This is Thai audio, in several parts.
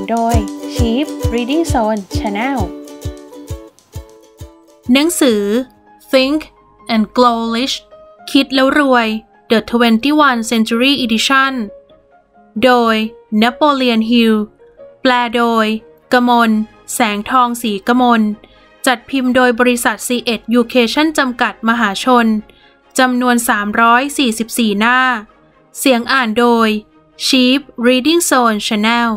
โดย Sheep Reading Zone Channel หนังสือ Think and Grow Rich คิดแล้วรวย The 21st Century Edition โดย Napoleon Hill แปลโดย กมล แสงทองศรีกมล จัดพิมพ์โดยบริษัท C.Ed Education จำกัดมหาชนจำนวน344หน้าเสียงอ่านโดย Sheep Reading Zone Channel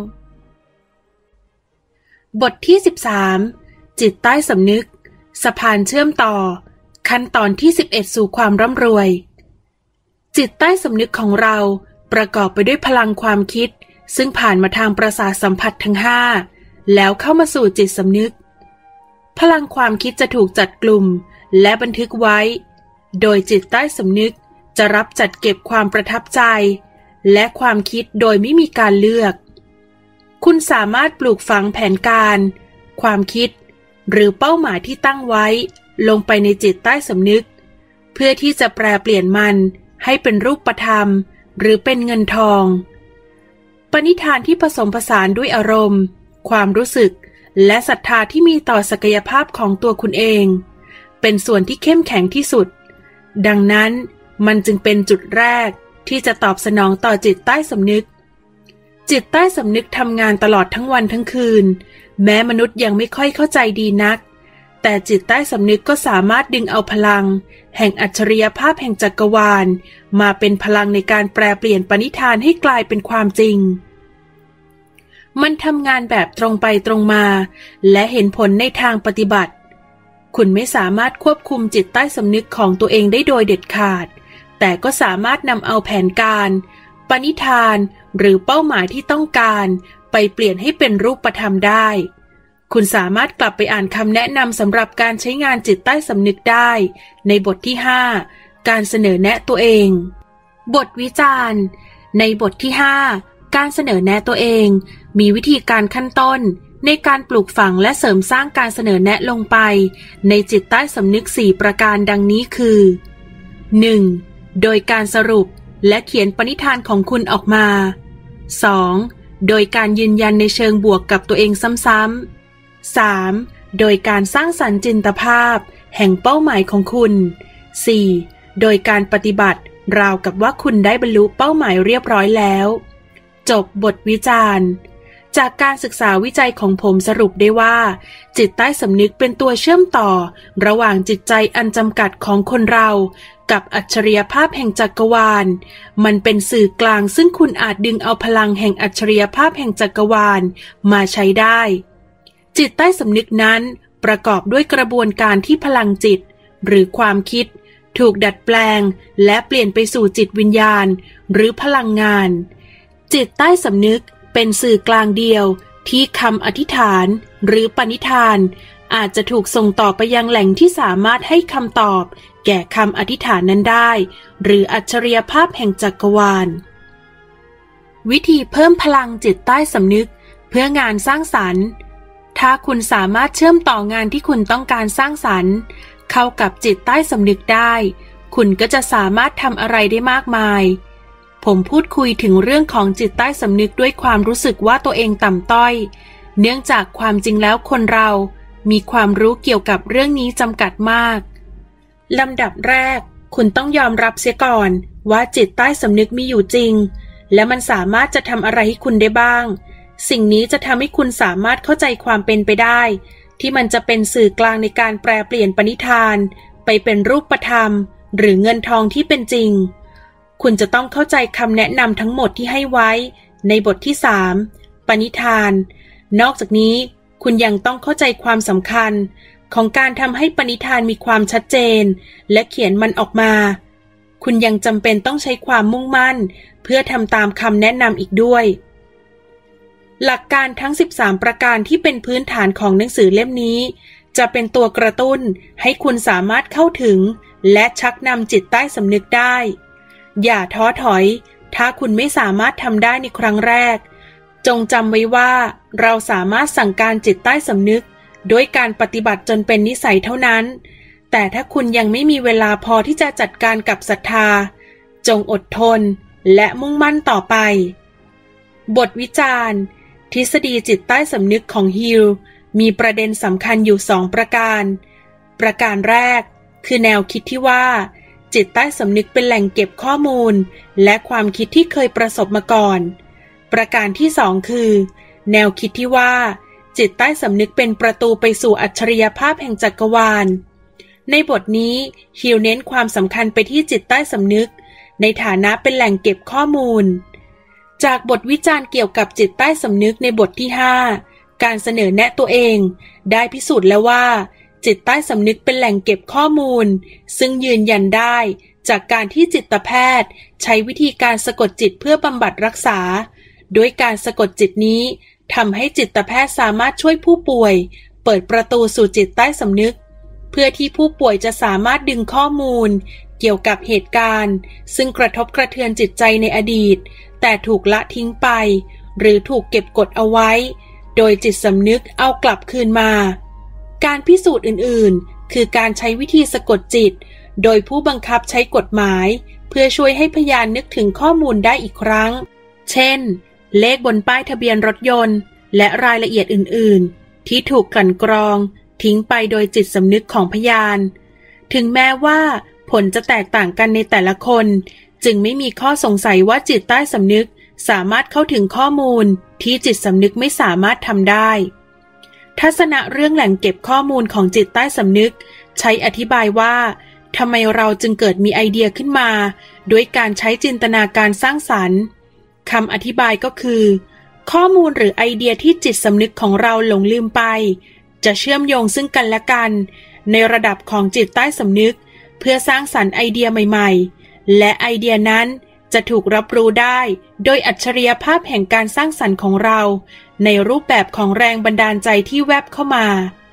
บทที่13จิตใต้สำนึกสะพานเชื่อมต่อขั้นตอนที่11สู่ความร่ำรวยจิตใต้สำนึกของเราประกอบไปด้วยพลังความคิดซึ่งผ่านมาทางประสาทสัมผัสทั้ง5แล้วเข้ามาสู่จิตสำนึกพลังความคิดจะถูกจัดกลุ่มและบันทึกไว้โดยจิตใต้สำนึกจะรับจัดเก็บความประทับใจและความคิดโดยไม่มีการเลือกคุณสามารถปลูกฝังแผนการความคิดหรือเป้าหมายที่ตั้งไว้ลงไปในจิตใต้สำนึกเพื่อที่จะแปลเปลี่ยนมันให้เป็นรูปธรรมหรือเป็นเงินทองปณิธานที่ผสมผสานด้วยอารมณ์ความรู้สึกและศรัทธาที่มีต่อศักยภาพของตัวคุณเองเป็นส่วนที่เข้มแข็งที่สุดดังนั้นมันจึงเป็นจุดแรกที่จะตอบสนองต่อจิตใต้สำนึกจิตใต้สำนึกทำงานตลอดทั้งวันทั้งคืนแม้มนุษย์ยังไม่ค่อยเข้าใจดีนักแต่จิตใต้สำนึกก็สามารถดึงเอาพลังแห่งอัจฉริยภาพแห่งจักรวาลมาเป็นพลังในการแปลเปลี่ยนปณิธานให้กลายเป็นความจริงมันทำงานแบบตรงไปตรงมาและเห็นผลในทางปฏิบัติคุณไม่สามารถควบคุมจิตใต้สำนึกของตัวเองได้โดยเด็ดขาดแต่ก็สามารถนำเอาแผนการปณิธานหรือเป้าหมายที่ต้องการไปเปลี่ยนให้เป็นรูปธรรมได้คุณสามารถกลับไปอ่านคำแนะนำสำหรับการใช้งานจิตใต้สำนึกได้ในบทที่5การเสนอแนะตัวเองบทวิจารณ์ในบทที่5การเสนอแนะตัวเองมีวิธีการขั้นต้นในการปลูกฝังและเสริมสร้างการเสนอแนะลงไปในจิตใต้สำนึก4ประการดังนี้คือ 1. โดยการสรุปและเขียนปณิธานของคุณออกมา 2. โดยการยืนยันในเชิงบวกกับตัวเองซ้ำๆ 3. โดยการสร้างสรรค์จินตภาพแห่งเป้าหมายของคุณ 4. โดยการปฏิบัติราวกับว่าคุณได้บรรลุเป้าหมายเรียบร้อยแล้วจบบทวิจารณ์จากการศึกษาวิจัยของผมสรุปได้ว่าจิตใต้สำนึกเป็นตัวเชื่อมต่อระหว่างจิตใจอันจำกัดของคนเรากับอัจฉริยภาพแห่งจักรวาลมันเป็นสื่อกลางซึ่งคุณอาจดึงเอาพลังแห่งอัจฉริยภาพแห่งจักรวาลมาใช้ได้จิตใต้สำนึกนั้นประกอบด้วยกระบวนการที่พลังจิตหรือความคิดถูกดัดแปลงและเปลี่ยนไปสู่จิตวิญญาณหรือพลังงานจิตใต้สำนึกเป็นสื่อกลางเดียวที่คำอธิษฐานหรือปณิธานอาจจะถูกส่งต่อไปยังแหล่งที่สามารถให้คำตอบแก่คำอธิษฐานนั้นได้หรืออัจฉริยภาพแห่งจักรวาลวิธีเพิ่มพลังจิตใต้สำนึกเพื่องานสร้างสรรค์ถ้าคุณสามารถเชื่อมต่องานที่คุณต้องการสร้างสรรค์เข้ากับจิตใต้สำนึกได้คุณก็จะสามารถทำอะไรได้มากมายผมพูดคุยถึงเรื่องของจิตใต้สำนึกด้วยความรู้สึกว่าตัวเองต่ำต้อยเนื่องจากความจริงแล้วคนเรามีความรู้เกี่ยวกับเรื่องนี้จำกัดมากลำดับแรกคุณต้องยอมรับเสียก่อนว่าจิตใต้สำนึกมีอยู่จริงและมันสามารถจะทำอะไรให้คุณได้บ้างสิ่งนี้จะทำให้คุณสามารถเข้าใจความเป็นไปได้ที่มันจะเป็นสื่อกลางในการแปลเปลี่ยนปณิธานไปเป็นรูปธรรมหรือเงินทองที่เป็นจริงคุณจะต้องเข้าใจคำแนะนำทั้งหมดที่ให้ไว้ในบทที่3ปณิธานนอกจากนี้คุณยังต้องเข้าใจความสำคัญของการทำให้ปณิธานมีความชัดเจนและเขียนมันออกมาคุณยังจำเป็นต้องใช้ความมุ่งมั่นเพื่อทำตามคำแนะนำอีกด้วยหลักการทั้ง13ประการที่เป็นพื้นฐานของหนังสือเล่มนี้จะเป็นตัวกระตุ้นให้คุณสามารถเข้าถึงและชักนำจิตใต้สำนึกได้อย่าท้อถอยถ้าคุณไม่สามารถทำได้ในครั้งแรกจงจำไว้ว่าเราสามารถสั่งการจิตใต้สำนึกด้วยการปฏิบัติจนเป็นนิสัยเท่านั้นแต่ถ้าคุณยังไม่มีเวลาพอที่จะจัดการกับศรัทธาจงอดทนและมุ่งมั่นต่อไปบทวิจารณ์ทฤษฎีจิตใต้สำนึกของฮิลมีประเด็นสำคัญอยู่2ประการประการแรกคือแนวคิดที่ว่าจิตใต้สำนึกเป็นแหล่งเก็บข้อมูลและความคิดที่เคยประสบมาก่อนประการที่2คือแนวคิดที่ว่าจิตใต้สำนึกเป็นประตูไปสู่อัจฉริยภาพแห่งจักรวาลในบทนี้ฮิลเน้นความสำคัญไปที่จิตใต้สำนึกในฐานะเป็นแหล่งเก็บข้อมูลจากบทวิจารณ์เกี่ยวกับจิตใต้สำนึกในบทที่5การเสนอแนะตัวเองได้พิสูจน์แล้วว่าจิตใต้สำนึกเป็นแหล่งเก็บข้อมูลซึ่งยืนยันได้จากการที่จิตแพทย์ใช้วิธีการสะกดจิตเพื่อบำบัดรักษาโดยการสะกดจิตนี้ทำให้จิตแพทย์สามารถช่วยผู้ป่วยเปิดประตูสู่จิตใต้สำนึกเพื่อที่ผู้ป่วยจะสามารถดึงข้อมูลเกี่ยวกับเหตุการณ์ซึ่งกระทบกระเทือนจิตใจในอดีตแต่ถูกละทิ้งไปหรือถูกเก็บกดเอาไว้โดยจิตสำนึกเอากลับคืนมาการพิสูจน์อื่นๆคือการใช้วิธีสะกดจิตโดยผู้บังคับใช้กฎหมายเพื่อช่วยให้พยานนึกถึงข้อมูลได้อีกครั้งเช่นเลขบนป้ายทะเบียนรถยนต์และรายละเอียดอื่นๆที่ถูกกลั่นกรองทิ้งไปโดยจิตสำนึกของพยานถึงแม้ว่าผลจะแตกต่างกันในแต่ละคนจึงไม่มีข้อสงสัยว่าจิตใต้สำนึกสามารถเข้าถึงข้อมูลที่จิตสำนึกไม่สามารถทำได้ทัศนะเรื่องแหล่งเก็บข้อมูลของจิตใต้สำนึกใช้อธิบายว่าทำไมเราจึงเกิดมีไอเดียขึ้นมาด้วยการใช้จินตนาการสร้างสรรค์คำอธิบายก็คือข้อมูลหรือไอเดียที่จิตสำนึกของเราหลงลืมไปจะเชื่อมโยงซึ่งกันและกันในระดับของจิตใต้สำนึกเพื่อสร้างสรรค์ไอเดียใหม่ๆและไอเดียนั้นจะถูกรับรู้ได้โดยอัจฉริยภาพแห่งการสร้างสรรค์ของเราในรูปแบบของแรงบันดาลใจที่แวบเข้ามา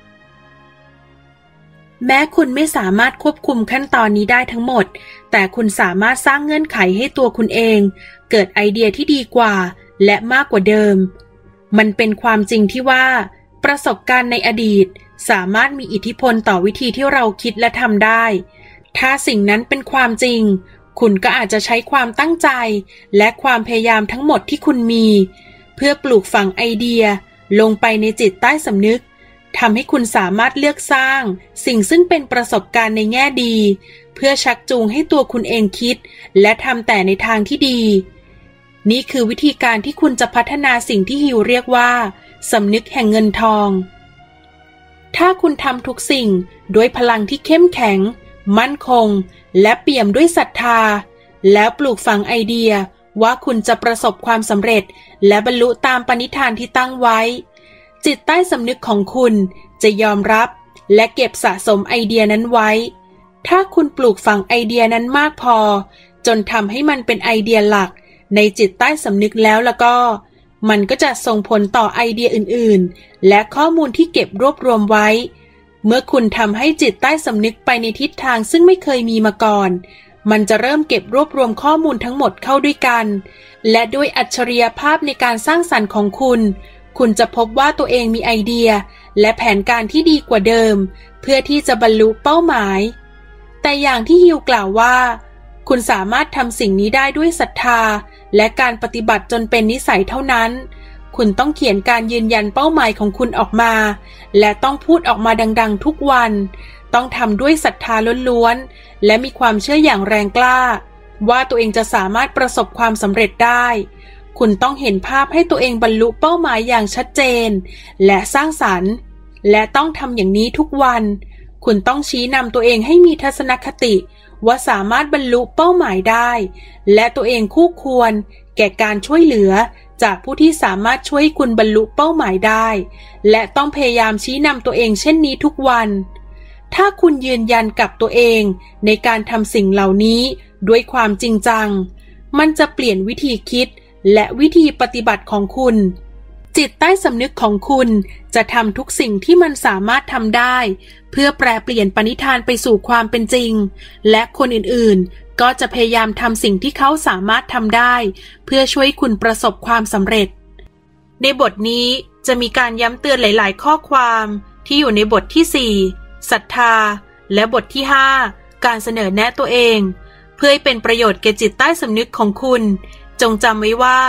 แม้คุณไม่สามารถควบคุมขั้นตอนนี้ได้ทั้งหมดแต่คุณสามารถสร้างเงื่อนไขให้ตัวคุณเองเกิดไอเดียที่ดีกว่าและมากกว่าเดิมมันเป็นความจริงที่ว่าประสบการณ์ในอดีตสามารถมีอิทธิพลต่อวิธีที่เราคิดและทำได้ถ้าสิ่งนั้นเป็นความจริงคุณก็อาจจะใช้ความตั้งใจและความพยายามทั้งหมดที่คุณมีเพื่อปลูกฝังไอเดียลงไปในจิตใต้สำนึกทำให้คุณสามารถเลือกสร้างสิ่งซึ่งเป็นประสบการณ์ในแง่ดีเพื่อชักจูงให้ตัวคุณเองคิดและทำแต่ในทางที่ดีนี่คือวิธีการที่คุณจะพัฒนาสิ่งที่ฮิลเรียกว่าสำนึกแห่งเงินทองถ้าคุณทำทุกสิ่งด้วยพลังที่เข้มแข็งมั่นคงและเปี่ยมด้วยศรัทธาแล้วปลูกฝังไอเดียว่าคุณจะประสบความสำเร็จและบรรลุตามปณิธานที่ตั้งไว้จิตใต้สำนึกของคุณจะยอมรับและเก็บสะสมไอเดียนั้นไว้ถ้าคุณปลูกฝังไอเดียนั้นมากพอจนทำให้มันเป็นไอเดียหลักในจิตใต้สำนึกแล้วก็มันก็จะส่งผลต่อไอเดียอื่นๆและข้อมูลที่เก็บรวบรวมไว้เมื่อคุณทำให้จิตใต้สำนึกไปในทิศทางซึ่งไม่เคยมีมาก่อนมันจะเริ่มเก็บรวบรวมข้อมูลทั้งหมดเข้าด้วยกันและด้วยอัจฉริยภาพในการสร้างสรรค์ของคุณจะพบว่าตัวเองมีไอเดียและแผนการที่ดีกว่าเดิมเพื่อที่จะบรรลุเป้าหมายแต่อย่างที่ฮิลกล่าวว่าคุณสามารถทำสิ่งนี้ได้ด้วยศรัทธาและการปฏิบัติจนเป็นนิสัยเท่านั้นคุณต้องเขียนการยืนยันเป้าหมายของคุณออกมาและต้องพูดออกมาดังๆทุกวันต้องทำด้วยศรัทธาล้วนๆและมีความเชื่ออย่างแรงกล้าว่าตัวเองจะสามารถประสบความสำเร็จได้คุณต้องเห็นภาพให้ตัวเองบรรลุเป้าหมายอย่างชัดเจนและสร้างสรรค์และต้องทำอย่างนี้ทุกวันคุณต้องชี้นำตัวเองให้มีทัศนคติว่าสามารถบรรลุเป้าหมายได้และตัวเองคู่ควรแก่การช่วยเหลือจากผู้ที่สามารถช่วยคุณบรรลุเป้าหมายได้และต้องพยายามชี้นำตัวเองเช่นนี้ทุกวันถ้าคุณยืนยันกับตัวเองในการทำสิ่งเหล่านี้ด้วยความจริงจังมันจะเปลี่ยนวิธีคิดและวิธีปฏิบัติของคุณจิตใต้สำนึกของคุณจะทำทุกสิ่งที่มันสามารถทำได้เพื่อแปลเปลี่ยนปณิธานไปสู่ความเป็นจริงและคนอื่นๆก็จะพยายามทำสิ่งที่เขาสามารถทำได้เพื่อช่วยคุณประสบความสำเร็จในบทนี้จะมีการย้ำเตือนหลายๆข้อความที่อยู่ในบทที่4ศรัทธาและบทที่5การเสนอแนะตัวเองเพื่อให้เป็นประโยชน์แก่จิตใต้สำนึกของคุณจงจำไว้ว่า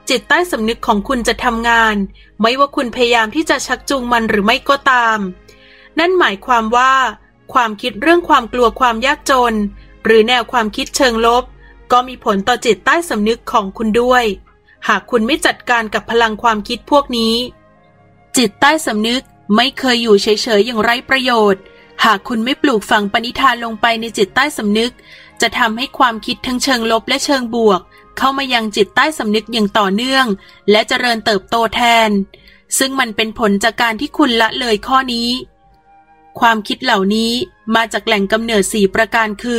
จิตใต้สำนึกของคุณจะทำงานไม่ว่าคุณพยายามที่จะชักจูงมันหรือไม่ก็ตามนั่นหมายความว่าความคิดเรื่องความกลัวความยากจนหรือแนวความคิดเชิงลบก็มีผลต่อจิตใต้สำนึกของคุณด้วยหากคุณไม่จัดการกับพลังความคิดพวกนี้จิตใต้สำนึกไม่เคยอยู่เฉยๆอย่างไร้ประโยชน์หากคุณไม่ปลูกฝังปณิธานลงไปในจิตใต้สำนึกจะทำให้ความคิดทั้งเชิงลบและเชิงบวกเข้ามายังจิตใต้สำนึกอย่างต่อเนื่องและเจริญเติบโตแทนซึ่งมันเป็นผลจากการที่คุณละเลยข้อนี้ความคิดเหล่านี้มาจากแหล่งกำเนิด4ประการคือ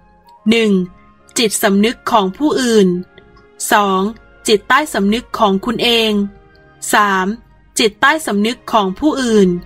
1. จิตสำนึกของผู้อื่น 2. จิตใต้สำนึกของคุณเอง 3. จิตใต้สำนึกของผู้อื่น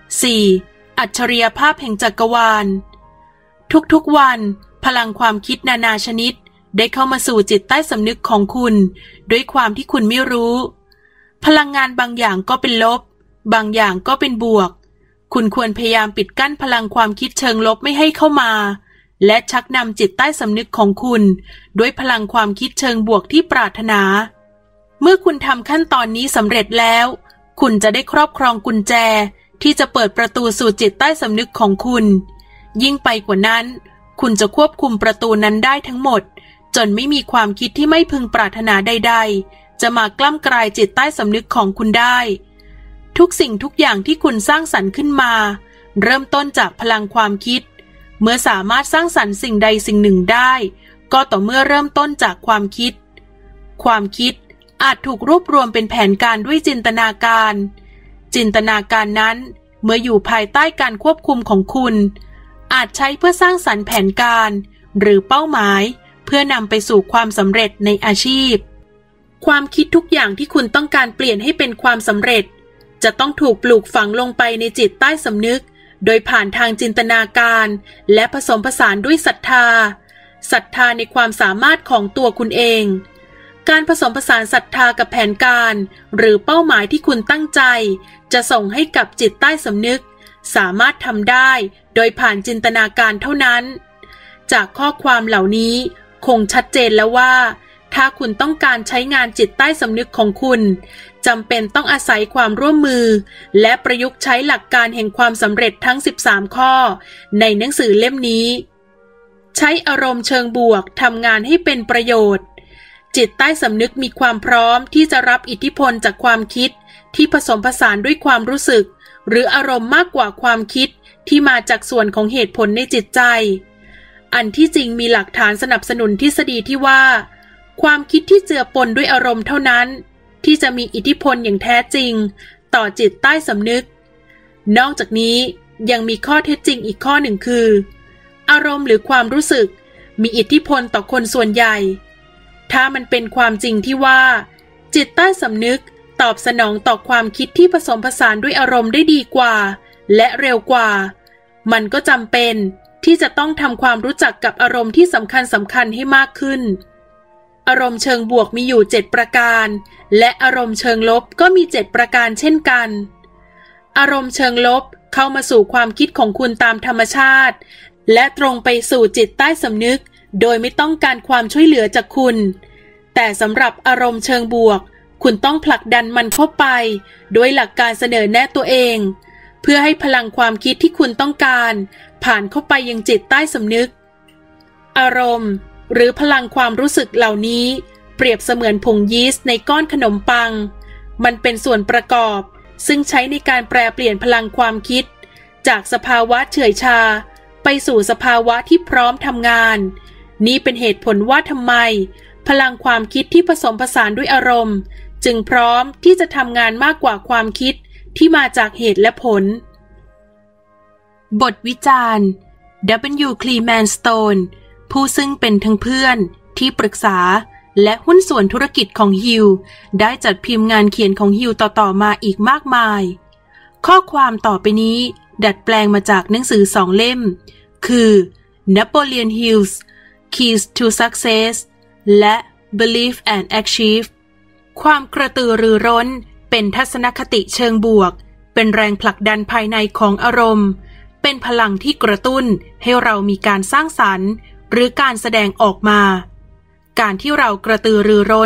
4. อัจฉริยภาพแห่งจักรวาลทุกๆวันพลังความคิดนานาชนิดได้เข้ามาสู่จิตใต้สำนึกของคุณด้วยความที่คุณไม่รู้พลังงานบางอย่างก็เป็นลบบางอย่างก็เป็นบวกคุณควรพยายามปิดกั้นพลังความคิดเชิงลบไม่ให้เข้ามาและชักนำจิตใต้สำนึกของคุณด้วยพลังความคิดเชิงบวกที่ปรารถนาเมื่อคุณทำขั้นตอนนี้สำเร็จแล้วคุณจะได้ครอบครองกุญแจที่จะเปิดประตูสู่จิตใต้สำนึกของคุณยิ่งไปกว่านั้นคุณจะควบคุมประตูนั้นได้ทั้งหมดจนไม่มีความคิดที่ไม่พึงปรารถนาใดๆจะมากล้ำกลายจิตใต้สำนึกของคุณได้ทุกสิ่งทุกอย่างที่คุณสร้างสรรค์ขึ้นมาเริ่มต้นจากพลังความคิดเมื่อสามารถสร้างสรรค์สิ่งใดสิ่งหนึ่งได้ก็ต่อเมื่อเริ่มต้นจากความคิดความคิดอาจถูกรวบรวมเป็นแผนการด้วยจินตนาการจินตนาการนั้นเมื่ออยู่ภายใต้การควบคุมของคุณอาจใช้เพื่อสร้างสรรค์แผนการหรือเป้าหมายเพื่อนำไปสู่ความสำเร็จในอาชีพความคิดทุกอย่างที่คุณต้องการเปลี่ยนให้เป็นความสำเร็จจะต้องถูกปลูกฝังลงไปในจิตใต้สำนึกโดยผ่านทางจินตนาการและผสมผสานด้วยศรัทธาในความสามารถของตัวคุณเองการผสมผสานศรัทธากับแผนการหรือเป้าหมายที่คุณตั้งใจจะส่งให้กับจิตใต้สำนึกสามารถทำได้โดยผ่านจินตนาการเท่านั้นจากข้อความเหล่านี้คงชัดเจนแล้วว่าถ้าคุณต้องการใช้งานจิตใต้สำนึกของคุณจำเป็นต้องอาศัยความร่วมมือและประยุกต์ใช้หลักการแห่งความสำเร็จทั้ง13ข้อในหนังสือเล่มนี้ใช้อารมณ์เชิงบวกทำงานให้เป็นประโยชน์จิตใต้สำนึกมีความพร้อมที่จะรับอิทธิพลจากความคิดที่ผสมผสานด้วยความรู้สึกหรืออารมณ์มากกว่าความคิดที่มาจากส่วนของเหตุผลในจิตใจอันที่จริงมีหลักฐานสนับสนุนทฤษฎีที่ว่าความคิดที่เจือปนด้วยอารมณ์เท่านั้นที่จะมีอิทธิพลอย่างแท้จริงต่อจิตใต้สำนึกนอกจากนี้ยังมีข้อเท็จจริงอีกข้อหนึ่งคืออารมณ์หรือความรู้สึกมีอิทธิพลต่อคนส่วนใหญ่ถ้ามันเป็นความจริงที่ว่าจิตใต้สำนึกตอบสนองต่อความคิดที่ผสมผสานด้วยอารมณ์ได้ดีกว่าและเร็วกว่ามันก็จำเป็นที่จะต้องทำความรู้จักกับอารมณ์ที่สำคัญให้มากขึ้นอารมณ์เชิงบวกมีอยู่7ประการและอารมณ์เชิงลบก็มี7ประการเช่นกันอารมณ์เชิงลบเข้ามาสู่ความคิดของคุณตามธรรมชาติและตรงไปสู่จิตใต้สำนึกโดยไม่ต้องการความช่วยเหลือจากคุณแต่สำหรับอารมณ์เชิงบวกคุณต้องผลักดันมันเข้าไปโดยหลักการเสนอแนะตัวเองเพื่อให้พลังความคิดที่คุณต้องการผ่านเข้าไปยังจิตใต้สำนึกอารมณ์หรือพลังความรู้สึกเหล่านี้เปรียบเสมือนผงยีสต์ในก้อนขนมปังมันเป็นส่วนประกอบซึ่งใช้ในการแปรเปลี่ยนพลังความคิดจากสภาวะเฉื่อยชาไปสู่สภาวะที่พร้อมทำงานนี่เป็นเหตุผลว่าทำไมพลังความคิดที่ผสมผสานด้วยอารมณ์จึงพร้อมที่จะทำงานมากกว่าความคิดที่มาจากเหตุและผลบทวิจารณ์ W. Clement Stone ผู้ซึ่งเป็นทั้งเพื่อนที่ปรึกษาและหุ้นส่วนธุรกิจของฮิวได้จัดพิมพ์งานเขียนของฮิวต่อมาอีกมากมายข้อความต่อไปนี้ดัดแปลงมาจากหนังสือ2เล่มคือ Napoleon Hill's Keys to Success และ Believe and Achieve ความกระตือรือร้นเป็นทัศนคติเชิงบวกเป็นแรงผลักดันภายในของอารมณ์เป็นพลังที่กระตุ้นให้เรามีการสร้างสรรค์หรือการแสดงออกมาการที่เรากระตือรือร้น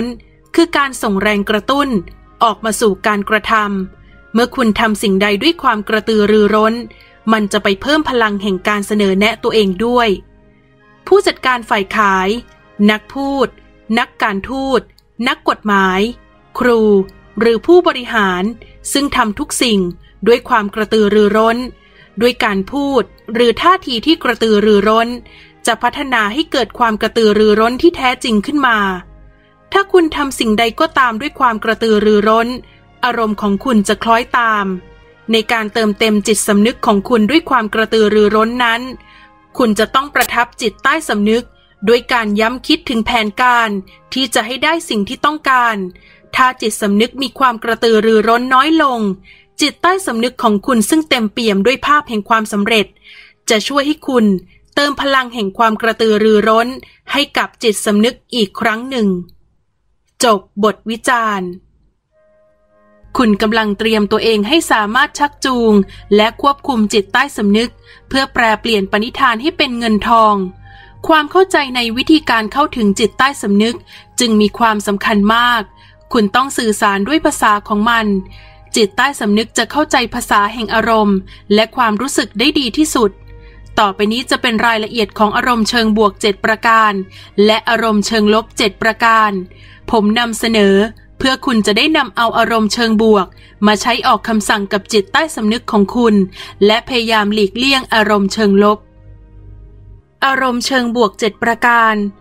คือการส่งแรงกระตุ้นออกมาสู่การกระทำเมื่อคุณทำสิ่งใดด้วยความกระตือรือร้นมันจะไปเพิ่มพลังแห่งการเสนอแนะตัวเองด้วยผู้จัดการฝ่ายขายนักพูดนักการทูตนักกฎหมายครูหรือผู้บริหารซึ่งทำทุกสิ่งด้วยความกระตือรือร้นด้วยการพูดหรือท่าทีที่กระตือรือร้นจะพัฒนาให้เกิดความกระตือรือร้นที่แท้จริงขึ้นมาถ้าคุณทำสิ่งใดก็ตามด้วยความกระตือรือร้นอารมณ์ของคุณจะคล้อยตามในการเติมเต็มจิตสำนึกของคุณด้วยความกระตือรือร้นนั้นคุณจะต้องประทับจิตใต้สำนึกด้วยการย้ำคิดถึงแผนการที่จะให้ได้สิ่งที่ต้องการถ้าจิตสำนึกมีความกระตือรือร้นน้อยลงจิตใต้สำนึกของคุณซึ่งเต็มเปี่ยมด้วยภาพแห่งความสำเร็จจะช่วยให้คุณเติมพลังแห่งความกระตือรือร้นให้กับจิตสำนึกอีกครั้งหนึ่งจบบทวิจารณ์คุณกำลังเตรียมตัวเองให้สามารถชักจูงและควบคุมจิตใต้สำนึกเพื่อแปลเปลี่ยนปณิธานให้เป็นเงินทองความเข้าใจในวิธีการเข้าถึงจิตใต้สำนึกจึงมีความสำคัญมากคุณต้องสื่อสารด้วยภาษาของมันจิตใต้สำนึกจะเข้าใจภาษาแห่งอารมณ์และความรู้สึกได้ดีที่สุดต่อไปนี้จะเป็นรายละเอียดของอารมณ์เชิงบวก7ประการและอารมณ์เชิงลบ7ประการผมนำเสนอเพื่อคุณจะได้นำเอาอารมณ์เชิงบวกมาใช้ออกคำสั่งกับจิตใต้สำนึกของคุณและพยายามหลีกเลี่ยงอารมณ์เชิงลบอารมณ์เชิงบวก7ประการ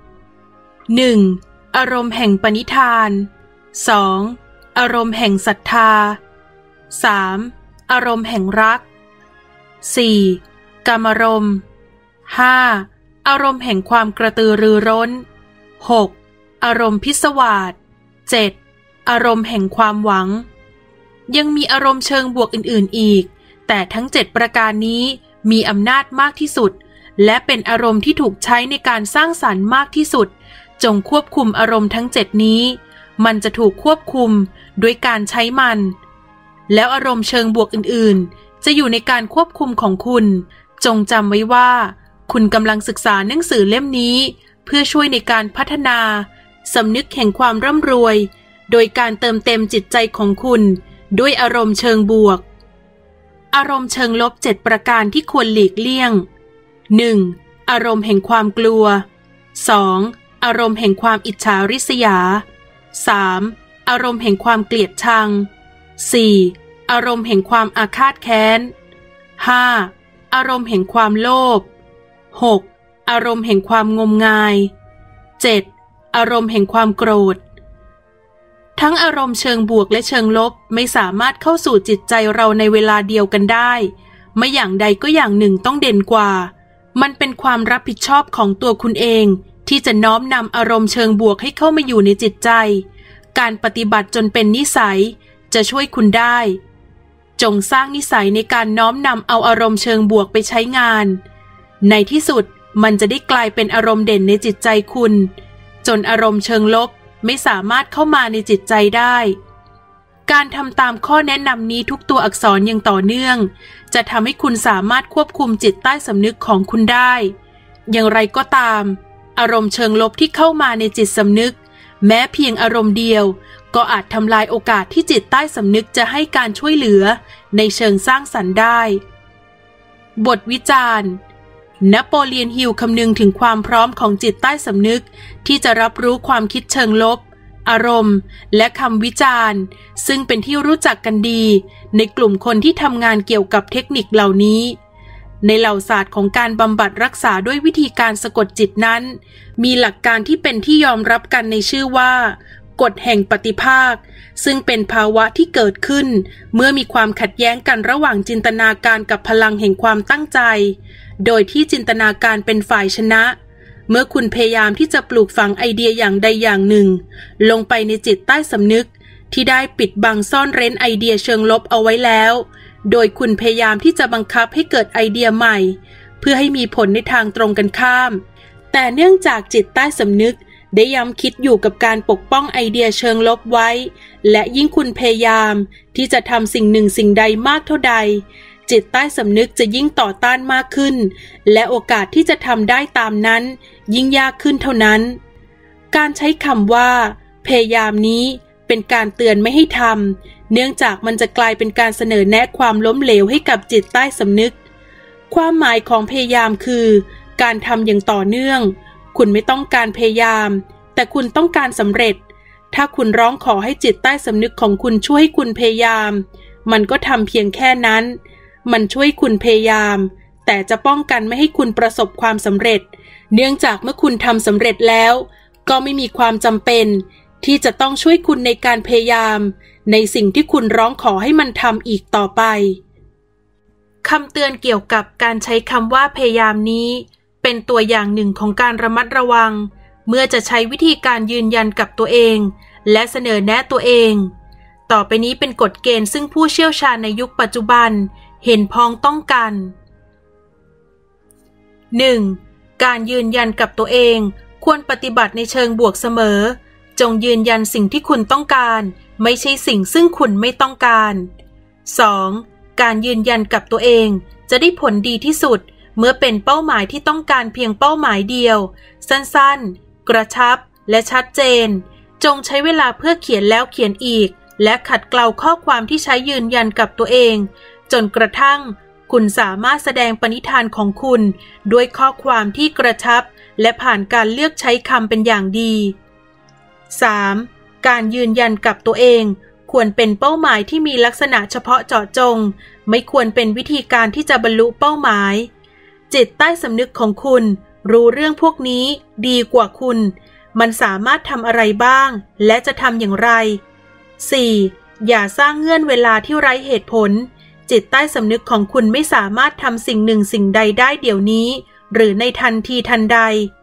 1. อารมณ์แห่งปณิธาน 2. อารมณ์แห่งศรัทธา 3. อารมณ์แห่งรัก 4. กามารมณ์ 5. อารมณ์แห่งความกระตือรือร้น 6. อารมณ์พิศวาส 7. อารมณ์แห่งความหวังยังมีอารมณ์เชิงบวกอื่นๆอีกแต่ทั้ง7ประการนี้มีอำนาจมากที่สุดและเป็นอารมณ์ที่ถูกใช้ในการสร้างสรรค์มากที่สุดจงควบคุมอารมณ์ทั้ง7นี้มันจะถูกควบคุมด้วยการใช้มันแล้วอารมณ์เชิงบวกอื่นๆจะอยู่ในการควบคุมของคุณจงจำไว้ว่าคุณกำลังศึกษาหนังสือเล่มนี้เพื่อช่วยในการพัฒนาสำนึกแห่งความร่ำรวยโดยการเติมเต็มจิตใจของคุณด้วยอารมณ์เชิงบวกอารมณ์เชิงลบ7ประการที่ควรหลีกเลี่ยง 1. อารมณ์แห่งความกลัว 2. อารมณ์แห่งความอิจฉาริษยา 3. อารมณ์แห่งความเกลียดชัง 4. อารมณ์แห่งความอาฆาตแค้น 5. อารมณ์แห่งความโลภ 6. อารมณ์แห่งความงมงาย 7. อารมณ์แห่งความโกรธทั้งอารมณ์เชิงบวกและเชิงลบไม่สามารถเข้าสู่จิตใจเราในเวลาเดียวกันได้ไม่อย่างใดก็อย่างหนึ่งต้องเด่นกว่ามันเป็นความรับผิดชอบของตัวคุณเองที่จะน้อมนำอารมณ์เชิงบวกให้เข้ามาอยู่ในจิตใจการปฏิบัติจนเป็นนิสัยจะช่วยคุณได้จงสร้างนิสัยในการน้อมนำเอาอารมณ์เชิงบวกไปใช้งานในที่สุดมันจะได้กลายเป็นอารมณ์เด่นในจิตใจคุณจนอารมณ์เชิงลบไม่สามารถเข้ามาในจิตใจได้การทำตามข้อแนะนำนี้ทุกตัวอักษรอย่างต่อเนื่องจะทำให้คุณสามารถควบคุมจิตใต้สำนึกของคุณได้อย่างไรก็ตามอารมณ์เชิงลบที่เข้ามาในจิตสำนึกแม้เพียงอารมณ์เดียวก็อาจทำลายโอกาสที่จิตใต้สำนึกจะให้การช่วยเหลือในเชิงสร้างสรรค์ได้บทวิจารณ์นโปเลียนฮิลคำนึงถึงความพร้อมของจิตใต้สำนึกที่จะรับรู้ความคิดเชิงลบอารมณ์และคำวิจารณ์ซึ่งเป็นที่รู้จักกันดีในกลุ่มคนที่ทำงานเกี่ยวกับเทคนิคเหล่านี้ในเหล่าศาสตร์ของการบำบัดรักษาด้วยวิธีการสะกดจิตนั้นมีหลักการที่เป็นที่ยอมรับกันในชื่อว่ากฎแห่งปฏิภาคซึ่งเป็นภาวะที่เกิดขึ้นเมื่อมีความขัดแย้งกันระหว่างจินตนาการกับพลังแห่งความตั้งใจโดยที่จินตนาการเป็นฝ่ายชนะเมื่อคุณพยายามที่จะปลูกฝังไอเดียอย่างใดอย่างหนึ่งลงไปในจิตใต้สำนึกที่ได้ปิดบังซ่อนเร้นไอเดียเชิงลบเอาไว้แล้วโดยคุณพยายามที่จะบังคับให้เกิดไอเดียใหม่เพื่อให้มีผลในทางตรงกันข้ามแต่เนื่องจากจิตใต้สำนึกได้ย้ำคิดอยู่กับการปกป้องไอเดียเชิงลบไว้และยิ่งคุณพยายามที่จะทำสิ่งหนึ่งสิ่งใดมากเท่าใดจิตใต้สำนึกจะยิ่งต่อต้านมากขึ้นและโอกาสที่จะทำได้ตามนั้นยิ่งยากขึ้นเท่านั้นการใช้คำว่าพยายามนี้เป็นการเตือนไม่ให้ทำเนื่องจากมันจะกลายเป็นการเสนอแนะความล้มเหลวให้กับจิตใต้สำนึกความหมายของพยายามคือการทำอย่างต่อเนื่องคุณไม่ต้องการพยายามแต่คุณต้องการสำเร็จถ้าคุณร้องขอให้จิตใต้สำนึกของคุณช่วยให้คุณพยายามมันก็ทำเพียงแค่นั้นมันช่วยคุณพยายามแต่จะป้องกันไม่ให้คุณประสบความสำเร็จเนื่องจากเมื่อคุณทำสำเร็จแล้วก็ไม่มีความจำเป็นที่จะต้องช่วยคุณในการพยายามในสิ่งที่คุณร้องขอให้มันทำอีกต่อไปคำเตือนเกี่ยวกับการใช้คำว่าพยายามนี้เป็นตัวอย่างหนึ่งของการระมัดระวังเมื่อจะใช้วิธีการยืนยันกับตัวเองและเสนอแนะตัวเองต่อไปนี้เป็นกฎเกณฑ์ซึ่งผู้เชี่ยวชาญในยุคปัจจุบันเห็นพ้องต้องกัน 1. การยืนยันกับตัวเองควรปฏิบัติในเชิงบวกเสมอจงยืนยันสิ่งที่คุณต้องการไม่ใช่สิ่งซึ่งคุณไม่ต้องการ 2. การยืนยันกับตัวเองจะได้ผลดีที่สุดเมื่อเป็นเป้าหมายที่ต้องการเพียงเป้าหมายเดียวสั้นๆกระชับและชัดเจนจงใช้เวลาเพื่อเขียนแล้วเขียนอีกและขัดเกลาข้อความที่ใช้ยืนยันกับตัวเองจนกระทั่งคุณสามารถแสดงปณิธานของคุณด้วยข้อความที่กระชับและผ่านการเลือกใช้คำเป็นอย่างดี 3. การยืนยันกับตัวเองควรเป็นเป้าหมายที่มีลักษณะเฉพาะเจาะจงไม่ควรเป็นวิธีการที่จะบรรลุเป้าหมายจิตใต้สำนึกของคุณรู้เรื่องพวกนี้ดีกว่าคุณมันสามารถทำอะไรบ้างและจะทำอย่างไร 4. อย่าสร้างเงื่อนเวลาที่ไร้เหตุผลจิตใต้สำนึกของคุณไม่สามารถทำสิ่งหนึ่งสิ่งใดได้เดี๋ยวนี้หรือในทันทีทันใด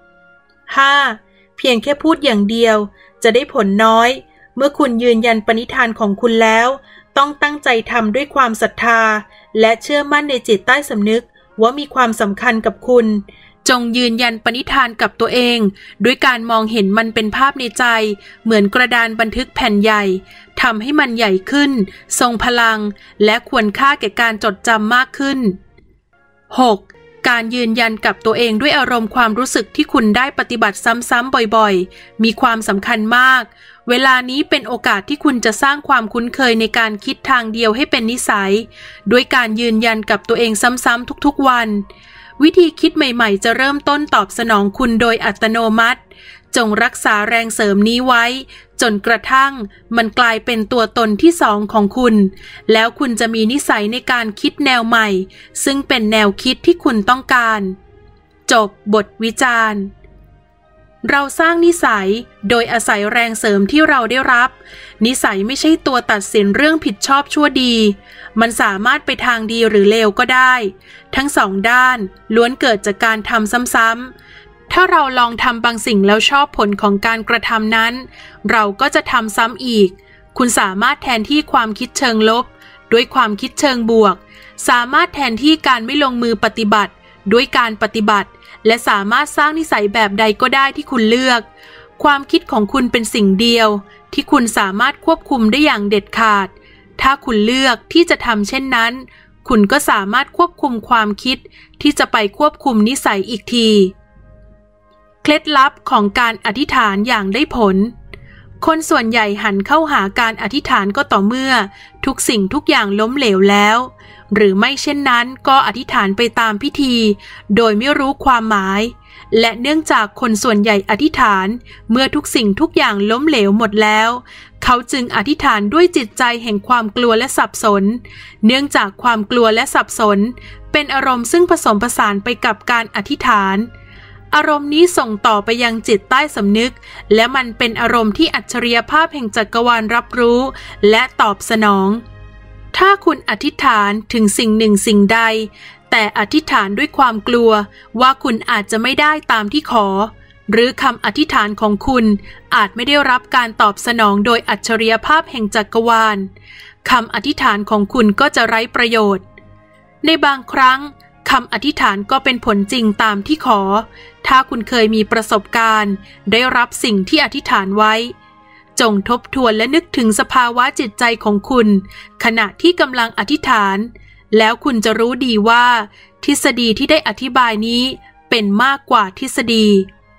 5. เพียงแค่พูดอย่างเดียวจะได้ผลน้อยเมื่อคุณยืนยันปณิธานของคุณแล้วต้องตั้งใจทำด้วยความศรัทธาและเชื่อมั่นในจิตใต้สำนึกว่ามีความสำคัญกับคุณจงยืนยันปณิธานกับตัวเองด้วยการมองเห็นมันเป็นภาพในใจเหมือนกระดานบันทึกแผ่นใหญ่ทำให้มันใหญ่ขึ้นทรงพลังและควรค่าแก่การจดจำมากขึ้น 6. การยืนยันกับตัวเองด้วยอารมณ์ความรู้สึกที่คุณได้ปฏิบัติซ้ำๆบ่อยๆมีความสำคัญมากเวลานี้เป็นโอกาสที่คุณจะสร้างความคุ้นเคยในการคิดทางเดียวให้เป็นนิสัยด้วยการยืนยันกับตัวเองซ้ำๆทุกๆวันวิธีคิดใหม่ๆจะเริ่มต้นตอบสนองคุณโดยอัตโนมัติจงรักษาแรงเสริมนี้ไว้จนกระทั่งมันกลายเป็นตัวตนที่สองของคุณแล้วคุณจะมีนิสัยในการคิดแนวใหม่ซึ่งเป็นแนวคิดที่คุณต้องการจบบทวิจารณ์เราสร้างนิสัยโดยอาศัยแรงเสริมที่เราได้รับนิสัยไม่ใช่ตัวตัดสินเรื่องผิดชอบชั่วดีมันสามารถไปทางดีหรือเลวก็ได้ทั้งสองด้านล้วนเกิดจากการทำซ้ำๆถ้าเราลองทำบางสิ่งแล้วชอบผลของการกระทำนั้นเราก็จะทำซ้ำอีกคุณสามารถแทนที่ความคิดเชิงลบด้วยความคิดเชิงบวกสามารถแทนที่การไม่ลงมือปฏิบัติด้วยการปฏิบัติและสามารถสร้างนิสัยแบบใดก็ได้ที่คุณเลือกความคิดของคุณเป็นสิ่งเดียวที่คุณสามารถควบคุมได้อย่างเด็ดขาดถ้าคุณเลือกที่จะทำเช่นนั้นคุณก็สามารถควบคุมความคิดที่จะไปควบคุมนิสัยอีกทีเคล็ดลับของการอธิษฐานอย่างได้ผลคนส่วนใหญ่หันเข้าหาการอธิษฐานก็ต่อเมื่อทุกสิ่งทุกอย่างล้มเหลวแล้วหรือไม่เช่นนั้นก็อธิษฐานไปตามพิธีโดยไม่รู้ความหมายและเนื่องจากคนส่วนใหญ่อธิษฐานเมื่อทุกสิ่งทุกอย่างล้มเหลวหมดแล้วเขาจึงอธิษฐานด้วยจิตใจแห่งความกลัวและสับสนเนื่องจากความกลัวและสับสนเป็นอารมณ์ซึ่งผสมผสานไปกับการอธิษฐานอารมณ์นี้ส่งต่อไปยังจิตใต้สำนึกและมันเป็นอารมณ์ที่อัจฉริยภาพแห่งจักรวาลรับรู้และตอบสนองถ้าคุณอธิษฐานถึงสิ่งหนึ่งสิ่งใดแต่อธิษฐานด้วยความกลัวว่าคุณอาจจะไม่ได้ตามที่ขอหรือคำอธิษฐานของคุณอาจไม่ได้รับการตอบสนองโดยอัจฉริยภาพแห่งจักรวาลคำอธิษฐานของคุณก็จะไร้ประโยชน์ในบางครั้งคำอธิษฐานก็เป็นผลจริงตามที่ขอถ้าคุณเคยมีประสบการณ์ได้รับสิ่งที่อธิษฐานไว้จงทบทวนและนึกถึงสภาวะจิตใจของคุณขณะที่กำลังอธิษฐานแล้วคุณจะรู้ดีว่าทฤษฎีที่ได้อธิบายนี้เป็นมากกว่าทฤษฎี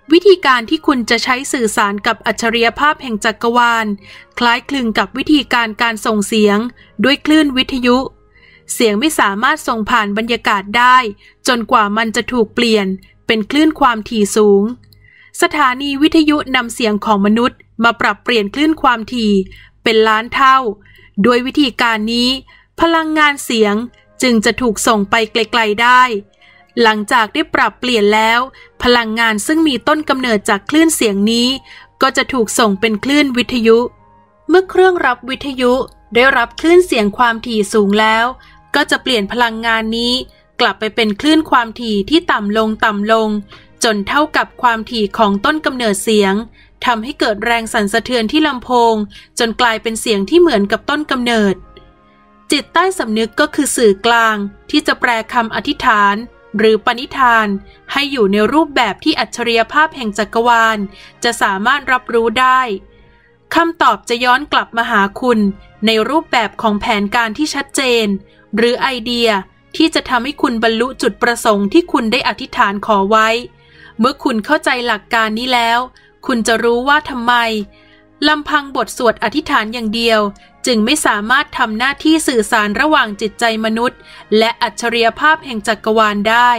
วิธีการที่คุณจะใช้สื่อสารกับอัจฉริยภาพแห่งจักรวาลคล้ายคลึงกับวิธีการส่งเสียงด้วยคลื่นวิทยุเสียงไม่สามารถส่งผ่านบรรยากาศได้จนกว่ามันจะถูกเปลี่ยนเป็นคลื่นความถี่สูงสถานีวิทยุนำเสียงของมนุษย์มาปรับเปลี่ยนคลื่นความถี่เป็นล้านเท่าด้วยวิธีการนี้พลังงานเสียงจึงจะถูกส่งไปไกลๆได้หลังจากได้ปรับเปลี่ยนแล้วพลังงานซึ่งมีต้นกำเนิดจากคลื่นเสียงนี้ก็จะถูกส่งเป็นคลื่นวิทยุเมื่อเครื่องรับวิทยุได้รับคลื่นเสียงความถี่สูงแล้วก็จะเปลี่ยนพลังงานนี้กลับไปเป็นคลื่นความถี่ที่ต่ำลงจนเท่ากับความถี่ของต้นกำเนิดเสียงทำให้เกิดแรงสั่นสะเทือนที่ลำโพงจนกลายเป็นเสียงที่เหมือนกับต้นกำเนิดจิตใต้สำนึกก็คือสื่อกลางที่จะแปลคำอธิษฐานหรือปณิธานให้อยู่ในรูปแบบที่อัจฉริยภาพแห่งจักรวาลจะสามารถรับรู้ได้คำตอบจะย้อนกลับมาหาคุณในรูปแบบของแผนการที่ชัดเจนหรือไอเดียที่จะทำให้คุณบรรลุจุดประสงค์ที่คุณได้อธิษฐานขอไว้เมื่อคุณเข้าใจหลักการนี้แล้วคุณจะรู้ว่าทำไมลำพังบทสวดอธิษฐานอย่างเดียวจึงไม่สามารถทำหน้าที่สื่อสารระหว่างจิตใจมนุษย์และอัจฉริยภาพแห่งจักรวาลได้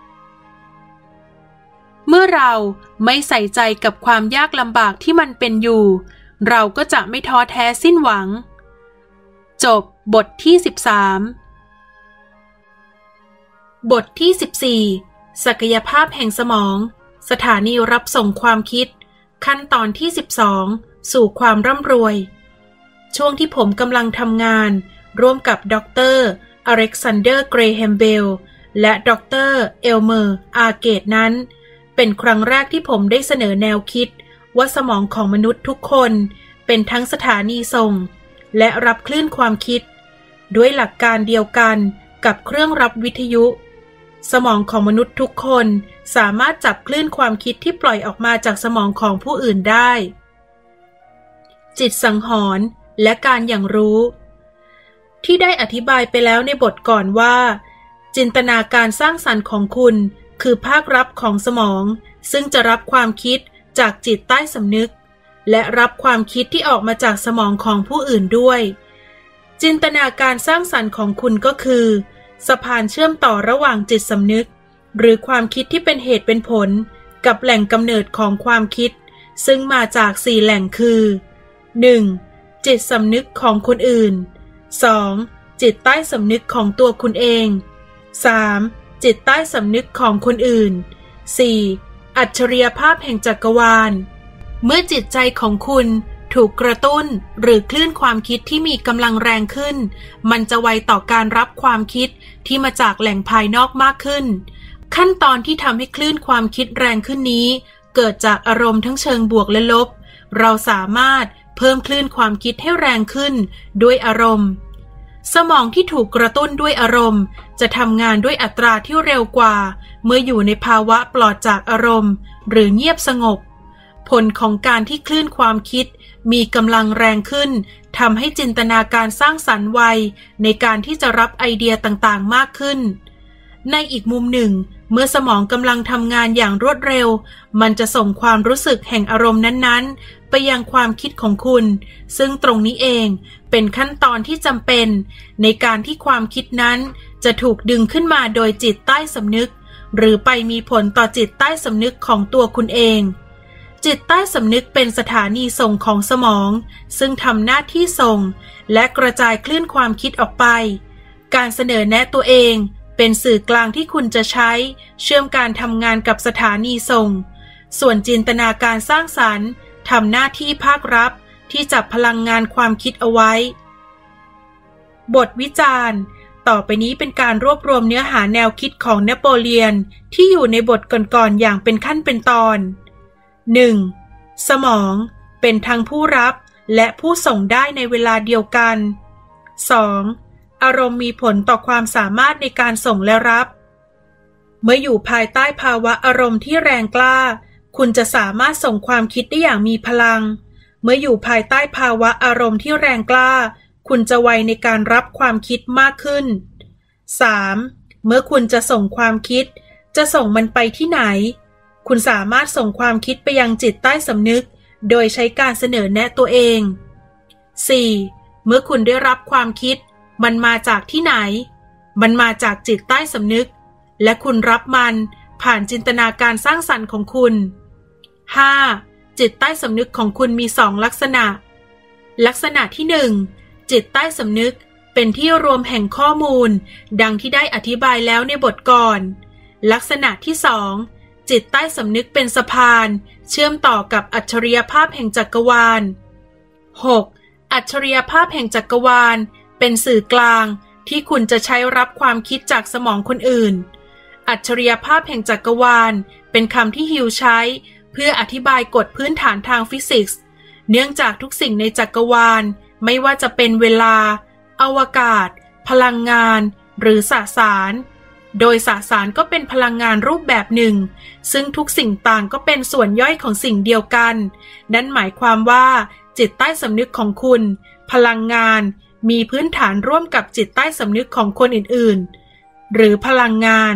เมื่อเราไม่ใส่ใจกับความยากลำบากที่มันเป็นอยู่เราก็จะไม่ท้อแท้สิ้นหวังจบบทที่13บทที่14ศักยภาพแห่งสมองสถานีรับส่งความคิดขั้นตอนที่12สู่ความร่ำรวยช่วงที่ผมกำลังทำงานร่วมกับดร.อเล็กซานเดอร์เกรแฮมเบลและดร.เอลเมอร์อาร์เกตนั้นเป็นครั้งแรกที่ผมได้เสนอแนวคิดว่าสมองของมนุษย์ทุกคนเป็นทั้งสถานีส่งและรับคลื่นความคิดด้วยหลักการเดียวกันกับเครื่องรับวิทยุสมองของมนุษย์ทุกคนสามารถจับคลื่นความคิดที่ปล่อยออกมาจากสมองของผู้อื่นได้จิตสังหรณ์และการอย่างรู้ที่ได้อธิบายไปแล้วในบทก่อนว่าจินตนาการสร้างสรรค์ของคุณคือภาครับของสมองซึ่งจะรับความคิดจากจิตใต้สำนึกและรับความคิดที่ออกมาจากสมองของผู้อื่นด้วยจินตนาการสร้างสรรค์ของคุณก็คือสะพานเชื่อมต่อระหว่างจิตสำนึกหรือความคิดที่เป็นเหตุเป็นผลกับแหล่งกำเนิดของความคิดซึ่งมาจาก4แหล่งคือ 1. จิตสำนึกของคนอื่น 2. จิตใต้สำนึกของตัวคุณเอง 3. จิตใต้สำนึกของคนอื่น 4. อัจฉริยภาพแห่งจักรวาลเมื่อจิตใจของคุณถูกกระตุ้นหรือคลื่นความคิดที่มีกำลังแรงขึ้นมันจะไวต่อการรับความคิดที่มาจากแหล่งภายนอกมากขึ้นขั้นตอนที่ทำให้คลื่นความคิดแรงขึ้นนี้เกิดจากอารมณ์ทั้งเชิงบวกและลบเราสามารถเพิ่มคลื่นความคิดให้แรงขึ้นด้วยอารมณ์สมองที่ถูกกระตุ้นด้วยอารมณ์จะทำงานด้วยอัตราที่เร็วกว่าเมื่ออยู่ในภาวะปลอดจากอารมณ์หรือเงียบสงบผลของการที่คลื่นความคิดมีกำลังแรงขึ้นทำให้จินตนาการสร้างสรรค์ไวในการที่จะรับไอเดียต่างๆมากขึ้นในอีกมุมหนึ่งเมื่อสมองกำลังทำงานอย่างรวดเร็วมันจะส่งความรู้สึกแห่งอารมณ์นั้นๆไปยังความคิดของคุณซึ่งตรงนี้เองเป็นขั้นตอนที่จำเป็นในการที่ความคิดนั้นจะถูกดึงขึ้นมาโดยจิตใต้สำนึกหรือไปมีผลต่อจิตใต้สำนึกของตัวคุณเองจิตใต้สำนึกเป็นสถานีส่งของสมองซึ่งทำหน้าที่ส่งและกระจายคลื่นความคิดออกไปการเสนอแนะตัวเองเป็นสื่อกลางที่คุณจะใช้เชื่อมการทำงานกับสถานีส่งส่วนจินตนาการสร้างสรรค์ทำหน้าที่ภาครับที่จับพลังงานความคิดเอาไว้บทวิจารณ์ต่อไปนี้เป็นการรวบรวมเนื้อหาแนวคิดของนโปเลียนที่อยู่ในบทก่อนๆอย่างเป็นขั้นเป็นตอน 1. สมองเป็นทั้งผู้รับและผู้ส่งได้ในเวลาเดียวกัน 2. อารมณ์มีผลต่อความสามารถในการส่งและรับเมื่ออยู่ภายใต้ภาวะอารมณ์ที่แรงกล้าคุณจะสามารถส่งความคิดได้อย่างมีพลังเมื่ออยู่ภายใต้ภาวะอารมณ์ที่แรงกล้าคุณจะไวในการรับความคิดมากขึ้น 3. เมื่อคุณจะส่งความคิดจะส่งมันไปที่ไหนคุณสามารถส่งความคิดไปยังจิตใต้สำนึกโดยใช้การเสนอแนะตัวเอง 4. เมื่อคุณได้รับความคิดมันมาจากที่ไหนมันมาจากจิตใต้สำนึกและคุณรับมันผ่านจินตนาการสร้างสรรค์ของคุณ 5. จิตใต้สำนึกของคุณมี2ลักษณะลักษณะที่1จิตใต้สำนึกเป็นที่รวมแห่งข้อมูลดังที่ได้อธิบายแล้วในบทก่อนลักษณะที่2จิตใต้สำนึกเป็นสะพานเชื่อมต่อกับอัจฉริยภาพแห่งจักรวาล 6. อัจฉริยภาพแห่งจักรวาลเป็นสื่อกลางที่คุณจะใช้รับความคิดจากสมองคนอื่นอัจฉริยภาพแห่งจักรวาลเป็นคำที่ฮิวใช้เพื่ออธิบายกฎพื้นฐานทางฟิสิกส์เนื่องจากทุกสิ่งในจักรวาลไม่ว่าจะเป็นเวลาอวกาศพลังงานหรือสสารโดยสสารก็เป็นพลังงานรูปแบบหนึ่งซึ่งทุกสิ่งต่างก็เป็นส่วนย่อยของสิ่งเดียวกันนั่นหมายความว่าจิตใต้สำนึกของคุณพลังงานมีพื้นฐานร่วมกับจิตใต้สำนึกของคนอื่นๆหรือพลังงาน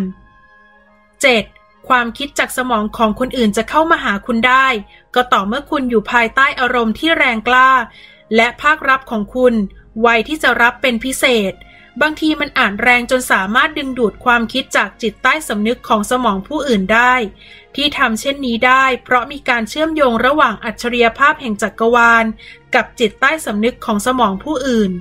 7. ความคิดจากสมองของคนอื่นจะเข้ามาหาคุณได้ก็ต่อเมื่อคุณอยู่ภายใต้อารมณ์ที่แรงกล้าและภาครับของคุณไวที่จะรับเป็นพิเศษบางทีมันแรงจนสามารถดึงดูดความคิดจากจิตใต้สำนึกของสมองผู้อื่นได้ที่ทำเช่นนี้ได้เพราะมีการเชื่อมโยงระหว่างอัจฉริยภาพแห่งจักรวาลกับจิตใต้สำนึกของสมองผู้อื่น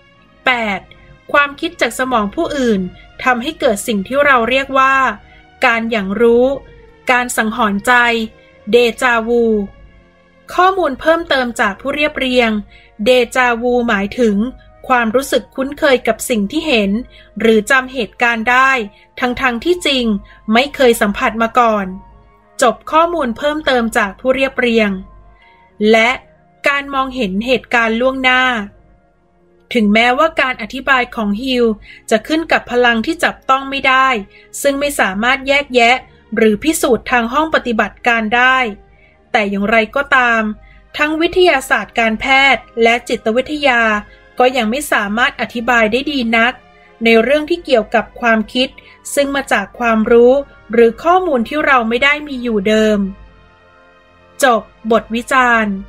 8. ความคิดจากสมองผู้อื่นทำให้เกิดสิ่งที่เราเรียกว่าการอย่างรู้การสังหรณ์ใจเดจาวูข้อมูลเพิ่มเติมจากผู้เรียบเรียงเดจาวูหมายถึงความรู้สึกคุ้นเคยกับสิ่งที่เห็นหรือจำเหตุการณ์ได้ทั้งที่จริงไม่เคยสัมผัสมาก่อนจบข้อมูลเพิ่มเติมจากผู้เรียบเรียงและการมองเห็นเหตุการณ์ล่วงหน้าถึงแม้ว่าการอธิบายของฮิลจะขึ้นกับพลังที่จับต้องไม่ได้ซึ่งไม่สามารถแยกแยะหรือพิสูจน์ทางห้องปฏิบัติการได้แต่อย่างไรก็ตามทั้งวิทยาศาสตร์การแพทย์และจิตวิทยาก็ยังไม่สามารถอธิบายได้ดีนักในเรื่องที่เกี่ยวกับความคิดซึ่งมาจากความรู้หรือข้อมูลที่เราไม่ได้มีอยู่เดิมจบบทวิจารณ์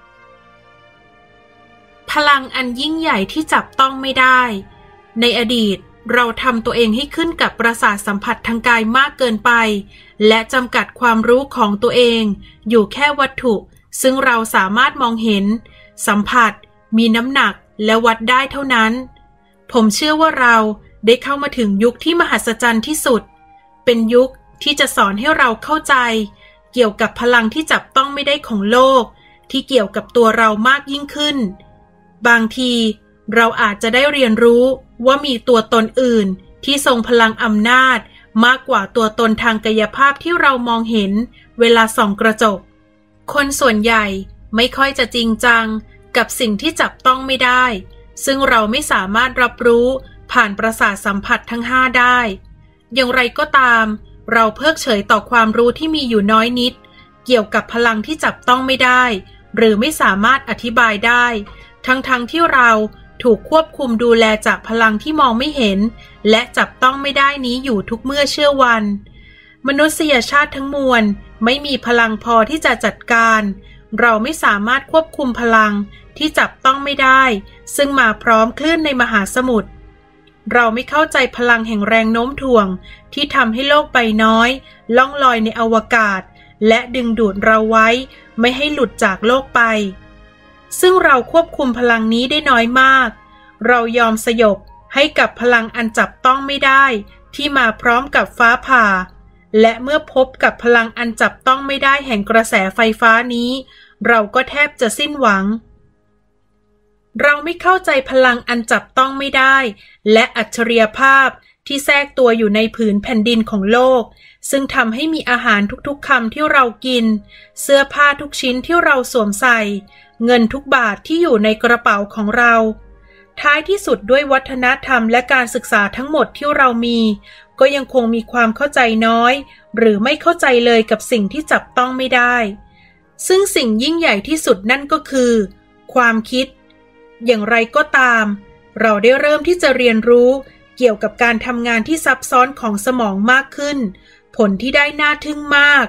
พลังอันยิ่งใหญ่ที่จับต้องไม่ได้ในอดีตเราทำตัวเองให้ขึ้นกับประสาทสัมผัสทางกายมากเกินไปและจำกัดความรู้ของตัวเองอยู่แค่วัตถุซึ่งเราสามารถมองเห็นสัมผัสมีน้ำหนักและวัดได้เท่านั้นผมเชื่อว่าเราได้เข้ามาถึงยุคที่มหัศจรรย์ที่สุดเป็นยุคที่จะสอนให้เราเข้าใจเกี่ยวกับพลังที่จับต้องไม่ได้ของโลกที่เกี่ยวกับตัวเรามากยิ่งขึ้นบางทีเราอาจจะได้เรียนรู้ว่ามีตัวตนอื่นที่ทรงพลังอำนาจมากกว่าตัวตนทางกายภาพที่เรามองเห็นเวลาส่องกระจกคนส่วนใหญ่ไม่ค่อยจะจริงจังกับสิ่งที่จับต้องไม่ได้ซึ่งเราไม่สามารถรับรู้ผ่านประสาทสัมผัสทั้ง5ได้อย่างไรก็ตามเราเพิกเฉยต่อความรู้ที่มีอยู่น้อยนิดเกี่ยวกับพลังที่จับต้องไม่ได้หรือไม่สามารถอธิบายได้ทั้งที่เราถูกควบคุมดูแลจากพลังที่มองไม่เห็นและจับต้องไม่ได้นี้อยู่ทุกเมื่อเชื่อวันมนุษยชาติทั้งมวลไม่มีพลังพอที่จะจัดการเราไม่สามารถควบคุมพลังที่จับต้องไม่ได้ซึ่งมาพร้อมคลื่นในมหาสมุทรเราไม่เข้าใจพลังแห่งแรงโน้มถ่วงที่ทำให้โลกใบน้อยล่องลอยในอวกาศและดึงดูดเราไว้ไม่ให้หลุดจากโลกไปซึ่งเราควบคุมพลังนี้ได้น้อยมากเรายอมสยบให้กับพลังอันจับต้องไม่ได้ที่มาพร้อมกับฟ้าผ่าและเมื่อพบกับพลังอันจับต้องไม่ได้แห่งกระแสไฟฟ้านี้เราก็แทบจะสิ้นหวังเราไม่เข้าใจพลังอันจับต้องไม่ได้และอัจฉริยภาพที่แทรกตัวอยู่ในผืนแผ่นดินของโลกซึ่งทำให้มีอาหารทุกๆคำที่เรากินเสื้อผ้าทุกชิ้นที่เราสวมใส่เงินทุกบาทที่อยู่ในกระเป๋าของเราท้ายที่สุดด้วยวัฒนธรรมและการศึกษาทั้งหมดที่เรามีก็ยังคงมีความเข้าใจน้อยหรือไม่เข้าใจเลยกับสิ่งที่จับต้องไม่ได้ซึ่งสิ่งยิ่งใหญ่ที่สุดนั่นก็คือความคิดอย่างไรก็ตามเราได้เริ่มที่จะเรียนรู้เกี่ยวกับการทำงานที่ซับซ้อนของสมองมากขึ้นผลที่ได้น่าทึ่งมาก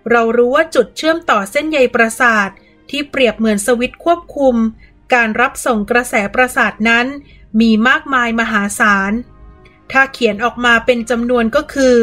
เรารู้ว่าจุดเชื่อมต่อเส้นใยประสาทที่เปรียบเหมือนสวิตช์ควบคุมการรับส่งกระแสประสาทนั้นมีมากมายมหาศาลถ้าเขียนออกมาเป็นจำนวนก็คือ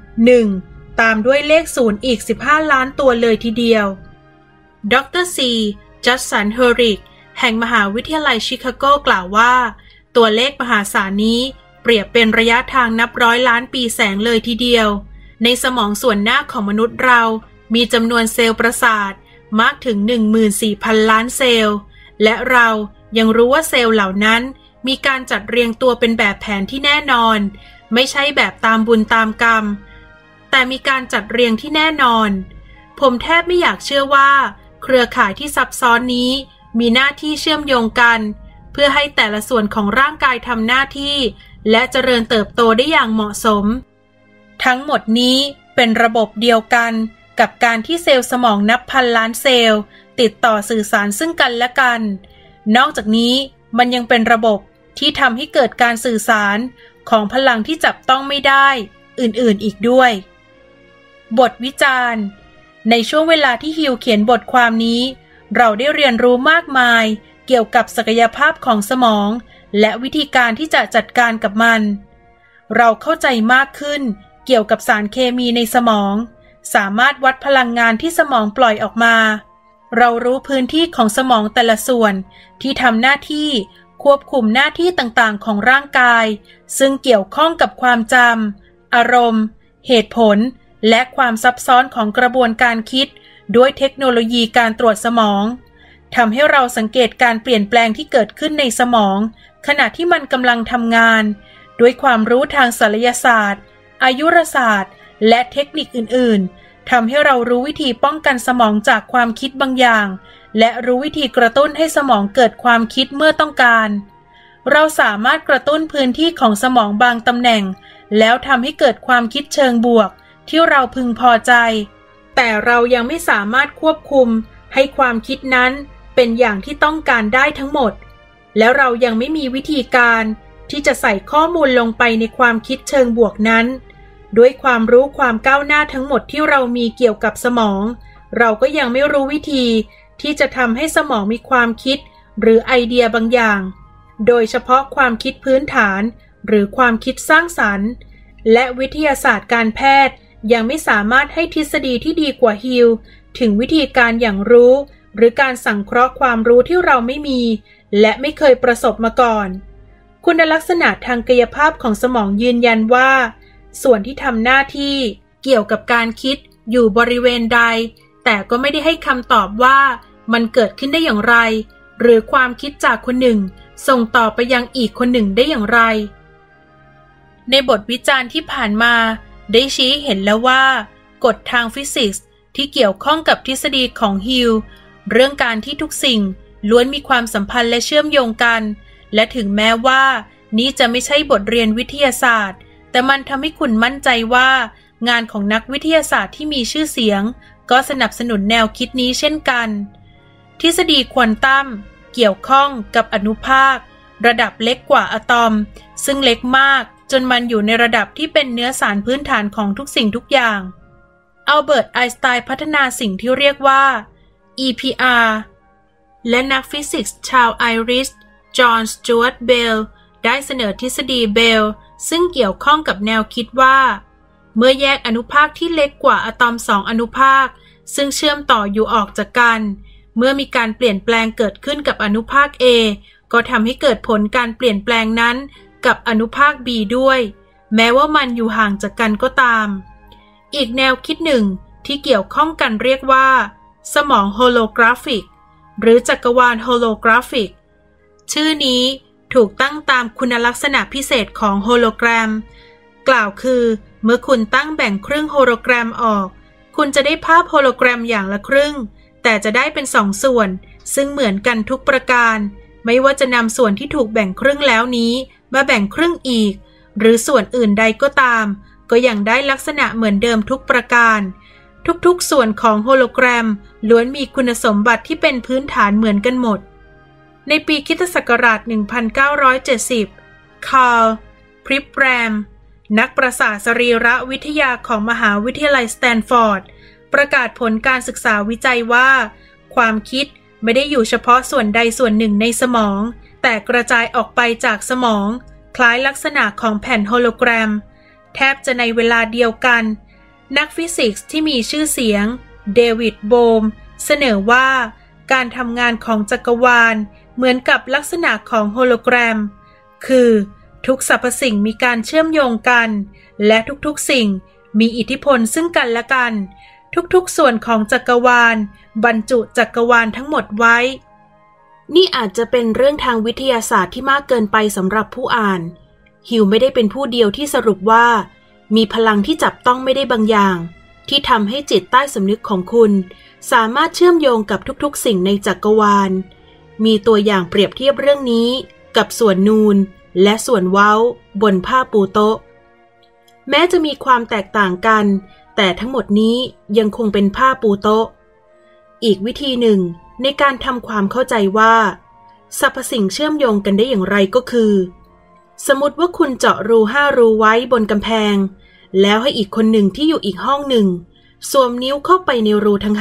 1. ตามด้วยเลข0อีก15ล้านตัวเลยทีเดียวดร.ซี จัสสัน เฮอริกแห่งมหาวิทยาลัยชิคาโกกล่าวว่าตัวเลขมหาศาลนี้เปรียบเป็นระยะทางนับร้อยล้านปีแสงเลยทีเดียวในสมองส่วนหน้าของมนุษย์เรามีจำนวนเซลล์ประสาทมากถึง 14,000 ล้านเซลล์และเรายังรู้ว่าเซลล์เหล่านั้นมีการจัดเรียงตัวเป็นแบบแผนที่แน่นอนไม่ใช่แบบตามบุญตามกรรมแต่มีการจัดเรียงที่แน่นอนผมแทบไม่อยากเชื่อว่าเครือข่ายที่ซับซ้อนนี้มีหน้าที่เชื่อมโยงกันเพื่อให้แต่ละส่วนของร่างกายทำหน้าที่และเจริญเติบโตได้อย่างเหมาะสมทั้งหมดนี้เป็นระบบเดียวกันกับการที่เซลล์สมองนับพันล้านเซลล์ติดต่อสื่อสารซึ่งกันและกันนอกจากนี้มันยังเป็นระบบที่ทำให้เกิดการสื่อสารของพลังที่จับต้องไม่ได้อื่นๆอีกด้วยบทวิจารณ์ในช่วงเวลาที่ฮิวเขียนบทความนี้เราได้เรียนรู้มากมายเกี่ยวกับศักยภาพของสมองและวิธีการที่จะจัดการกับมันเราเข้าใจมากขึ้นเกี่ยวกับสารเคมีในสมองสามารถวัดพลังงานที่สมองปล่อยออกมาเรารู้พื้นที่ของสมองแต่ละส่วนที่ทำหน้าที่ควบคุมหน้าที่ต่างๆของร่างกายซึ่งเกี่ยวข้องกับความจำอารมณ์เหตุผลและความซับซ้อนของกระบวนการคิดด้วยเทคโนโลยีการตรวจสมองทำให้เราสังเกตการเปลี่ยนแปลงที่เกิดขึ้นในสมองขณะที่มันกำลังทำงานด้วยความรู้ทางศัลยศาสตร์อายุรศาสตร์และเทคนิคอื่นๆทำให้เรารู้วิธีป้องกันสมองจากความคิดบางอย่างและรู้วิธีกระตุ้นให้สมองเกิดความคิดเมื่อต้องการเราสามารถกระตุ้นพื้นที่ของสมองบางตำแหน่งแล้วทำให้เกิดความคิดเชิงบวกที่เราพึงพอใจแต่เรายังไม่สามารถควบคุมให้ความคิดนั้นเป็นอย่างที่ต้องการได้ทั้งหมดแล้วเรายังไม่มีวิธีการที่จะใส่ข้อมูลลงไปในความคิดเชิงบวกนั้นด้วยความรู้ความก้าวหน้าทั้งหมดที่เรามีเกี่ยวกับสมองเราก็ยังไม่รู้วิธีที่จะทำให้สมองมีความคิดหรือไอเดียบางอย่างโดยเฉพาะความคิดพื้นฐานหรือความคิดสร้างสรรค์และวิทยาศาสตร์การแพทย์ยังไม่สามารถให้ทฤษฎีที่ดีกว่าฮิลถึงวิธีการอย่างรู้หรือการสังเคราะห์ความรู้ที่เราไม่มีและไม่เคยประสบมาก่อนคุณลักษณะทางกายภาพของสมองยืนยันว่าส่วนที่ทำหน้าที่เกี่ยวกับการคิดอยู่บริเวณใดแต่ก็ไม่ได้ให้คำตอบว่ามันเกิดขึ้นได้อย่างไรหรือความคิดจากคนหนึ่งส่งต่อไปยังอีกคนหนึ่งได้อย่างไรในบทวิจารณ์ที่ผ่านมาได้ชี้เห็นแล้วว่ากฎทางฟิสิกส์ที่เกี่ยวข้องกับทฤษฎีของฮิลเรื่องการที่ทุกสิ่งล้วนมีความสัมพันธ์และเชื่อมโยงกันและถึงแม้ว่านี้จะไม่ใช่บทเรียนวิทยาศาสตร์แต่มันทำให้คุณมั่นใจว่างานของนักวิทยาศาสตร์ที่มีชื่อเสียงก็สนับสนุนแนวคิดนี้เช่นกันทฤษฎีควอนตัมเกี่ยวข้องกับอนุภาคระดับเล็กกว่าอะตอมซึ่งเล็กมากจนมันอยู่ในระดับที่เป็นเนื้อสารพื้นฐานของทุกสิ่งทุกอย่างอัลเบิร์ตไอน์สไตน์พัฒนาสิ่งที่เรียกว่า EPR และนักฟิสิกส์ชาวไอริชจอห์น สจ๊วต เบลได้เสนอทฤษฎีเบลซึ่งเกี่ยวข้องกับแนวคิดว่าเมื่อแยกอนุภาคที่เล็กกว่าอะตอม2อนุภาคซึ่งเชื่อมต่ออยู่ออกจากกันเมื่อมีการเปลี่ยนแปลงเกิดขึ้นกับอนุภาค A ก็ทำให้เกิดผลการเปลี่ยนแปลงนั้นกับอนุภาค B ด้วยแม้ว่ามันอยู่ห่างจากกันก็ตามอีกแนวคิดหนึ่งที่เกี่ยวข้องกันเรียกว่าสมองโฮโลกราฟิกหรือจักรวาลโฮโลกราฟิกชื่อนี้ถูกตั้งตามคุณลักษณะพิเศษของโฮโลแกรมกล่าวคือเมื่อคุณตั้งแบ่งครึ่งโฮโลแกรมออกคุณจะได้ภาพโฮโลแกรมอย่างละครึ่งแต่จะได้เป็น2ส่วนซึ่งเหมือนกันทุกประการไม่ว่าจะนำส่วนที่ถูกแบ่งครึ่งแล้วนี้มาแบ่งครึ่งอีกหรือส่วนอื่นใดก็ตามก็ยังได้ลักษณะเหมือนเดิมทุกประการทุกๆส่วนของโฮโลแกรมล้วนมีคุณสมบัติที่เป็นพื้นฐานเหมือนกันหมดในปีค.ศ. 1970 คาร์ล พริปแรมนักประสาทสรีรวิทยาของมหาวิทยาลัยสแตนฟอร์ดประกาศผลการศึกษาวิจัยว่าความคิดไม่ได้อยู่เฉพาะส่วนใดส่วนหนึ่งในสมองแต่กระจายออกไปจากสมองคล้ายลักษณะของแผ่นโฮโลแกรมแทบจะในเวลาเดียวกันนักฟิสิกส์ที่มีชื่อเสียงเดวิดโบมเสนอว่าการทำงานของจักรวาลเหมือนกับลักษณะของโฮโลแกรมคือทุกสรรพสิ่งมีการเชื่อมโยงกันและทุกๆสิ่งมีอิทธิพลซึ่งกันและกันทุกๆส่วนของจักรวาลบรรจุจักรวาลทั้งหมดไว้นี่อาจจะเป็นเรื่องทางวิทยาศาสตร์ที่มากเกินไปสำหรับผู้อ่านฮิวไม่ได้เป็นผู้เดียวที่สรุปว่ามีพลังที่จับต้องไม่ได้บางอย่างที่ทำให้จิตใต้สำนึกของคุณสามารถเชื่อมโยงกับทุกๆสิ่งในจักรวาลมีตัวอย่างเปรียบเทียบเรื่องนี้กับส่วนนูนและส่วนเว้าบนผ้าปูโต๊ะแม้จะมีความแตกต่างกันแต่ทั้งหมดนี้ยังคงเป็นผ้าปูโต๊ะอีกวิธีหนึ่งในการทำความเข้าใจว่าสรรพสิ่งเชื่อมโยงกันได้อย่างไรก็คือสมมติว่าคุณเจาะรู5 รูไว้บนกำแพงแล้วให้อีกคนหนึ่งที่อยู่อีกห้องหนึ่งสวมนิ้วเข้าไปในรูทั้ง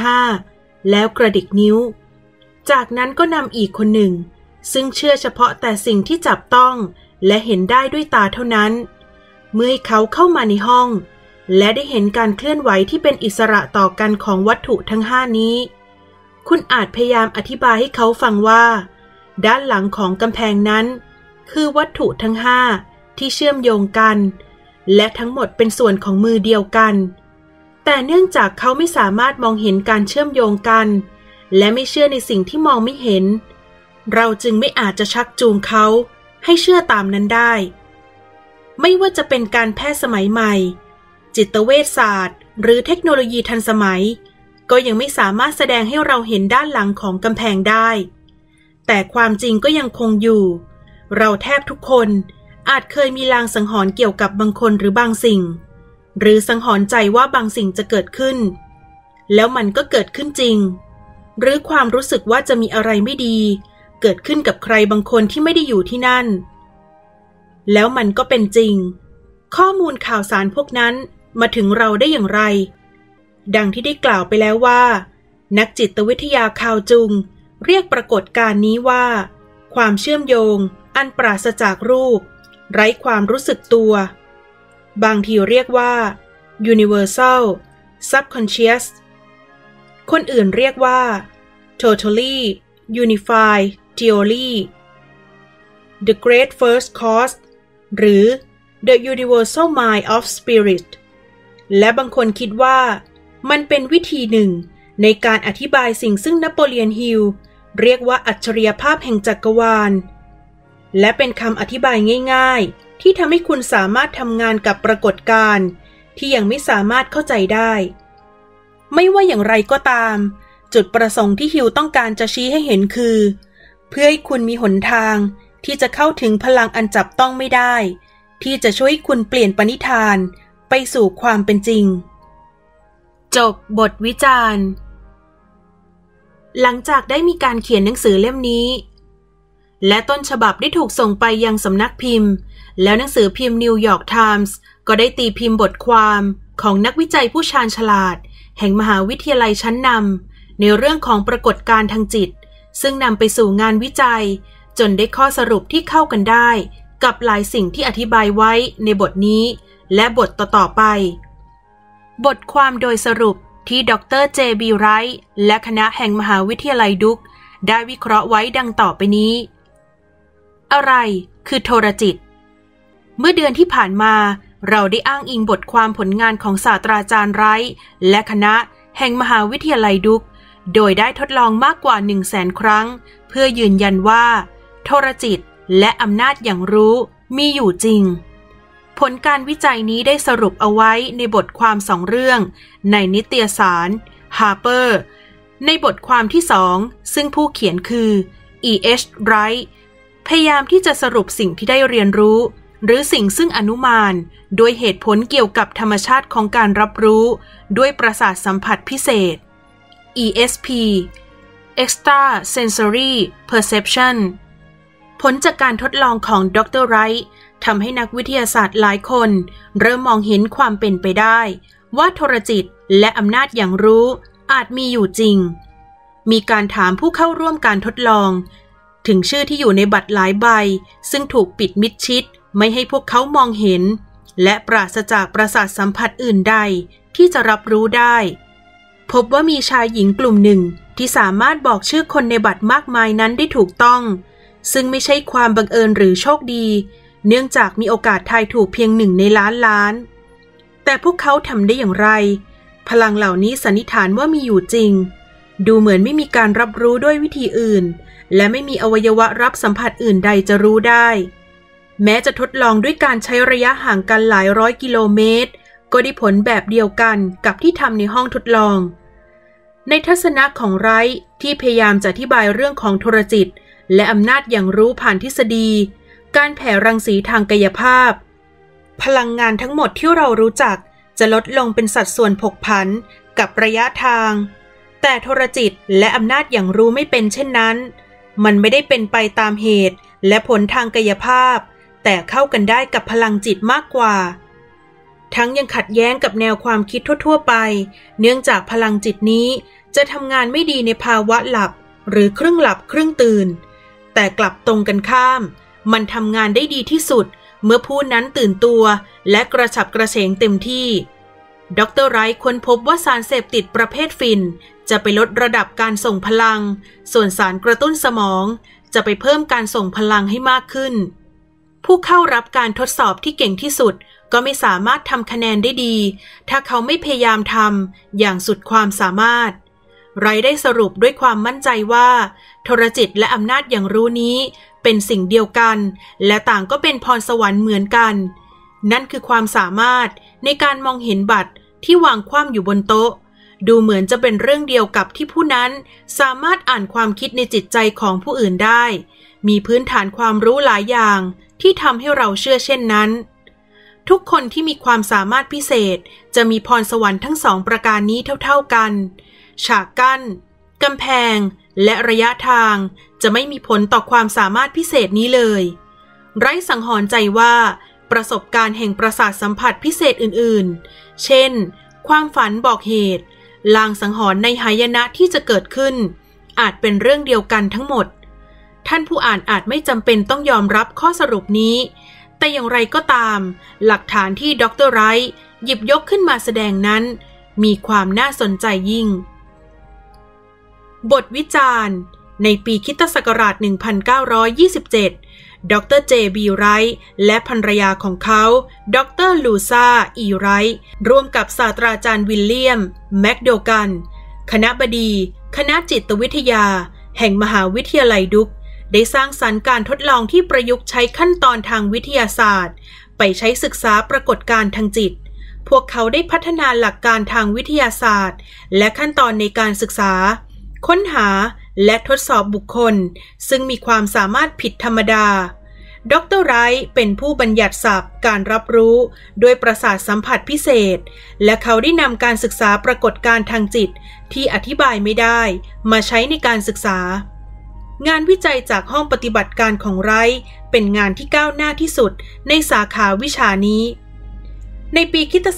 5แล้วกระดิกนิ้วจากนั้นก็นำอีกคนหนึ่งซึ่งเชื่อเฉพาะแต่สิ่งที่จับต้องและเห็นได้ด้วยตาเท่านั้นเมื่อเขาเข้ามาในห้องและได้เห็นการเคลื่อนไหวที่เป็นอิสระต่อกันของวัตถุทั้ง5นี้คุณอาจพยายามอธิบายให้เขาฟังว่าด้านหลังของกำแพงนั้นคือวัตถุทั้ง5ที่เชื่อมโยงกันและทั้งหมดเป็นส่วนของมือเดียวกันแต่เนื่องจากเขาไม่สามารถมองเห็นการเชื่อมโยงกันและไม่เชื่อในสิ่งที่มองไม่เห็นเราจึงไม่อาจจะชักจูงเขาให้เชื่อตามนั้นได้ไม่ว่าจะเป็นการแพทย์สมัยใหม่จิตเวชศาสตร์หรือเทคโนโลยีทันสมัยก็ยังไม่สามารถแสดงให้เราเห็นด้านหลังของกำแพงได้แต่ความจริงก็ยังคงอยู่เราแทบทุกคนอาจเคยมีลางสังหรณ์เกี่ยวกับบางคนหรือบางสิ่งหรือสังหรณ์ใจว่าบางสิ่งจะเกิดขึ้นแล้วมันก็เกิดขึ้นจริงหรือความรู้สึกว่าจะมีอะไรไม่ดีเกิดขึ้นกับใครบางคนที่ไม่ได้อยู่ที่นั่นแล้วมันก็เป็นจริงข้อมูลข่าวสารพวกนั้นมาถึงเราได้อย่างไรดังที่ได้กล่าวไปแล้วว่านักจิตวิทยาคาวจุงเรียกปรากฏการณ์นี้ว่าความเชื่อมโยงอันปราศจากรูปไร้ความรู้สึกตัวบางทีเรียกว่า universal subconscious คนอื่นเรียกว่า totally unified theory the great first cause หรือ the universal mind of spirit และบางคนคิดว่ามันเป็นวิธีหนึ่งในการอธิบายสิ่งซึ่งนโปเลียนฮิลเรียกว่าอัจฉริยภาพแห่งจักรวาลและเป็นคำอธิบายง่ายๆที่ทำให้คุณสามารถทำงานกับปรากฏการณ์ที่ยังไม่สามารถเข้าใจได้ไม่ว่าอย่างไรก็ตามจุดประสงค์ที่ฮิลต้องการจะชี้ให้เห็นคือเพื่อให้คุณมีหนทางที่จะเข้าถึงพลังอันจับต้องไม่ได้ที่จะช่วยคุณเปลี่ยนปณิธานไปสู่ความเป็นจริงจบบทวิจารณ์หลังจากได้มีการเขียนหนังสือเล่มนี้และต้นฉบับได้ถูกส่งไปยังสำนักพิมพ์แล้วหนังสือพิมพ์นิวยอร์กไทมส์ก็ได้ตีพิมพ์บทความของนักวิจัยผู้ชาญฉลาดแห่งมหาวิทยาลัยชั้นนำในเรื่องของปรากฏการณ์ทางจิตซึ่งนำไปสู่งานวิจัยจนได้ข้อสรุปที่เข้ากันได้กับหลายสิ่งที่อธิบายไว้ในบทนี้และบทต่อๆไปบทความโดยสรุปที่ดร. เจ บี ไรท์และคณะแห่งมหาวิทยาลัยดุกได้วิเคราะห์ไว้ดังต่อไปนี้อะไรคือโทรจิตเมื่อเดือนที่ผ่านมาเราได้อ้างอิงบทความผลงานของศาสตราจารย์ไรท์และคณะแห่งมหาวิทยาลัยดุกโดยได้ทดลองมากกว่า 100,000 ครั้งเพื่อยืนยันว่าโทรจิตและอำนาจอย่างรู้มีอยู่จริงผลการวิจัยนี้ได้สรุปเอาไว้ในบทความ2 เรื่องในนิตยสาร Harper ในบทความที่2ซึ่งผู้เขียนคือ E.H. Wright พยายามที่จะสรุปสิ่งที่ได้เรียนรู้หรือสิ่งซึ่งอนุมานโดยเหตุผลเกี่ยวกับธรรมชาติของการรับรู้ด้วยประสาทสัมผัสพิเศษ ESP Extrasensory Perception ผลจากการทดลองของดร. ไรท์ทำให้นักวิทยาศาสตร์หลายคนเริ่มมองเห็นความเป็นไปได้ว่าโทรจิตและอำนาจอย่างรู้อาจมีอยู่จริงมีการถามผู้เข้าร่วมการทดลองถึงชื่อที่อยู่ในบัตรหลายใบซึ่งถูกปิดมิดชิดไม่ให้พวกเขามองเห็นและปราศจากประสาทสัมผัสอื่นใดที่จะรับรู้ได้พบว่ามีชายหญิงกลุ่มหนึ่งที่สามารถบอกชื่อคนในบัตรมากมายนั้นได้ถูกต้องซึ่งไม่ใช่ความบังเอิญหรือโชคดีเนื่องจากมีโอกาสทายถูกเพียง1 ในล้านแต่พวกเขาทำได้อย่างไรพลังเหล่านี้สันนิษฐานว่ามีอยู่จริงดูเหมือนไม่มีการรับรู้ด้วยวิธีอื่นและไม่มีอวัยวะรับสัมผัสอื่นใดจะรู้ได้แม้จะทดลองด้วยการใช้ระยะห่างกันหลายร้อยกิโลเมตรก็ได้ผลแบบเดียวกันกับที่ทำในห้องทดลองในทัศนะของไรท์ที่พยายามจะอธิบายเรื่องของโทรจิตและอำนาจอย่างรู้ผ่านทฤษฎีการแผ่รังสีทางกายภาพพลังงานทั้งหมดที่เรารู้จักจะลดลงเป็นสัดส่วนผกผันกับระยะทางแต่โทรจิตและอำนาจอย่างรู้ไม่เป็นเช่นนั้นมันไม่ได้เป็นไปตามเหตุและผลทางกายภาพแต่เข้ากันได้กับพลังจิตมากกว่าทั้งยังขัดแย้งกับแนวความคิดทั่วๆไปเนื่องจากพลังจิตนี้จะทำงานไม่ดีในภาวะหลับหรือครึ่งหลับครึ่งตื่นแต่กลับตรงกันข้ามมันทำงานได้ดีที่สุดเมื่อผู้นั้นตื่นตัวและกระฉับกระเฉงเต็มที่ดร.ไรท์ค้นพบว่าสารเสพติดประเภทฟินจะไปลดระดับการส่งพลังส่วนสารกระตุ้นสมองจะไปเพิ่มการส่งพลังให้มากขึ้นผู้เข้ารับการทดสอบที่เก่งที่สุดก็ไม่สามารถทำคะแนนได้ดีถ้าเขาไม่พยายามทำอย่างสุดความสามารถไรท์ได้สรุปด้วยความมั่นใจว่าโทรจิตและอำนาจอย่างรู้นี้เป็นสิ่งเดียวกันและต่างก็เป็นพรสวรรค์เหมือนกันนั่นคือความสามารถในการมองเห็นบัตรที่วางคว่ำอยู่บนโต๊ะดูเหมือนจะเป็นเรื่องเดียวกับที่ผู้นั้นสามารถอ่านความคิดในจิตใจของผู้อื่นได้มีพื้นฐานความรู้หลายอย่างที่ทำให้เราเชื่อเช่นนั้นทุกคนที่มีความสามารถพิเศษจะมีพรสวรรค์ทั้งสองประการนี้เท่าๆกันฉากกั้นกำแพงและระยะทางจะไม่มีผลต่อความสามารถพิเศษนี้เลยไร้สังหรณ์ใจว่าประสบการณ์แห่งประสาทสัมผัสพิเศษอื่นๆเช่นความฝันบอกเหตุลางสังหรณ์ในหายนะที่จะเกิดขึ้นอาจเป็นเรื่องเดียวกันทั้งหมดท่านผู้อ่านอาจไม่จำเป็นต้องยอมรับข้อสรุปนี้แต่อย่างไรก็ตามหลักฐานที่ดร.ไรท์หยิบยกขึ้นมาแสดงนั้นมีความน่าสนใจยิ่งบทวิจารณ์ในปีค.ศ. 1927 ดร. J.B. ไรท์และภรรยาของเขา ดร. ลูซา อี ไรท์ร่วมกับศาสตราจารย์วิลเลียม แมคโดกันคณบดีคณะจิตวิทยาแห่งมหาวิทยาลัยดุกได้สร้างสรรค์การทดลองที่ประยุกต์ใช้ขั้นตอนทางวิทยาศาสตร์ไปใช้ศึกษาปรากฏการณ์ทางจิตพวกเขาได้พัฒนาหลักการทางวิทยาศาสตร์และขั้นตอนในการศึกษาค้นหาและทดสอบบุคคลซึ่งมีความสามารถผิดธรรมดาดร.ไรท์เป็นผู้บัญญัติศัพท์การรับรู้ด้วยประสาทสัมผัสพิเศษและเขาได้นำการศึกษาปรากฏการณ์ทางจิตที่อธิบายไม่ได้มาใช้ในการศึกษางานวิจัยจากห้องปฏิบัติการของไรท์เป็นงานที่ก้าวหน้าที่สุดในสาขาวิชานี้ในปีค.ศ.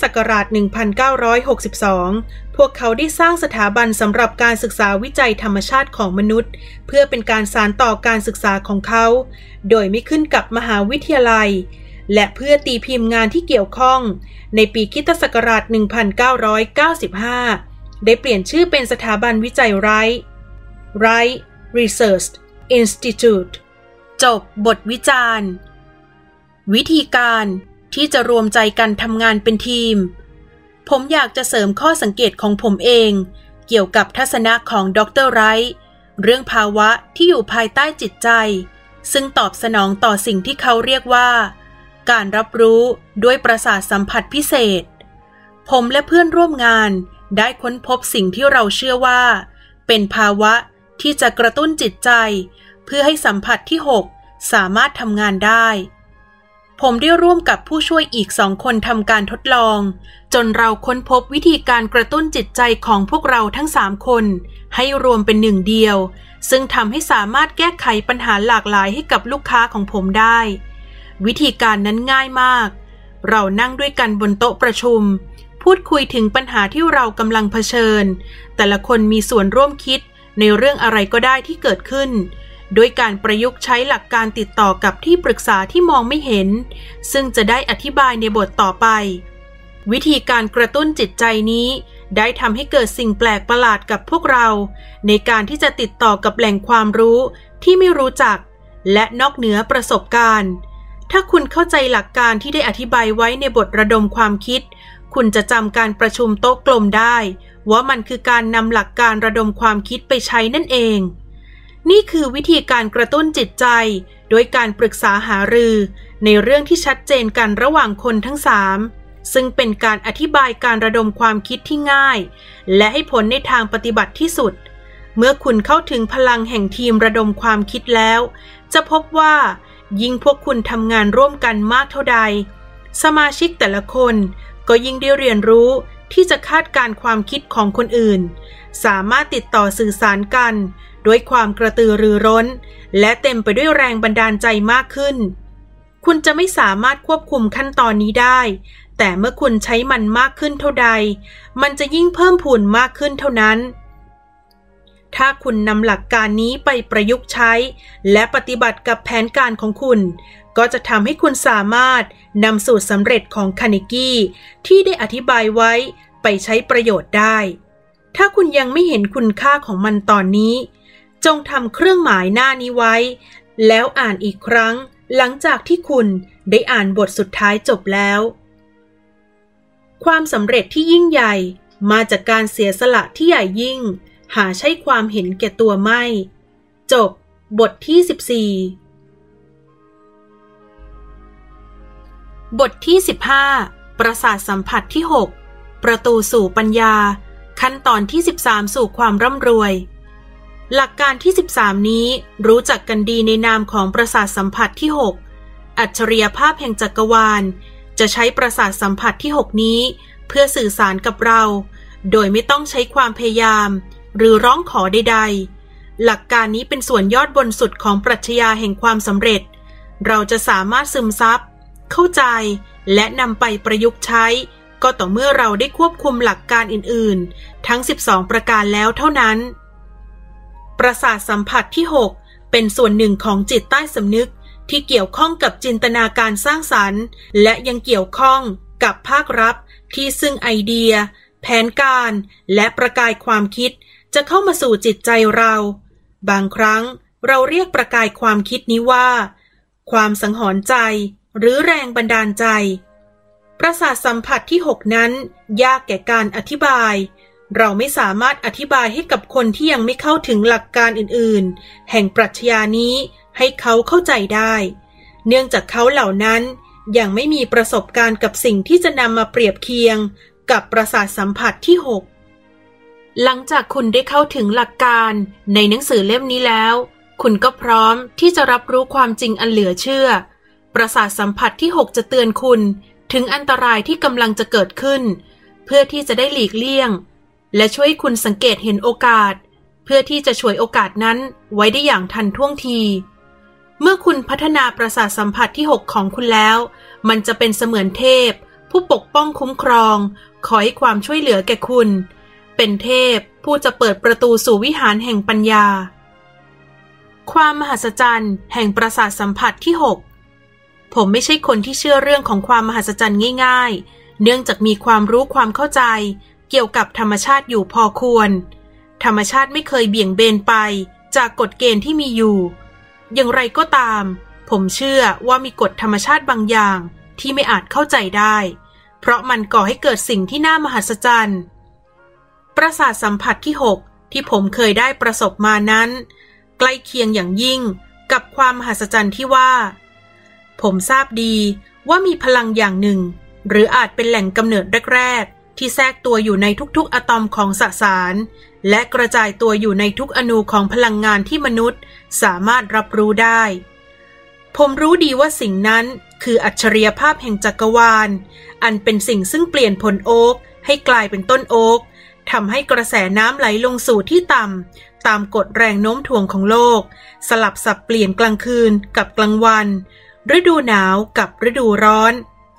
1962 พวกเขาได้สร้างสถาบันสำหรับการศึกษาวิจัยธรรมชาติของมนุษย์เพื่อเป็นการสานต่อการศึกษาของเขาโดยไม่ขึ้นกับมหาวิทยาลัยและเพื่อตีพิมพ์งานที่เกี่ยวข้องในปีค.ศ. 1995 ได้เปลี่ยนชื่อเป็นสถาบันวิจัยไรท์ Research Institute จบบทวิจารณ์วิธีการที่จะรวมใจกันทำงานเป็นทีมผมอยากจะเสริมข้อสังเกตของผมเองเกี่ยวกับทัศนะของดร.ไรท์เรื่องภาวะที่อยู่ภายใต้จิตใจซึ่งตอบสนองต่อสิ่งที่เขาเรียกว่าการรับรู้ด้วยประสาทสัมผัสพิเศษผมและเพื่อนร่วมงานได้ค้นพบสิ่งที่เราเชื่อว่าเป็นภาวะที่จะกระตุ้นจิตใจเพื่อให้สัมผัสที่6สามารถทำงานได้ผมได้ร่วมกับผู้ช่วยอีก2 คนทำการทดลองจนเราค้นพบวิธีการกระตุ้นจิตใจของพวกเราทั้ง3 คนให้รวมเป็นหนึ่งเดียวซึ่งทำให้สามารถแก้ไขปัญหาหลากหลายให้กับลูกค้าของผมได้วิธีการนั้นง่ายมากเรานั่งด้วยกันบนโต๊ะประชุมพูดคุยถึงปัญหาที่เรากำลังเผชิญแต่ละคนมีส่วนร่วมคิดในเรื่องอะไรก็ได้ที่เกิดขึ้นโดยการประยุกต์ใช้หลักการติดต่อกับที่ปรึกษาที่มองไม่เห็นซึ่งจะได้อธิบายในบทต่อไปวิธีการกระตุ้นจิตใจนี้ได้ทำให้เกิดสิ่งแปลกประหลาดกับพวกเราในการที่จะติดต่อกับแหล่งความรู้ที่ไม่รู้จักและนอกเหนือประสบการณ์ถ้าคุณเข้าใจหลักการที่ได้อธิบายไว้ในบทระดมความคิดคุณจะจำการประชุมโต๊ะกลมได้ว่ามันคือการนำหลักการระดมความคิดไปใช้นั่นเองนี่คือวิธีการกระตุ้นจิตใจโดยการปรึกษาหารือในเรื่องที่ชัดเจนกันระหว่างคนทั้งสามซึ่งเป็นการอธิบายการระดมความคิดที่ง่ายและให้ผลในทางปฏิบัติที่สุดเมื่อคุณเข้าถึงพลังแห่งทีมระดมความคิดแล้วจะพบว่ายิ่งพวกคุณทำงานร่วมกันมากเท่าใดสมาชิกแต่ละคนก็ยิ่งได้เรียนรู้ที่จะคาดการณ์ความคิดของคนอื่นสามารถติดต่อสื่อสารกันด้วยความกระตือรือร้นและเต็มไปด้วยแรงบันดาลใจมากขึ้นคุณจะไม่สามารถควบคุมขั้นตอนนี้ได้แต่เมื่อคุณใช้มันมากขึ้นเท่าใดมันจะยิ่งเพิ่มพูนมากขึ้นเท่านั้นถ้าคุณนำหลักการนี้ไปประยุกต์ใช้และปฏิบัติกับแผนการของคุณก็จะทำให้คุณสามารถนำสูตรสำเร็จของคาร์เนกี้ที่ได้อธิบายไว้ไปใช้ประโยชน์ได้ถ้าคุณยังไม่เห็นคุณค่าของมันตอนนี้จงทำเครื่องหมายหน้านี้ไว้แล้วอ่านอีกครั้งหลังจากที่คุณได้อ่านบทสุดท้ายจบแล้วความสำเร็จที่ยิ่งใหญ่มาจากการเสียสละที่ใหญ่ยิ่งหาใช่ความเห็นแก่ตัวไม่จบบทที่14บทที่15ประสาทสัมผัสที่6ประตูสู่ปัญญาขั้นตอนที่13สู่ความร่ำรวยหลักการที่13นี้รู้จักกันดีในนามของประสาทสัมผัสที่6อัจฉริยภาพแห่งจักรวาลจะใช้ประสาทสัมผัสที่6นี้เพื่อสื่อสารกับเราโดยไม่ต้องใช้ความพยายามหรือร้องขอใดๆหลักการนี้เป็นส่วนยอดบนสุดของปรัชญาแห่งความสำเร็จเราจะสามารถซึมซับเข้าใจและนำไปประยุกต์ใช้ก็ต่อเมื่อเราได้ควบคุมหลักการอื่นๆทั้ง12ประการแล้วเท่านั้นประสาทสัมผัสที่6เป็นส่วนหนึ่งของจิตใต้สำนึกที่เกี่ยวข้องกับจินตนาการสร้างสรรค์และยังเกี่ยวข้องกับภาครับที่ซึ่งไอเดียแผนการและประกายความคิดจะเข้ามาสู่จิตใจเราบางครั้งเราเรียกประกายความคิดนี้ว่าความสังหรณ์ใจหรือแรงบันดาลใจประสาทสัมผัสที่6นั้นยากแก่การอธิบายเราไม่สามารถอธิบายให้กับคนที่ยังไม่เข้าถึงหลักการอื่นๆแห่งปรัชญานี้ให้เขาเข้าใจได้เนื่องจากเขาเหล่านั้นยังไม่มีประสบการณ์กับสิ่งที่จะนำมาเปรียบเคียงกับประสาทสัมผัสที่6หลังจากคุณได้เข้าถึงหลักการในหนังสือเล่มนี้แล้วคุณก็พร้อมที่จะรับรู้ความจริงอันเหลือเชื่อประสาทสัมผัสที่6จะเตือนคุณถึงอันตรายที่กำลังจะเกิดขึ้นเพื่อที่จะได้หลีกเลี่ยงและช่วยคุณสังเกตเห็นโอกาสเพื่อที่จะฉวยโอกาสนั้นไว้ได้อย่างทันท่วงทีเมื่อคุณพัฒนาประสาทสัมผัสที่6ของคุณแล้วมันจะเป็นเสมือนเทพผู้ปกป้องคุ้มครองขอให้ความช่วยเหลือแก่คุณเป็นเทพผู้จะเปิดประตูสู่วิหารแห่งปัญญาความมหัศจรรย์แห่งประสาทสัมผัสที่6ผมไม่ใช่คนที่เชื่อเรื่องของความมหัศจรรย์ง่ายๆเนื่องจากมีความรู้ความเข้าใจเกี่ยวกับธรรมชาติอยู่พอควรธรรมชาติไม่เคยเบี่ยงเบนไปจากกฎเกณฑ์ที่มีอยู่อย่างไรก็ตามผมเชื่อว่ามีกฎธรรมชาติบางอย่างที่ไม่อาจเข้าใจได้เพราะมันก่อให้เกิดสิ่งที่น่ามหัศจรรย์ประสาทสัมผัสที่6ที่ผมเคยได้ประสบมานั้นใกล้เคียงอย่างยิ่งกับความมหัศจรรย์ที่ว่าผมทราบดีว่ามีพลังอย่างหนึ่งหรืออาจเป็นแหล่งกำเนิดแรกๆที่แทรกตัวอยู่ในทุกๆอะตอมของสสารและกระจายตัวอยู่ในทุกอนูของพลังงานที่มนุษย์สามารถรับรู้ได้ผมรู้ดีว่าสิ่งนั้นคืออัจฉริยภาพแห่งจักรวาลอันเป็นสิ่งซึ่งเปลี่ยนผลโอ๊กให้กลายเป็นต้นโอ๊กทำให้กระแสน้ำไหลลงสู่ที่ต่ำตามกฎแรงโน้มถ่วงของโลกสลับสับเปลี่ยนกลางคืนกับกลางวันฤดูหนาวกับฤดูร้อน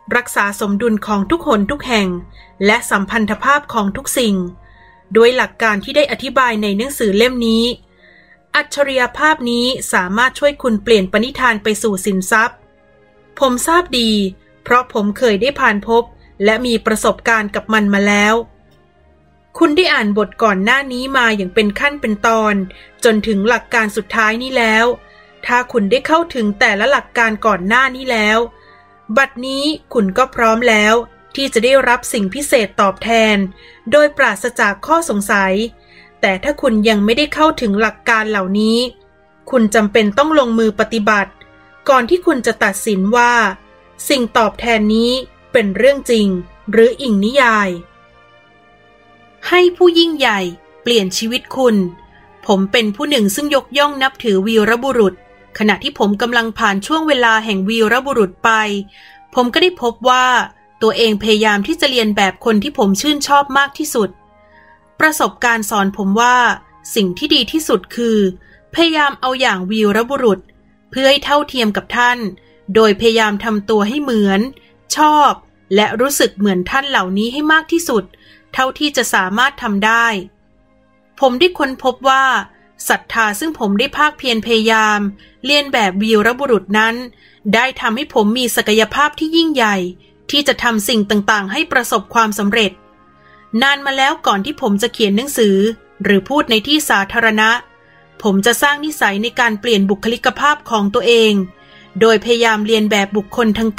รักษาสมดุลของทุกหนทุกแห่งและสัมพันธภาพของทุกสิ่งโดยหลักการที่ได้อธิบายในหนังสือเล่มนี้อัจฉริยภาพนี้สามารถช่วยคุณเปลี่ยนปณิธานไปสู่สินทรัพย์ผมทราบดีเพราะผมเคยได้ผ่านพบและมีประสบการณ์กับมันมาแล้วคุณได้อ่านบทก่อนหน้านี้มาอย่างเป็นขั้นเป็นตอนจนถึงหลักการสุดท้ายนี้แล้วถ้าคุณได้เข้าถึงแต่ละหลักการก่อนหน้านี้แล้วบัดนี้คุณก็พร้อมแล้วที่จะได้รับสิ่งพิเศษตอบแทนโดยปราศจากข้อสงสัยแต่ถ้าคุณยังไม่ได้เข้าถึงหลักการเหล่านี้คุณจำเป็นต้องลงมือปฏิบัติก่อนที่คุณจะตัดสินว่าสิ่งตอบแทนนี้เป็นเรื่องจริงหรืออิงนิยายให้ผู้ยิ่งใหญ่เปลี่ยนชีวิตคุณผมเป็นผู้หนึ่งซึ่งยกย่องนับถือวีรบุรุษขณะที่ผมกำลังผ่านช่วงเวลาแห่งวีรบุรุษไปผมก็ได้พบว่าตัวเองพยายามที่จะเรียนแบบคนที่ผมชื่นชอบมากที่สุดประสบการณ์สอนผมว่าสิ่งที่ดีที่สุดคือพยายามเอาอย่างวีรบุรุษเพื่อให้เท่าเทียมกับท่านโดยพยายามทำตัวให้เหมือนชอบและรู้สึกเหมือนท่านเหล่านี้ให้มากที่สุดเท่าที่จะสามารถทำได้ผมได้ค้นพบว่าศรัทธาซึ่งผมได้ภาคเพียรพยายามเลียนแบบวีรบุรุษนั้นได้ทำให้ผมมีศักยภาพที่ยิ่งใหญ่ที่จะทำสิ่งต่างๆให้ประสบความสำเร็จนานมาแล้วก่อนที่ผมจะเขียนหนังสือหรือพูดในที่สาธารณะผมจะสร้างนิสัยในการเปลี่ยนบุคลิกภาพของตัวเองโดยพยายามเรียนแบบบุคคลทั้ง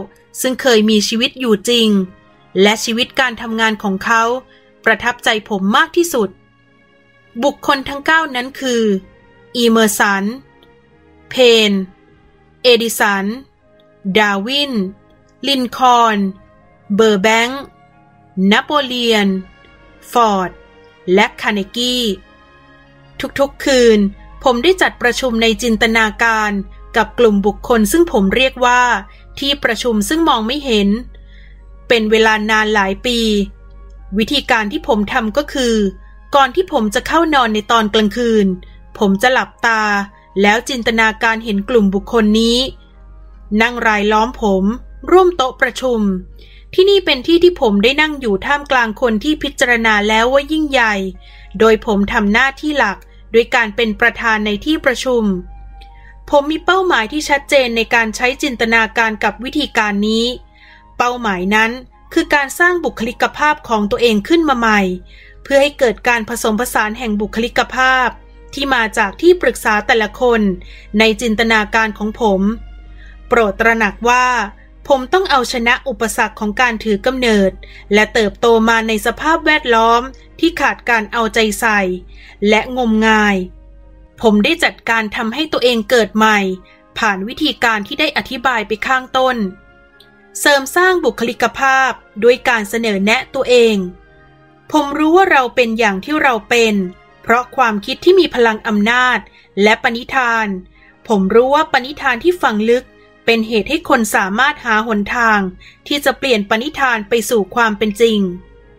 9ซึ่งเคยมีชีวิตอยู่จริงและชีวิตการทำงานของเขาประทับใจผมมากที่สุดบุคคลทั้ง9นั้นคืออีเมอร์สันเพนเอดิสันดาร์วินลินคอล์นเบอร์แบงค์นโปเลียนฟอร์ดและคาร์เนกี้ทุกๆคืนผมได้จัดประชุมในจินตนาการกับกลุ่มบุคคลซึ่งผมเรียกว่าที่ประชุมซึ่งมองไม่เห็นเป็นเวลานานหลายปีวิธีการที่ผมทำก็คือก่อนที่ผมจะเข้านอนในตอนกลางคืนผมจะหลับตาแล้วจินตนาการเห็นกลุ่มบุคคลนี้นั่งรายล้อมผมร่วมโต๊ะประชุมที่นี่เป็นที่ที่ผมได้นั่งอยู่ท่ามกลางคนที่พิจารณาแล้วว่ายิ่งใหญ่โดยผมทำหน้าที่หลักโดยการเป็นประธานในที่ประชุมผมมีเป้าหมายที่ชัดเจนในการใช้จินตนาการกับวิธีการนี้เป้าหมายนั้นคือการสร้างบุคลิกภาพของตัวเองขึ้นมาใหม่เพื่อให้เกิดการผสมผสานแห่งบุคลิกภาพที่มาจากที่ปรึกษาแต่ละคนในจินตนาการของผมโปรดตระหนักว่าผมต้องเอาชนะอุปสรรคของการถือกำเนิดและเติบโตมาในสภาพแวดล้อมที่ขาดการเอาใจใส่และงมงายผมได้จัดการทำให้ตัวเองเกิดใหม่ผ่านวิธีการที่ได้อธิบายไปข้างต้นเสริมสร้างบุคลิกภาพด้วยการเสนอแนะตัวเองผมรู้ว่าเราเป็นอย่างที่เราเป็นเพราะความคิดที่มีพลังอำนาจและปณิธานผมรู้ว่าปณิธานที่ฝังลึกเป็นเหตุให้คนสามารถหาหนทางที่จะเปลี่ยนปณิธานไปสู่ความเป็นจริง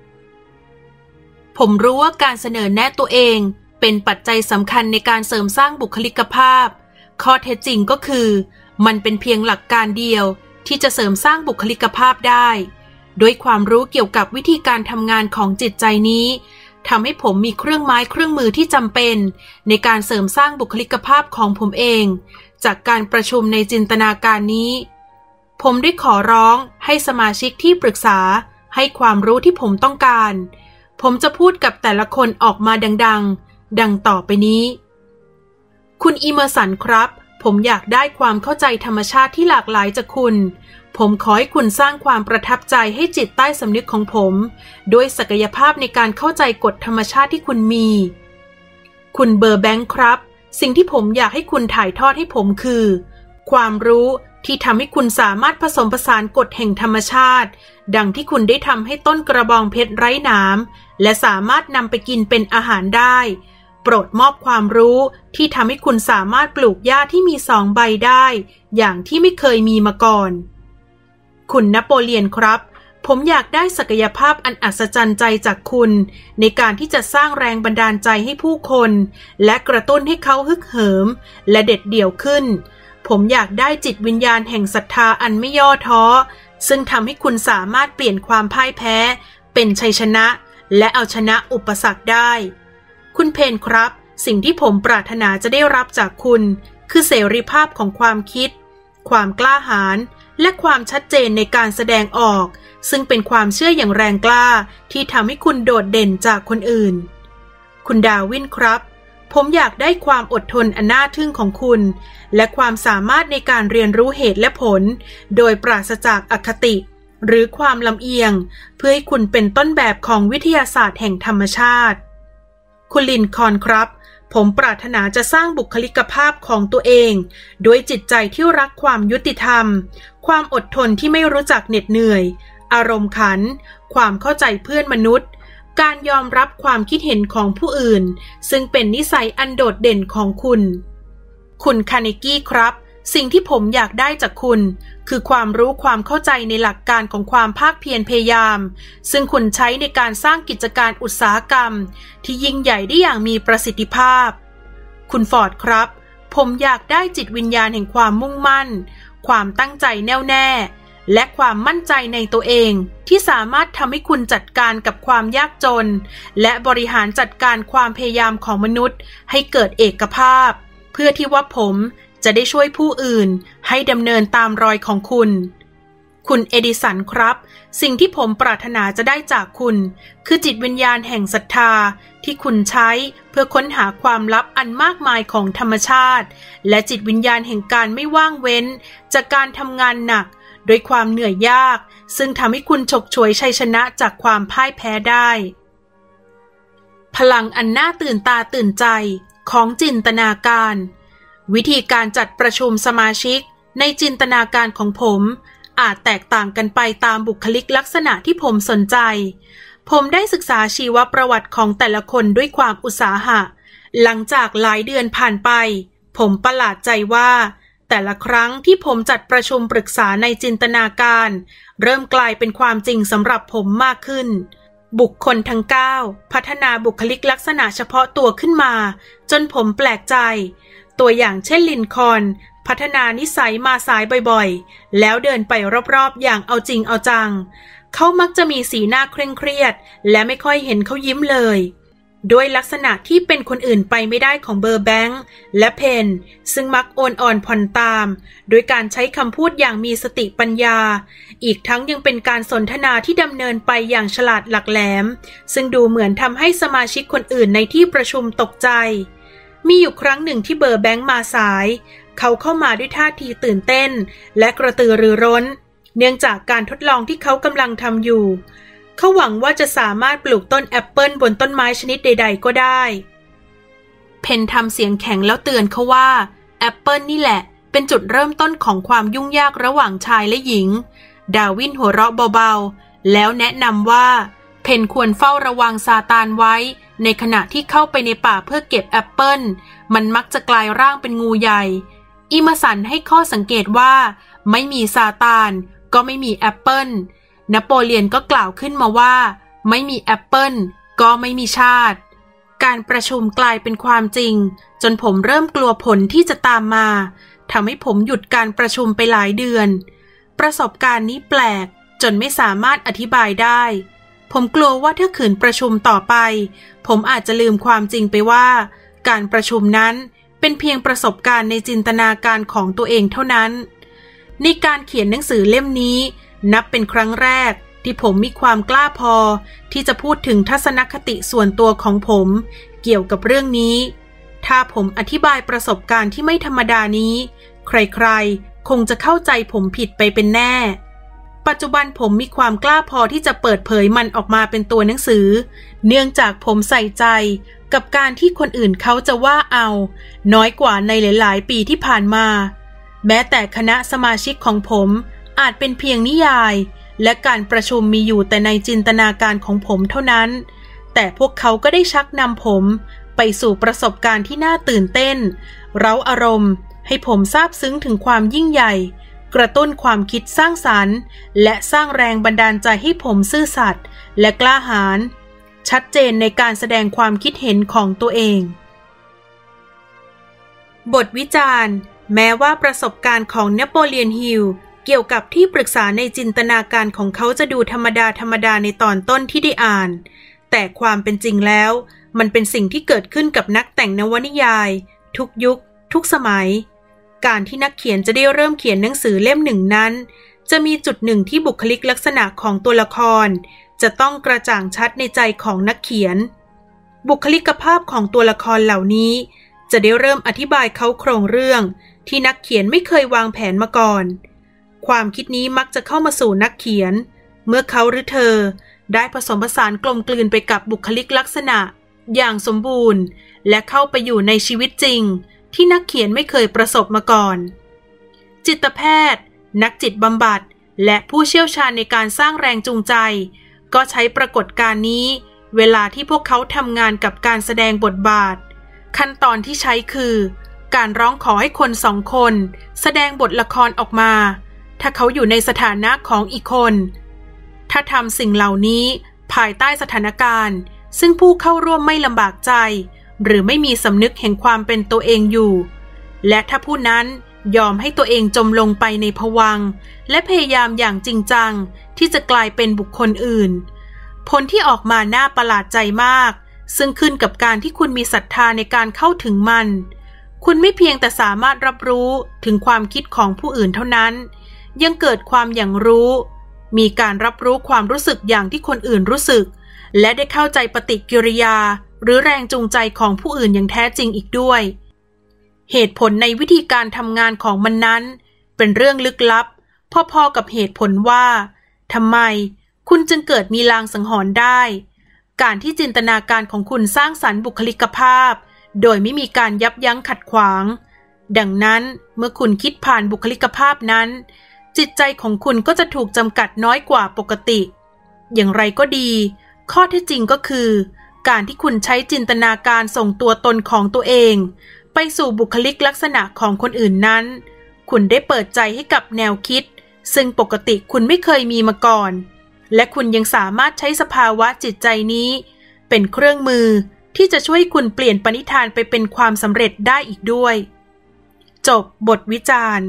ผมรู้ว่าการเสนอแนะตัวเองเป็นปัจจัยสำคัญในการเสริมสร้างบุคลิกภาพข้อเท็จจริงก็คือมันเป็นเพียงหลักการเดียวที่จะเสริมสร้างบุคลิกภาพได้ด้วยความรู้เกี่ยวกับวิธีการทำงานของจิตใจนี้ทำให้ผมมีเครื่องไม้เครื่องมือที่จำเป็นในการเสริมสร้างบุคลิกภาพของผมเองจากการประชุมในจินตนาการนี้ผมได้ขอร้องให้สมาชิกที่ปรึกษาให้ความรู้ที่ผมต้องการผมจะพูดกับแต่ละคนออกมาดังต่อไปนี้คุณอีเมอร์สันครับผมอยากได้ความเข้าใจธรรมชาติที่หลากหลายจากคุณผมขอให้คุณสร้างความประทับใจให้จิตใต้สำนึกของผมด้วยศักยภาพในการเข้าใจกฎธรรมชาติที่คุณมีคุณเบอร์แบงค์ครับสิ่งที่ผมอยากให้คุณถ่ายทอดให้ผมคือความรู้ที่ทำให้คุณสามารถผสมผสานกฎแห่งธรรมชาติดังที่คุณได้ทำให้ต้นกระบองเพชรไร้หนามและสามารถนำไปกินเป็นอาหารได้โปรดมอบความรู้ที่ทำให้คุณสามารถปลูกหญ้าที่มี2 ใบได้อย่างที่ไม่เคยมีมาก่อนคุณนโปเลียนครับผมอยากได้ศักยภาพอันอัศจรรย์ใจจากคุณในการที่จะสร้างแรงบันดาลใจให้ผู้คนและกระตุ้นให้เขาฮึกเหิมและเด็ดเดี่ยวขึ้นผมอยากได้จิตวิญญาณแห่งศรัทธาอันไม่ย่อท้อซึ่งทำให้คุณสามารถเปลี่ยนความพ่ายแพ้เป็นชัยชนะและเอาชนะอุปสรรคได้คุณเพนครับสิ่งที่ผมปรารถนาจะได้รับจากคุณคือเสรีภาพของความคิดความกล้าหาญและความชัดเจนในการแสดงออกซึ่งเป็นความเชื่ออย่างแรงกล้าที่ทำให้คุณโดดเด่นจากคนอื่นคุณดาวินครับผมอยากได้ความอดทนอันน่าทึ่งของคุณและความสามารถในการเรียนรู้เหตุและผลโดยปราศจากอคติหรือความลำเอียงเพื่อให้คุณเป็นต้นแบบของวิทยาศาสตร์แห่งธรรมชาติคุณลินคอล์นครับผมปรารถนาจะสร้างบุคลิกภาพของตัวเองด้วยจิตใจที่รักความยุติธรรมความอดทนที่ไม่รู้จักเหน็ดเหนื่อยอารมณ์ขันความเข้าใจเพื่อนมนุษย์การยอมรับความคิดเห็นของผู้อื่นซึ่งเป็นนิสัยอันโดดเด่นของคุณคาร์เนกี้ครับสิ่งที่ผมอยากได้จากคุณคือความรู้ความเข้าใจในหลักการของความภาคเพียรพยายามซึ่งคุณใช้ในการสร้างกิจการอุตสาหกรรมที่ยิ่งใหญ่ได้อย่างมีประสิทธิภาพคุณฟอร์ดครับผมอยากได้จิตวิญญาณแห่งความมุ่งมั่นความตั้งใจแน่วแน่และความมั่นใจในตัวเองที่สามารถทำให้คุณจัดการกับความยากจนและบริหารจัดการความพยายามของมนุษย์ให้เกิดเอกภาพเพื่อที่ว่าผมจะได้ช่วยผู้อื่นให้ดำเนินตามรอยของคุณเอดิสันครับสิ่งที่ผมปรารถนาจะได้จากคุณคือจิตวิญญาณแห่งศรัทธาที่คุณใช้เพื่อค้นหาความลับอันมากมายของธรรมชาติและจิตวิญญาณแห่งการไม่ว่างเว้นจากการทำงานหนักโดยความเหนื่อยยากซึ่งทำให้คุณฉกฉวยชัยชนะจากความพ่ายแพ้ได้พลังอันน่าตื่นตาตื่นใจของจินตนาการวิธีการจัดประชุมสมาชิกในจินตนาการของผมอาจแตกต่างกันไปตามบุคลิกลักษณะที่ผมสนใจผมได้ศึกษาชีวประวัติของแต่ละคนด้วยความอุตสาหะหลังจากหลายเดือนผ่านไปผมประหลาดใจว่าแต่ละครั้งที่ผมจัดประชุมปรึกษาในจินตนาการเริ่มกลายเป็นความจริงสำหรับผมมากขึ้นบุคคลทั้ง9พัฒนาบุคลิกลักษณะเฉพาะตัวขึ้นมาจนผมแปลกใจตัวอย่างเช่นลินคอล์นพัฒนานิสัยมาสายบ่อยๆแล้วเดินไปรอบๆอย่างเอาจริงเอาจังเขามักจะมีสีหน้าเคร่งเครียดและไม่ค่อยเห็นเขายิ้มเลยด้วยลักษณะที่เป็นคนอื่นไปไม่ได้ของเบอร์แบงค์และเพนซึ่งมักโอนอ่อนผ่อนตามโดยการใช้คำพูดอย่างมีสติปัญญาอีกทั้งยังเป็นการสนทนาที่ดำเนินไปอย่างฉลาดหลักแหลมซึ่งดูเหมือนทำให้สมาชิกคนอื่นในที่ประชุมตกใจมีอยู่ครั้งหนึ่งที่เบอร์แบงค์มาสายเขาเข้ามาด้วยท่าทีตื่นเต้นและกระตือรือร้นเนื่องจากการทดลองที่เขากำลังทำอยู่เขาหวังว่าจะสามารถปลูกต้นแอปเปิลบนต้นไม้ชนิดใดๆก็ได้เพนทำเสียงแข็งแล้วเตือนเขาว่าแอปเปิลนี่แหละเป็นจุดเริ่มต้นของความยุ่งยากระหว่างชายและหญิงดาวินหัวเราะเบาๆแล้วแนะนำว่าเพนควรเฝ้าระวังซาตานไว้ในขณะที่เข้าไปในป่าเพื่อเก็บแอปเปิลมันมักจะกลายร่างเป็นงูใหญ่อิมสันให้ข้อสังเกตว่าไม่มีซาตานก็ไม่มีแอปเปิลนโปเลียนก็กล่าวขึ้นมาว่าไม่มีแอปเปิลก็ไม่มีชาติการประชุมกลายเป็นความจริงจนผมเริ่มกลัวผลที่จะตามมาทำให้ผมหยุดการประชุมไปหลายเดือนประสบการณ์นี้แปลกจนไม่สามารถอธิบายได้ผมกลัวว่าถ้าขืนประชุมต่อไปผมอาจจะลืมความจริงไปว่าการประชุมนั้นเป็นเพียงประสบการณ์ในจินตนาการของตัวเองเท่านั้นในการเขียนหนังสือเล่มนี้นับเป็นครั้งแรกที่ผมมีความกล้าพอที่จะพูดถึงทัศนคติส่วนตัวของผมเกี่ยวกับเรื่องนี้ถ้าผมอธิบายประสบการณ์ที่ไม่ธรรมดานี้ใครๆคงจะเข้าใจผมผิดไปเป็นแน่ปัจจุบันผมมีความกล้าพอที่จะเปิดเผยมันออกมาเป็นตัวหนังสือเนื่องจากผมใส่ใจกับการที่คนอื่นเขาจะว่าเอาน้อยกว่าในหลายๆปีที่ผ่านมาแม้แต่คณะสมาชิกของผมอาจเป็นเพียงนิยายและการประชุมมีอยู่แต่ในจินตนาการของผมเท่านั้นแต่พวกเขาก็ได้ชักนำผมไปสู่ประสบการณ์ที่น่าตื่นเต้นเร้าอารมณ์ให้ผมซาบซึ้งถึงความยิ่งใหญ่กระตุ้นความคิดสร้างสรรค์และสร้างแรงบันดาลใจให้ผมซื่อสัตย์และกล้าหาญชัดเจนในการแสดงความคิดเห็นของตัวเองบทวิจารณ์แม้ว่าประสบการณ์ของนโปเลียนฮิลเกี่ยวกับที่ปรึกษาในจินตนาการของเขาจะดูธรรมดาในตอนต้นที่ได้อ่านแต่ความเป็นจริงแล้วมันเป็นสิ่งที่เกิดขึ้นกับนักแต่งนวนิยายทุกยุคทุกสมัยการที่นักเขียนจะได้เริ่มเขียนหนังสือเล่มหนึ่งนั้นจะมีจุดหนึ่งที่บุคลิกลักษณะของตัวละครจะต้องกระจ่างชัดในใจของนักเขียนบุคลิกภาพของตัวละครเหล่านี้จะได้เริ่มอธิบายเขาโครงเรื่องที่นักเขียนไม่เคยวางแผนมาก่อนความคิดนี้มักจะเข้ามาสู่นักเขียนเมื่อเขาหรือเธอได้ผสมผสานกลมกลืนไปกับบุคลิกลักษณะอย่างสมบูรณ์และเข้าไปอยู่ในชีวิตจริงที่นักเขียนไม่เคยประสบมาก่อนจิตแพทย์นักจิตบำบัดและผู้เชี่ยวชาญในการสร้างแรงจูงใจก็ใช้ปรากฏการณ์นี้เวลาที่พวกเขาทำงานกับการแสดงบทบาทขั้นตอนที่ใช้คือการร้องขอให้คนสองคนแสดงบทละครออกมาถ้าเขาอยู่ในสถานะของอีกคนถ้าทำสิ่งเหล่านี้ภายใต้สถานการณ์ซึ่งผู้เข้าร่วมไม่ลำบากใจหรือไม่มีสำนึกแห่งความเป็นตัวเองอยู่และถ้าผู้นั้นยอมให้ตัวเองจมลงไปในภวังค์และพยายามอย่างจริงจังที่จะกลายเป็นบุคคลอื่นผลที่ออกมาน่าประหลาดใจมากซึ่งขึ้นกับการที่คุณมีศรัทธาในการเข้าถึงมันคุณไม่เพียงแต่สามารถรับรู้ถึงความคิดของผู้อื่นเท่านั้นยังเกิดความอย่างรู้มีการรับรู้ความรู้สึกอย่างที่คนอื่นรู้สึกและได้เข้าใจปฏิกิริยาหรือแรงจูงใจของผู้อื่นอย่างแท้จริงอีกด้วยเหตุผลในวิธีการทำงานของมันนั้นเป็นเรื่องลึกลับพอๆกับเหตุผลว่าทำไมคุณจึงเกิดมีลางสังหรณ์ได้การที่จินตนาการของคุณสร้างสรรค์บุคลิกภาพโดยไม่มีการยับยั้งขัดขวางดังนั้นเมื่อคุณคิดผ่านบุคลิกภาพนั้นจิตใจของคุณก็จะถูกจำกัดน้อยกว่าปกติอย่างไรก็ดีข้อเท็จจริงก็คือการที่คุณใช้จินตนาการส่งตัวตนของตัวเองไปสู่บุคลิกลักษณะของคนอื่นนั้นคุณได้เปิดใจให้กับแนวคิดซึ่งปกติคุณไม่เคยมีมาก่อนและคุณยังสามารถใช้สภาวะจิตใจนี้เป็นเครื่องมือที่จะช่วยคุณเปลี่ยนปณิธานไปเป็นความสำเร็จได้อีกด้วยจบบทวิจารณ์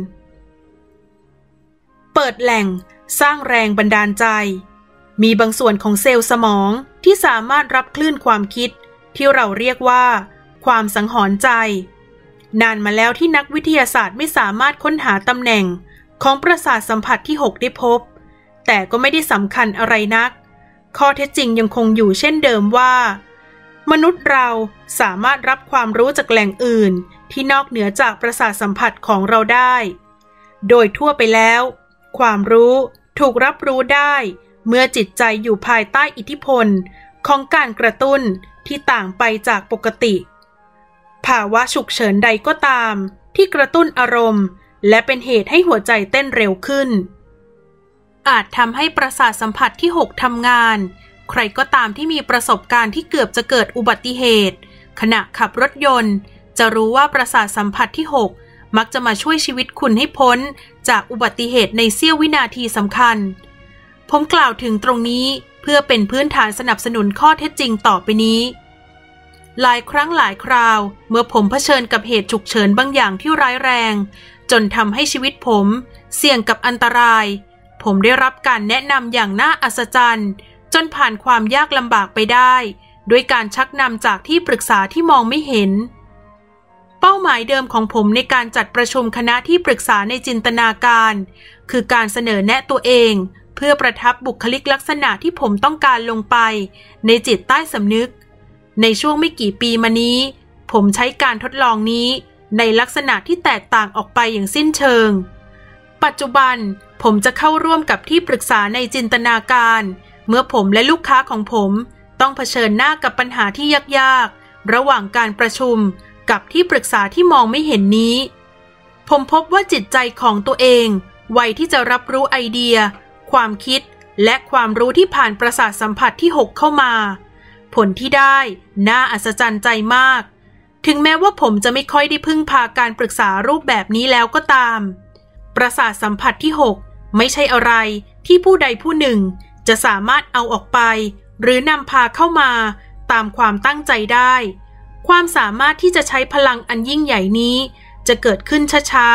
เปิดแหล่งสร้างแรงบันดาลใจมีบางส่วนของเซลล์สมองที่สามารถรับคลื่นความคิดที่เราเรียกว่าความสังหรณ์ใจนานมาแล้วที่นักวิทยาศาสตร์ไม่สามารถค้นหาตำแหน่งของประสาทสัมผัสที่6ได้พบแต่ก็ไม่ได้สำคัญอะไรนักข้อเท็จจริงยังคงอยู่เช่นเดิมว่ามนุษย์เราสามารถรับความรู้จากแหล่งอื่นที่นอกเหนือจากประสาทสัมผัสของเราได้โดยทั่วไปแล้วความรู้ถูกรับรู้ได้เมื่อจิตใจอยู่ภายใต้อิทธิพลของการกระตุ้นที่ต่างไปจากปกติภาวะฉุกเฉินใดก็ตามที่กระตุ้นอารมณ์และเป็นเหตุให้หัวใจเต้นเร็วขึ้นอาจทำให้ประสาทสัมผัสที่6ทำงานใครก็ตามที่มีประสบการณ์ที่เกือบจะเกิดอุบัติเหตุขณะขับรถยนต์จะรู้ว่าประสาทสัมผัสที่6มักจะมาช่วยชีวิตคุณให้พ้นจากอุบัติเหตุในเสี้ยววินาทีสำคัญผมกล่าวถึงตรงนี้เพื่อเป็นพื้นฐานสนับสนุนข้อเท็จจริงต่อไปนี้หลายครั้งหลายคราวเมื่อผมเผชิญกับเหตุฉุกเฉินบางอย่างที่ร้ายแรงจนทำให้ชีวิตผมเสี่ยงกับอันตรายผมได้รับการแนะนำอย่างน่าอัศจรรย์จนผ่านความยากลำบากไปได้ด้วยการชักนำจากที่ปรึกษาที่มองไม่เห็นเป้าหมายเดิมของผมในการจัดประชุมคณะที่ปรึกษาในจินตนาการคือการเสนอแนะตัวเองเพื่อประทับบุคลิกลักษณะที่ผมต้องการลงไปในจิตใต้สำนึกในช่วงไม่กี่ปีมานี้ผมใช้การทดลองนี้ในลักษณะที่แตกต่างออกไปอย่างสิ้นเชิงปัจจุบันผมจะเข้าร่วมกับที่ปรึกษาในจินตนาการเมื่อผมและลูกค้าของผมต้องเผชิญหน้ากับปัญหาที่ยากๆระหว่างการประชุมกับที่ปรึกษาที่มองไม่เห็นนี้ผมพบว่าจิตใจของตัวเองไวที่จะรับรู้ไอเดียความคิดและความรู้ที่ผ่านประสาทสัมผัสที่6เข้ามาผลที่ได้น่าอัศจรรย์ใจมากถึงแม้ว่าผมจะไม่ค่อยได้พึ่งพาการปรึกษารูปแบบนี้แล้วก็ตามประสาทสัมผัสที่6ไม่ใช่อะไรที่ผู้ใดผู้หนึ่งจะสามารถเอาออกไปหรือนำพาเข้ามาตามความตั้งใจได้ความสามารถที่จะใช้พลังอันยิ่งใหญ่นี้จะเกิดขึ้นช้าๆ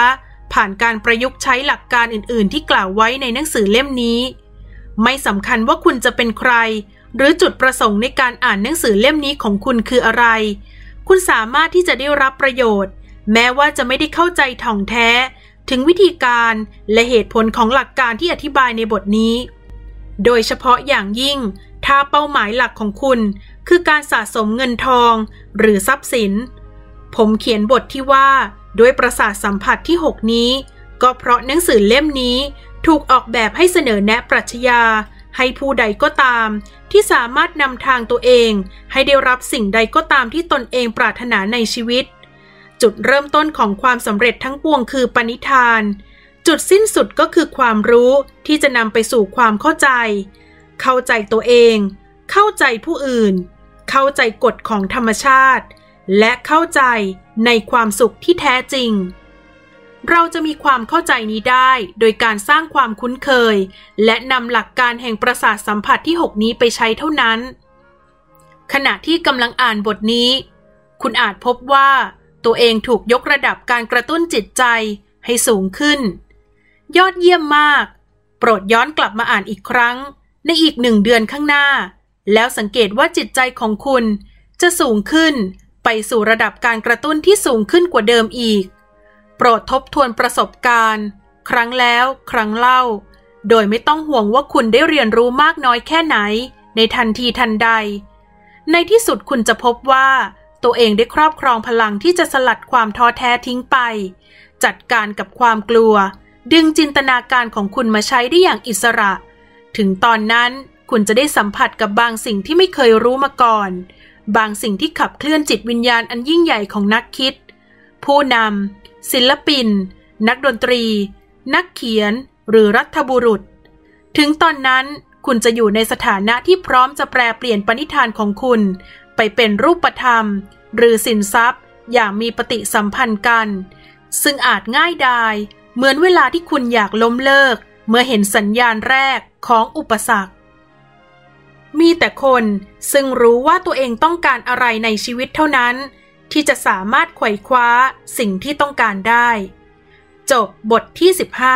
ผ่านการประยุกต์ใช้หลักการอื่นๆที่กล่าวไว้ในหนังสือเล่มนี้ไม่สำคัญว่าคุณจะเป็นใครหรือจุดประสงค์ในการอ่านหนังสือเล่มนี้ของคุณคืออะไรคุณสามารถที่จะได้รับประโยชน์แม้ว่าจะไม่ได้เข้าใจถ่องแท้ถึงวิธีการและเหตุผลของหลักการที่อธิบายในบทนี้โดยเฉพาะอย่างยิ่งถ้าเป้าหมายหลักของคุณคือการสะสมเงินทองหรือทรัพย์สินผมเขียนบทที่ว่าด้วยประสาทสัมผัสที่6นี้ก็เพราะหนังสือเล่มนี้ถูกออกแบบให้เสนอแนะปรัชญาให้ผู้ใดก็ตามที่สามารถนำทางตัวเองให้ได้รับสิ่งใดก็ตามที่ตนเองปรารถนาในชีวิตจุดเริ่มต้นของความสำเร็จทั้งปวงคือปณิธานจุดสิ้นสุดก็คือความรู้ที่จะนำไปสู่ความเข้าใจตัวเองเข้าใจผู้อื่นเข้าใจกฎของธรรมชาติและเข้าใจในความสุขที่แท้จริงเราจะมีความเข้าใจนี้ได้โดยการสร้างความคุ้นเคยและนำหลักการแห่งประสาทสัมผัสที่6นี้ไปใช้เท่านั้นขณะที่กำลังอ่านบทนี้คุณอาจพบว่าตัวเองถูกยกระดับการกระตุ้นจิตใจให้สูงขึ้นยอดเยี่ยมมากโปรดย้อนกลับมาอ่านอีกครั้งในอีก1 เดือนข้างหน้าแล้วสังเกตว่าจิตใจของคุณจะสูงขึ้นไปสู่ระดับการกระตุ้นที่สูงขึ้นกว่าเดิมอีกโปรดทบทวนประสบการณ์ครั้งแล้วครั้งเล่าโดยไม่ต้องห่วงว่าคุณได้เรียนรู้มากน้อยแค่ไหนในทันทีทันใดในที่สุดคุณจะพบว่าตัวเองได้ครอบครองพลังที่จะสลัดความท้อแท้ทิ้งไปจัดการกับความกลัวดึงจินตนาการของคุณมาใช้ได้อย่างอิสระถึงตอนนั้นคุณจะได้สัมผัสกับบางสิ่งที่ไม่เคยรู้มาก่อนบางสิ่งที่ขับเคลื่อนจิตวิญญาณอันยิ่งใหญ่ของนักคิดผู้นำศิลปินนักดนตรีนักเขียนหรือรัฐบุรุษถึงตอนนั้นคุณจะอยู่ในสถานะที่พร้อมจะแปลเปลี่ยนปณิธานของคุณไปเป็นรูปธรรมหรือสินทรัพย์อย่างมีปฏิสัมพันธ์กันซึ่งอาจง่ายดายเหมือนเวลาที่คุณอยากล้มเลิกเมื่อเห็นสัญญาณแรกของอุปสรรคมีแต่คนซึ่งรู้ว่าตัวเองต้องการอะไรในชีวิตเท่านั้นที่จะสามารถไขว่คว้าสิ่งที่ต้องการได้จบบทที่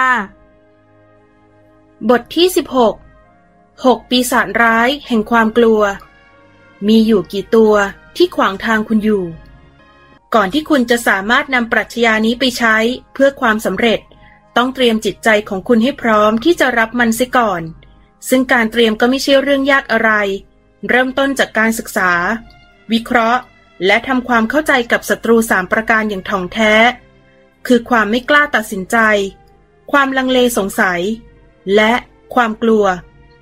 15บทที่16ปีศาจร้ายแห่งความกลัวมีอยู่กี่ตัวที่ขวางทางคุณอยู่ก่อนที่คุณจะสามารถนำปรัชญานี้ไปใช้เพื่อความสำเร็จต้องเตรียมจิตใจของคุณให้พร้อมที่จะรับมันเสียก่อนซึ่งการเตรียมก็ไม่ใช่เรื่องยากอะไรเริ่มต้นจากการศึกษาวิเคราะห์และทำความเข้าใจกับศัตรู3 ประการอย่างถ่องแท้คือความไม่กล้าตัดสินใจความลังเลสงสัยและความกลัว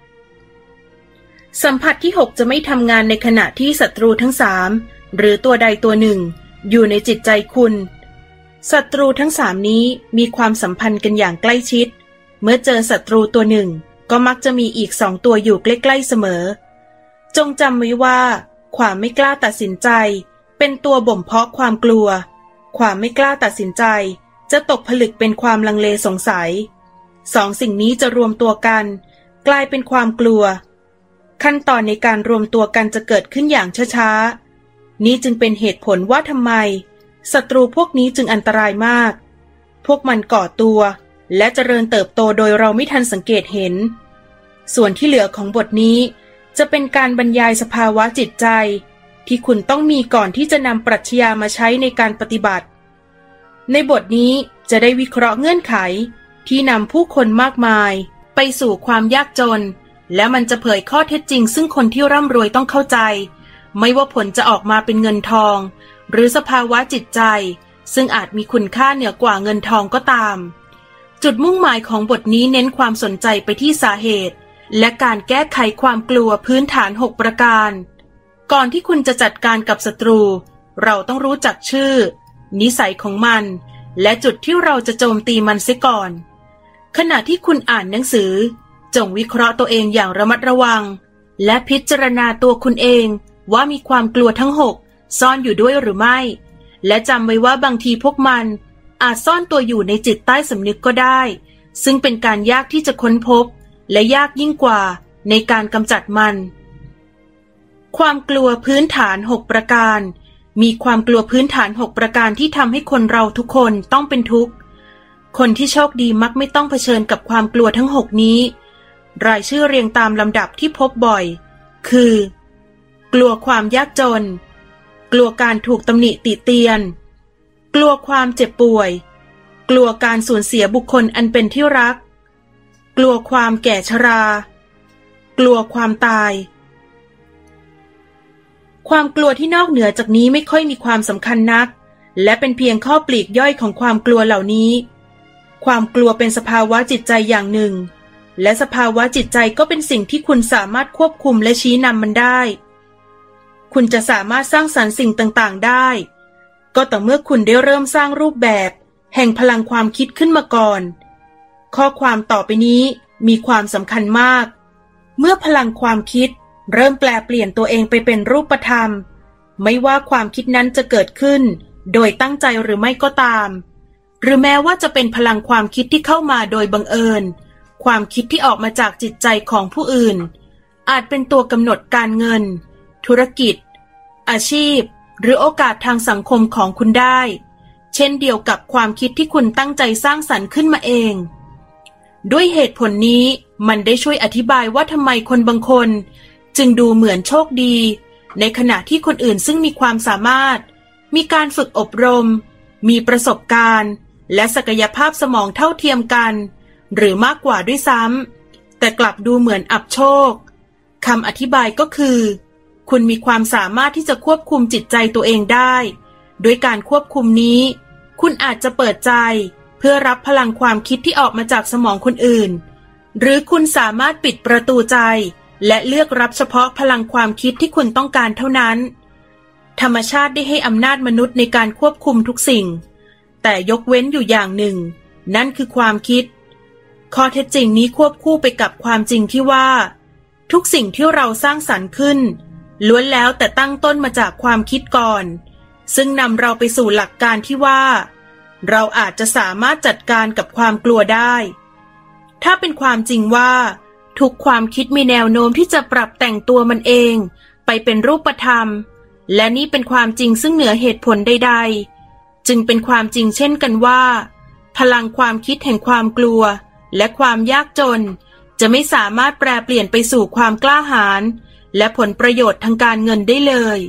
สัมผัสที่6จะไม่ทำงานในขณะที่ศัตรูทั้ง3หรือตัวใดตัวหนึ่งอยู่ในจิตใจคุณศัตรูทั้ง3นี้มีความสัมพันธ์กันอย่างใกล้ชิดเมื่อเจอศัตรูตัวหนึ่งก็มักจะมีอีก2 ตัวอยู่ใกล้ๆเสมอจงจำไว้ว่าความไม่กล้าตัดสินใจเป็นตัวบ่มเพาะความกลัวความไม่กล้าตัดสินใจจะตกผลึกเป็นความลังเลสงสัย2 สิ่งนี้จะรวมตัวกันกลายเป็นความกลัวขั้นตอนในการรวมตัวกันจะเกิดขึ้นอย่างช้าๆนี้จึงเป็นเหตุผลว่าทำไมศัตรูพวกนี้จึงอันตรายมากพวกมันก่อตัวและเจริญเติบโตโดยเราไม่ทันสังเกตเห็นส่วนที่เหลือของบทนี้จะเป็นการบรรยายสภาวะจิตใจที่คุณต้องมีก่อนที่จะนำปรัชญามาใช้ในการปฏิบัติในบทนี้จะได้วิเคราะห์เงื่อนไขที่นำผู้คนมากมายไปสู่ความยากจนและมันจะเผยข้อเท็จจริงซึ่งคนที่ร่ำรวยต้องเข้าใจไม่ว่าผลจะออกมาเป็นเงินทองหรือสภาวะจิตใจซึ่งอาจมีคุณค่าเหนือกว่าเงินทองก็ตามจุดมุ่งหมายของบทนี้เน้นความสนใจไปที่สาเหตุและการแก้ไขความกลัวพื้นฐาน6 ประการก่อนที่คุณจะจัดการกับศัตรูเราต้องรู้จักชื่อนิสัยของมันและจุดที่เราจะโจมตีมันเสียก่อนขณะที่คุณอ่านหนังสือจงวิเคราะห์ตัวเองอย่างระมัดระวังและพิจารณาตัวคุณเองว่ามีความกลัวทั้ง6ซ่อนอยู่ด้วยหรือไม่และจำไว้ว่าบางทีพวกมันอาจซ่อนตัวอยู่ในจิตใต้สำนึกก็ได้ซึ่งเป็นการยากที่จะค้นพบและยากยิ่งกว่าในการกำจัดมันความกลัวพื้นฐาน6 ประการมีความกลัวพื้นฐาน6 ประการที่ทำให้คนเราทุกคนต้องเป็นทุกข์คนที่โชคดีมักไม่ต้องเผชิญกับความกลัวทั้ง6นี้รายชื่อเรียงตามลำดับที่พบบ่อยคือกลัวความยากจนกลัวการถูกตำหนิติเตียนกลัวความเจ็บป่วยกลัวการสูญเสียบุคคลอันเป็นที่รักกลัวความแก่ชรากลัวความตายความกลัวที่นอกเหนือจากนี้ไม่ค่อยมีความสำคัญนักและเป็นเพียงข้อปลีกย่อยของความกลัวเหล่านี้ความกลัวเป็นสภาวะจิตใจอย่างหนึ่งและสภาวะจิตใจก็เป็นสิ่งที่คุณสามารถควบคุมและชี้นำมันได้คุณจะสามารถสร้างสรรค์สิ่งต่างๆได้ก็ต่อเมื่อคุณได้เริ่มสร้างรูปแบบแห่งพลังความคิดขึ้นมาก่อนข้อความต่อไปนี้มีความสำคัญมากเมื่อพลังความคิดเริ่มแปลเปลี่ยนตัวเองไปเป็นรูปธรรมไม่ว่าความคิดนั้นจะเกิดขึ้นโดยตั้งใจหรือไม่ก็ตามหรือแม้ว่าจะเป็นพลังความคิดที่เข้ามาโดยบังเอิญความคิดที่ออกมาจากจิตใจของผู้อื่นอาจเป็นตัวกำหนดการเงินธุรกิจอาชีพหรือโอกาสทางสังคมของคุณได้เช่นเดียวกับความคิดที่คุณตั้งใจสร้างสรรค์ขึ้นมาเองด้วยเหตุผลนี้มันได้ช่วยอธิบายว่าทำไมคนบางคนจึงดูเหมือนโชคดีในขณะที่คนอื่นซึ่งมีความสามารถมีการฝึกอบรมมีประสบการณ์และศักยภาพสมองเท่าเทียมกันหรือมากกว่าด้วยซ้ำแต่กลับดูเหมือนอับโชคคำอธิบายก็คือคุณมีความสามารถที่จะควบคุมจิตใจตัวเองได้ด้วยการควบคุมนี้คุณอาจจะเปิดใจเพื่อรับพลังความคิดที่ออกมาจากสมองคนอื่นหรือคุณสามารถปิดประตูใจและเลือกรับเฉพาะพลังความคิดที่คุณต้องการเท่านั้นธรรมชาติได้ให้อำนาจมนุษย์ในการควบคุมทุกสิ่งแต่ยกเว้นอยู่อย่างหนึ่งนั่นคือความคิดข้อเท็จจริงนี้ควบคู่ไปกับความจริงที่ว่าทุกสิ่งที่เราสร้างสรรค์ขึ้นล้วนแล้วแต่ตั้งต้นมาจากความคิดก่อนซึ่งนำเราไปสู่หลักการที่ว่าเราอาจจะสามารถจัดการกับความกลัวได้ถ้าเป็นความจริงว่าทุกความคิดมีแนวโน้มที่จะปรับแต่งตัวมันเองไปเป็นรูปธรรมและนี่เป็นความจริงซึ่งเหนือเหตุผลใดๆจึงเป็นความจริงเช่นกันว่าพลังความคิดแห่งความกลัวและความยากจนจะไม่สามารถแปรเปลี่ยนไปสู่ความกล้าหาญและผลประโยชน์ทางการเงินได้เลย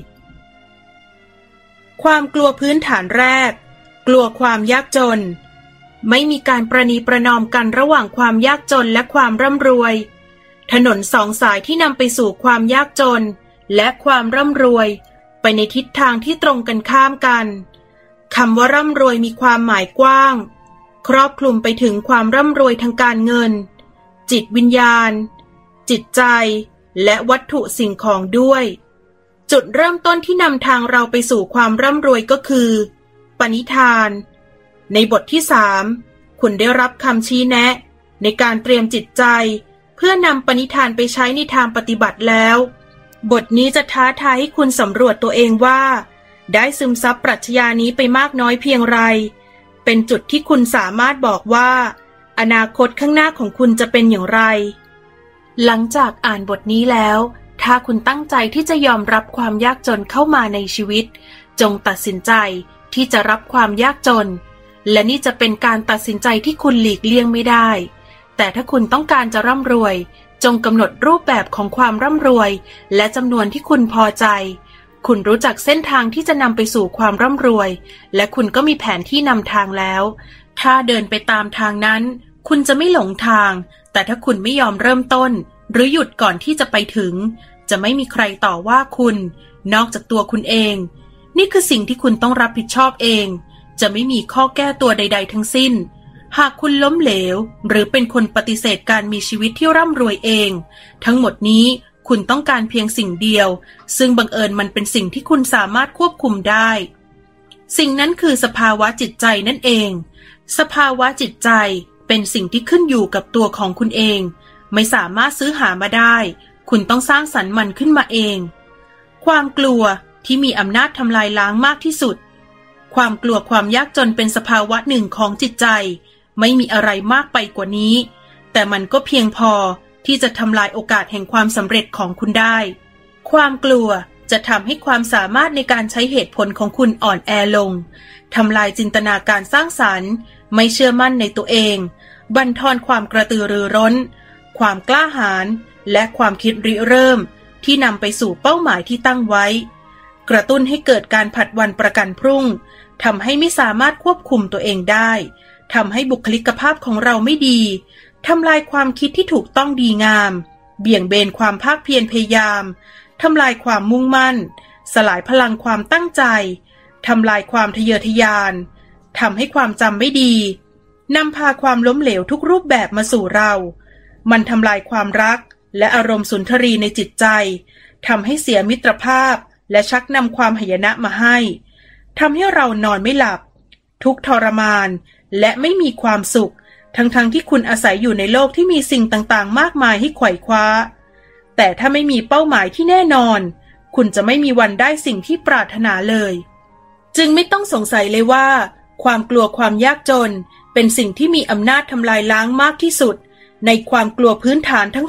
ความกลัวพื้นฐานแรกกลัวความยากจนไม่มีการประนีประนอมกันระหว่างความยากจนและความร่ำรวยถนนสองสายที่นำไปสู่ความยากจนและความร่ำรวยไปในทิศทางที่ตรงกันข้ามกันคำว่าร่ำรวยมีความหมายกว้างครอบคลุมไปถึงความร่ำรวยทางการเงินจิตวิญญาณจิตใจและวัตถุสิ่งของด้วยจุดเริ่มต้นที่นำทางเราไปสู่ความร่ำรวยก็คือปณิธานในบทที่3คุณได้รับคำชี้แนะในการเตรียมจิตใจเพื่อนำปณิธานไปใช้ในทางปฏิบัติแล้วบทนี้จะท้าทายให้คุณสำรวจตัวเองว่าได้ซึมซับปรัชญานี้ไปมากน้อยเพียงไรเป็นจุดที่คุณสามารถบอกว่าอนาคตข้างหน้าของคุณจะเป็นอย่างไรหลังจากอ่านบทนี้แล้วถ้าคุณตั้งใจที่จะยอมรับความยากจนเข้ามาในชีวิตจงตัดสินใจที่จะรับความยากจนและนี่จะเป็นการตัดสินใจที่คุณหลีกเลี่ยงไม่ได้แต่ถ้าคุณต้องการจะร่ำรวยจงกำหนดรูปแบบของความร่ำรวยและจำนวนที่คุณพอใจคุณรู้จักเส้นทางที่จะนำไปสู่ความร่ำรวยและคุณก็มีแผนที่นำทางแล้วถ้าเดินไปตามทางนั้นคุณจะไม่หลงทางแต่ถ้าคุณไม่ยอมเริ่มต้นหรือหยุดก่อนที่จะไปถึงจะไม่มีใครต่อว่าคุณนอกจากตัวคุณเองนี่คือสิ่งที่คุณต้องรับผิดชอบเองจะไม่มีข้อแก้ตัวใดๆทั้งสิ้นหากคุณล้มเหลวหรือเป็นคนปฏิเสธการมีชีวิตที่ร่ำรวยเองทั้งหมดนี้คุณต้องการเพียงสิ่งเดียวซึ่งบังเอิญมันเป็นสิ่งที่คุณสามารถควบคุมได้สิ่งนั้นคือสภาวะจิตใจนั่นเองสภาวะจิตใจเป็นสิ่งที่ขึ้นอยู่กับตัวของคุณเองไม่สามารถซื้อหามาได้คุณต้องสร้างสรรค์มันขึ้นมาเองความกลัวที่มีอำนาจทำลายล้างมากที่สุดความกลัวความยากจนเป็นสภาวะหนึ่งของจิตใจไม่มีอะไรมากไปกว่านี้แต่มันก็เพียงพอที่จะทำลายโอกาสแห่งความสำเร็จของคุณได้ความกลัวจะทำให้ความสามารถในการใช้เหตุผลของคุณอ่อนแอลงทำลายจินตนาการสร้างสรรค์ไม่เชื่อมั่นในตัวเองบั่นทอนความกระตือรือร้นความกล้าหาญและความคิดริเริ่มที่นำไปสู่เป้าหมายที่ตั้งไว้กระตุ้นให้เกิดการผัดวันประกันพรุ่งทำให้ไม่สามารถควบคุมตัวเองได้ทำให้บุคลิกภาพของเราไม่ดีทำลายความคิดที่ถูกต้องดีงามเบี่ยงเบนความภาคเพียรพยายามทำลายความมุ่งมั่นสลายพลังความตั้งใจทำลายความทะเยอทะยานทำให้ความจำไม่ดีนำพาความล้มเหลวทุกรูปแบบมาสู่เรามันทำลายความรักและอารมณ์สุนทรีในจิตใจทำให้เสียมิตรภาพและชักนำความหายนะมาให้ทำให้เรานอนไม่หลับทุกข์ทรมานและไม่มีความสุขทั้งที่คุณอาศัยอยู่ในโลกที่มีสิ่งต่างๆมากมายให้ไขว่คว้าแต่ถ้าไม่มีเป้าหมายที่แน่นอนคุณจะไม่มีวันได้สิ่งที่ปรารถนาเลยจึงไม่ต้องสงสัยเลยว่าความกลัวความยากจนเป็นสิ่งที่มีอำนาจทำลายล้างมากที่สุดในความกลัวพื้นฐานทั้ง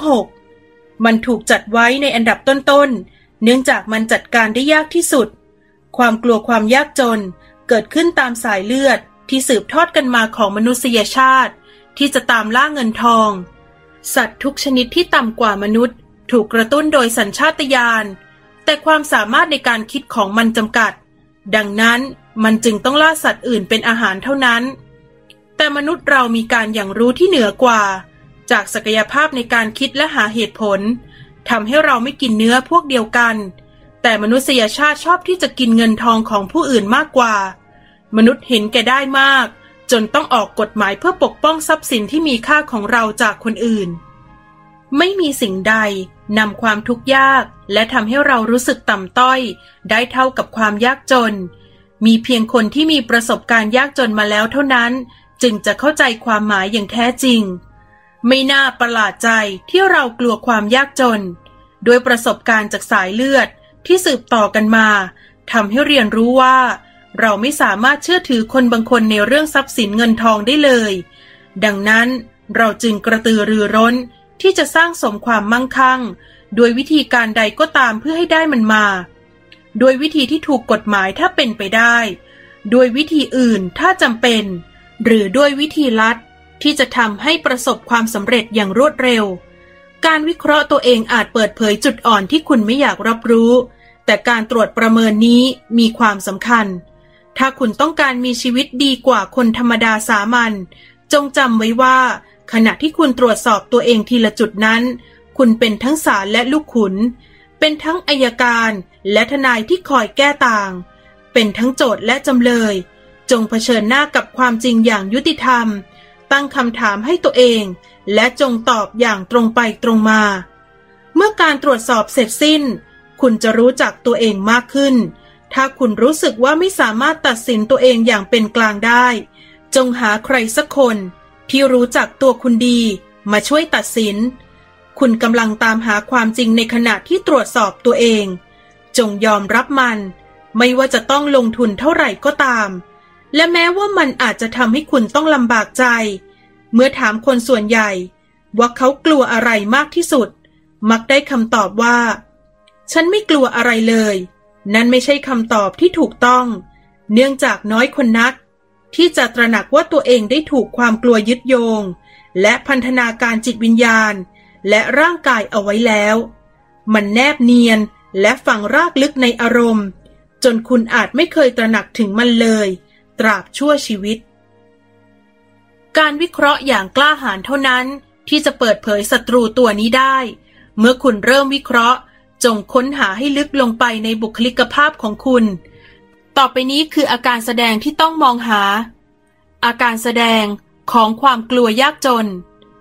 6มันถูกจัดไว้ในอันดับต้นๆเนื่องจากมันจัดการได้ยากที่สุดความกลัวความยากจนเกิดขึ้นตามสายเลือดที่สืบทอดกันมาของมนุษยชาติที่จะตามล่าเงินทองสัตว์ทุกชนิดที่ต่ำกว่ามนุษย์ถูกกระตุ้นโดยสัญชาตญาณแต่ความสามารถในการคิดของมันจำกัดดังนั้นมันจึงต้องล่าสัตว์อื่นเป็นอาหารเท่านั้นแต่มนุษย์เรามีการอย่างรู้ที่เหนือกว่าจากศักยภาพในการคิดและหาเหตุผลทำให้เราไม่กินเนื้อพวกเดียวกันแต่มนุษยชาติชอบที่จะกินเงินทองของผู้อื่นมากกว่ามนุษย์เห็นแก่ได้มากจนต้องออกกฎหมายเพื่อปกป้องทรัพย์สินที่มีค่าของเราจากคนอื่นไม่มีสิ่งใดนำความทุกข์ยากและทำให้เรารู้สึกต่ำต้อยได้เท่ากับความยากจนมีเพียงคนที่มีประสบการณ์ยากจนมาแล้วเท่านั้นจึงจะเข้าใจความหมายอย่างแท้จริงไม่น่าประหลาดใจที่เรากลัวความยากจนด้วยประสบการณ์จากสายเลือดที่สืบต่อกันมาทำให้เรียนรู้ว่าเราไม่สามารถเชื่อถือคนบางคนในเรื่องทรัพย์สินเงินทองได้เลยดังนั้นเราจึงกระตือรือร้นที่จะสร้างสมความมั่งคั่งโดยวิธีการใดก็ตามเพื่อให้ได้มันมาโดยวิธีที่ถูกกฎหมายถ้าเป็นไปได้โดยวิธีอื่นถ้าจำเป็นหรือด้วยวิธีลัดที่จะทำให้ประสบความสำเร็จอย่างรวดเร็วการวิเคราะห์ตัวเองอาจเปิดเผยจุดอ่อนที่คุณไม่อยากรับรู้แต่การตรวจประเมินนี้มีความสำคัญถ้าคุณต้องการมีชีวิตดีกว่าคนธรรมดาสามัญจงจำไว้ว่าขณะที่คุณตรวจสอบตัวเองทีละจุดนั้นคุณเป็นทั้งศาลและลูกขุนเป็นทั้งอัยการและทนายที่คอยแก้ต่างเป็นทั้งโจทก์และจำเลยจงเผชิญหน้ากับความจริงอย่างยุติธรรมตั้งคำถามให้ตัวเองและจงตอบอย่างตรงไปตรงมาเมื่อการตรวจสอบเสร็จสิ้นคุณจะรู้จักตัวเองมากขึ้นถ้าคุณรู้สึกว่าไม่สามารถตัดสินตัวเองอย่างเป็นกลางได้จงหาใครสักคนที่รู้จักตัวคุณดีมาช่วยตัดสินคุณกำลังตามหาความจริงในขณะที่ตรวจสอบตัวเองจงยอมรับมันไม่ว่าจะต้องลงทุนเท่าไหร่ก็ตามและแม้ว่ามันอาจจะทำให้คุณต้องลำบากใจเมื่อถามคนส่วนใหญ่ว่าเขากลัวอะไรมากที่สุดมักได้คำตอบว่าฉันไม่กลัวอะไรเลยนั่นไม่ใช่คำตอบที่ถูกต้องเนื่องจากน้อยคนนักที่จะตระหนักว่าตัวเองได้ถูกความกลัวยึดโยงและพันธนาการจิตวิญญาณและร่างกายเอาไว้แล้วมันแนบเนียนและฝังรากลึกในอารมณ์จนคุณอาจไม่เคยตระหนักถึงมันเลยตราบชั่วชีวิตการวิเคราะห์อย่างกล้าหาญเท่านั้นที่จะเปิดเผยศัตรูตัวนี้ได้เมื่อคุณเริ่มวิเคราะห์จงค้นหาให้ลึกลงไปในบุคลิกภาพของคุณต่อไปนี้คืออาการแสดงที่ต้องมองหาอาการแสดงของความกลัวยากจน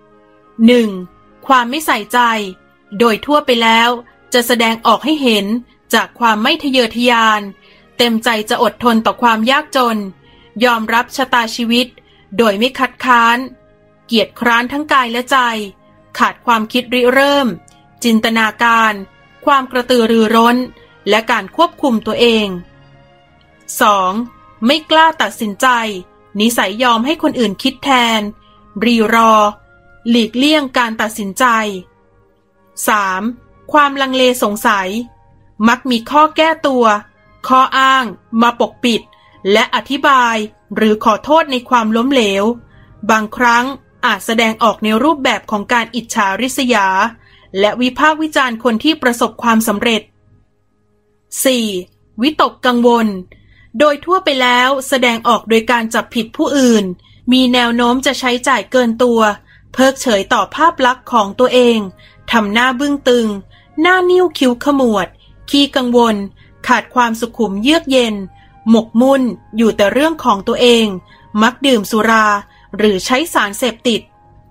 1. ความไม่ใส่ใจโดยทั่วไปแล้วจะแสดงออกให้เห็นจากความไม่ทะเยอทะยานเต็มใจจะอดทนต่อความยากจนยอมรับชะตาชีวิตโดยไม่คัดค้านเกียจคร้านทั้งกายและใจขาดความคิดริเริ่มจินตนาการความกระตือรือร้นและการควบคุมตัวเอง 2. ไม่กล้าตัดสินใจนิสัยยอมให้คนอื่นคิดแทนรีรอหลีกเลี่ยงการตัดสินใจ 3. ความลังเลสงสัยมักมีข้อแก้ตัวข้ออ้างมาปกปิดและอธิบายหรือขอโทษในความล้มเหลวบางครั้งอาจแสดงออกในรูปแบบของการอิจฉาริษยาและวิพากษ์วิจารณ์คนที่ประสบความสำเร็จ 4. วิตกกังวลโดยทั่วไปแล้วแสดงออกโดยการจับผิดผู้อื่นมีแนวโน้มจะใช้จ่ายเกินตัวเพิกเฉยต่อภาพลักษณ์ของตัวเองทำหน้าบึ้งตึงหน้านิ้วคิ้วขมวดขี้กังวลขาดความสุขุมเยือกเย็นหมกมุ่นอยู่แต่เรื่องของตัวเองมักดื่มสุราหรือใช้สารเสพติด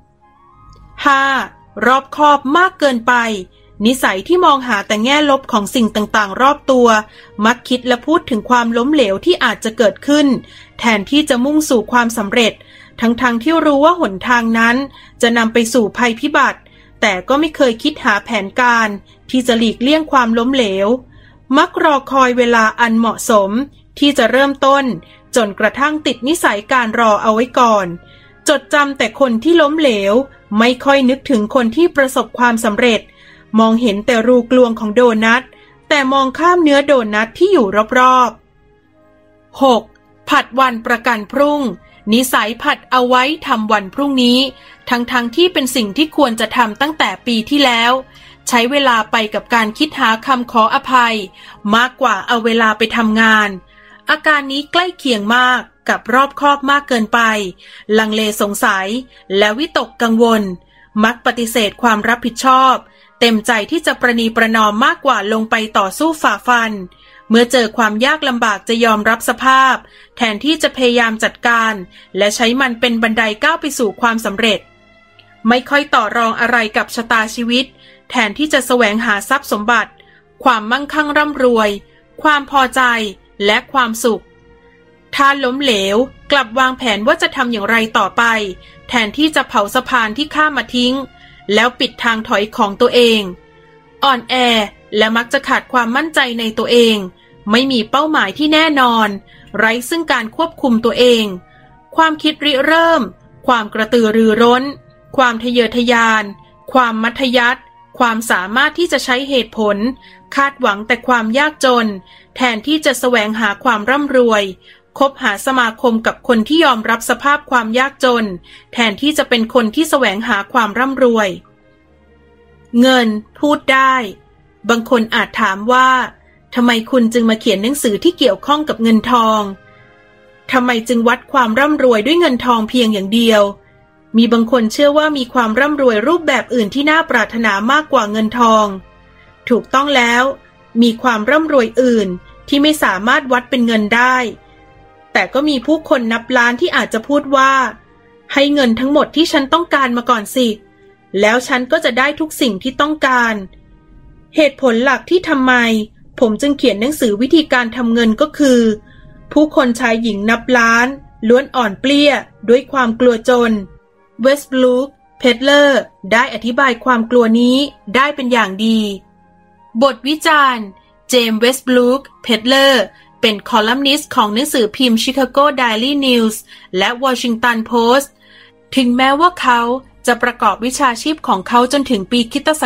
5. รอบคอบมากเกินไปนิสัยที่มองหาแต่แง่ลบของสิ่งต่างๆรอบตัวมักคิดและพูดถึงความล้มเหลวที่อาจจะเกิดขึ้นแทนที่จะมุ่งสู่ความสำเร็จทั้งที่รู้ว่าหนทางนั้นจะนำไปสู่ภัยพิบัติแต่ก็ไม่เคยคิดหาแผนการที่จะหลีกเลี่ยงความล้มเหลวมักรอคอยเวลาอันเหมาะสมที่จะเริ่มต้นจนกระทั่งติดนิสัยการรอเอาไว้ก่อนจดจำแต่คนที่ล้มเหลวไม่ค่อยนึกถึงคนที่ประสบความสำเร็จมองเห็นแต่รูกลวงของโดนัทแต่มองข้ามเนื้อโดนัทที่อยู่รอบๆ 6. ผัดวันประกันพรุ่งนิสัยผัดเอาไว้ทำวันพรุ่งนี้ทั้งที่เป็นสิ่งที่ควรจะทำตั้งแต่ปีที่แล้วใช้เวลาไปกับการคิดหาคำขออภัยมากกว่าเอาเวลาไปทำงานอาการนี้ใกล้เคียงมากกับรอบคอบมากเกินไปลังเลสงสัยและวิตกกังวลมักปฏิเสธความรับผิดชอบเต็มใจที่จะประนีประนอมมากกว่าลงไปต่อสู้ฝ่าฟันเมื่อเจอความยากลำบากจะยอมรับสภาพแทนที่จะพยายามจัดการและใช้มันเป็นบันไดก้าวไปสู่ความสำเร็จไม่ค่อยต่อรองอะไรกับชะตาชีวิตแทนที่จะแสวงหาทรัพย์สมบัติความมั่งคั่งร่ำรวยความพอใจและความสุขถ้าล้มเหลวกลับวางแผนว่าจะทำอย่างไรต่อไปแทนที่จะเผาสะพานที่ข้ามมาทิ้งแล้วปิดทางถอยของตัวเองอ่อนแอและมักจะขาดความมั่นใจในตัวเองไม่มีเป้าหมายที่แน่นอนไร้ซึ่งการควบคุมตัวเองความคิดริเริ่มความกระตือรือร้นความทะเยอทะยานความมัธยัสถ์ความสามารถที่จะใช้เหตุผลคาดหวังแต่ความยากจนแทนที่จะแสวงหาความร่ำรวยคบหาสมาคมกับคนที่ยอมรับสภาพความยากจนแทนที่จะเป็นคนที่แสวงหาความร่ำรวยเงินพูดได้บางคนอาจถามว่าทำไมคุณจึงมาเขียนหนังสือที่เกี่ยวข้องกับเงินทองทำไมจึงวัดความร่ำรวยด้วยเงินทองเพียงอย่างเดียวมีบางคนเชื่อว่ามีความร่ำรวยรูปแบบอื่นที่น่าปรารถนามากกว่าเงินทองถูกต้องแล้วมีความร่ำรวยอื่นที่ไม่สามารถวัดเป็นเงินได้แต่ก็มีผู้คนนับล้านที่อาจจะพูดว่าให้เงินทั้งหมดที่ฉันต้องการมาก่อนสิแล้วฉันก็จะได้ทุกสิ่งที่ต้องการเหตุผลหลักที่ทำไมผมจึงเขียนหนังสือวิธีการทำเงินก็คือผู้คนชายหญิงนับล้านล้วนอ่อนเปลี้ยด้วยความกลัวจนเวสต์บรูคเพดเลอร์ได้อธิบายความกลัวนี้ได้เป็นอย่างดีบทวิจารณ์เจมส์เวสต์บรูคเพดเลอร์เป็นคอลัมนิสต์ของหนังสือพิมพ์ Chicago Daily News และ Washington Post ถึงแม้ว่าเขาจะประกอบวิชาชีพของเขาจนถึงปีค.ศ.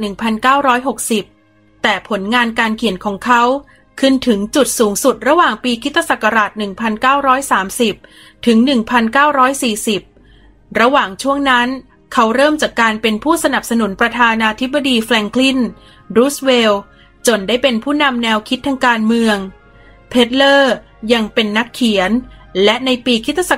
1960 แต่ผลงานการเขียนของเขาขึ้นถึงจุดสูงสุดระหว่างปีค.ศ. 1930 ถึง 1940 ระหว่างช่วงนั้นเขาเริ่มจากการเป็นผู้สนับสนุนประธานาธิบดีแฟรงคลิน รูสเวลต์จนได้เป็นผู้นำแนวคิดทางการเมืองเพดเลอร์ยังเป็นนักเขียนและในปีค.ศ.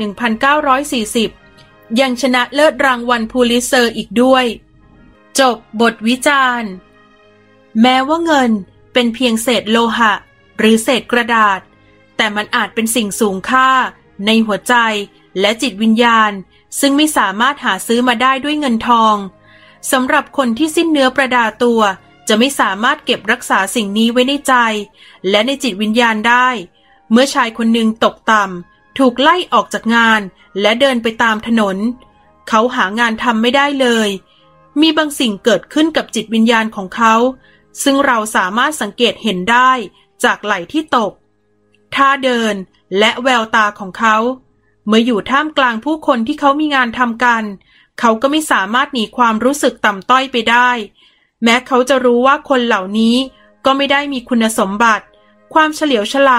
1940 ยังชนะเลิศรางวัลพูลิตเซอร์อีกด้วยจบบทวิจารณ์แม้ว่าเงินเป็นเพียงเศษโลหะหรือเศษกระดาษแต่มันอาจเป็นสิ่งสูงค่าในหัวใจและจิตวิญญาณซึ่งไม่สามารถหาซื้อมาได้ด้วยเงินทองสำหรับคนที่สิ้นเนื้อประดาตัวจะไม่สามารถเก็บรักษาสิ่งนี้ไว้ในใจและในจิตวิญญาณได้เมื่อชายคนหนึ่งตกต่ำถูกไล่ออกจากงานและเดินไปตามถนนเขาหางานทำไม่ได้เลยมีบางสิ่งเกิดขึ้นกับจิตวิญญาณของเขาซึ่งเราสามารถสังเกตเห็นได้จากไหล่ที่ตกท่าเดินและแววตาของเขาเมื่ออยู่ท่ามกลางผู้คนที่เขามีงานทำกันเขาก็ไม่สามารถหนีความรู้สึกต่ำต้อยไปได้แม้เขาจะรู้ว่าคนเหล่านี้ก็ไม่ได้มีคุณสมบัติความเฉลียวฉลาด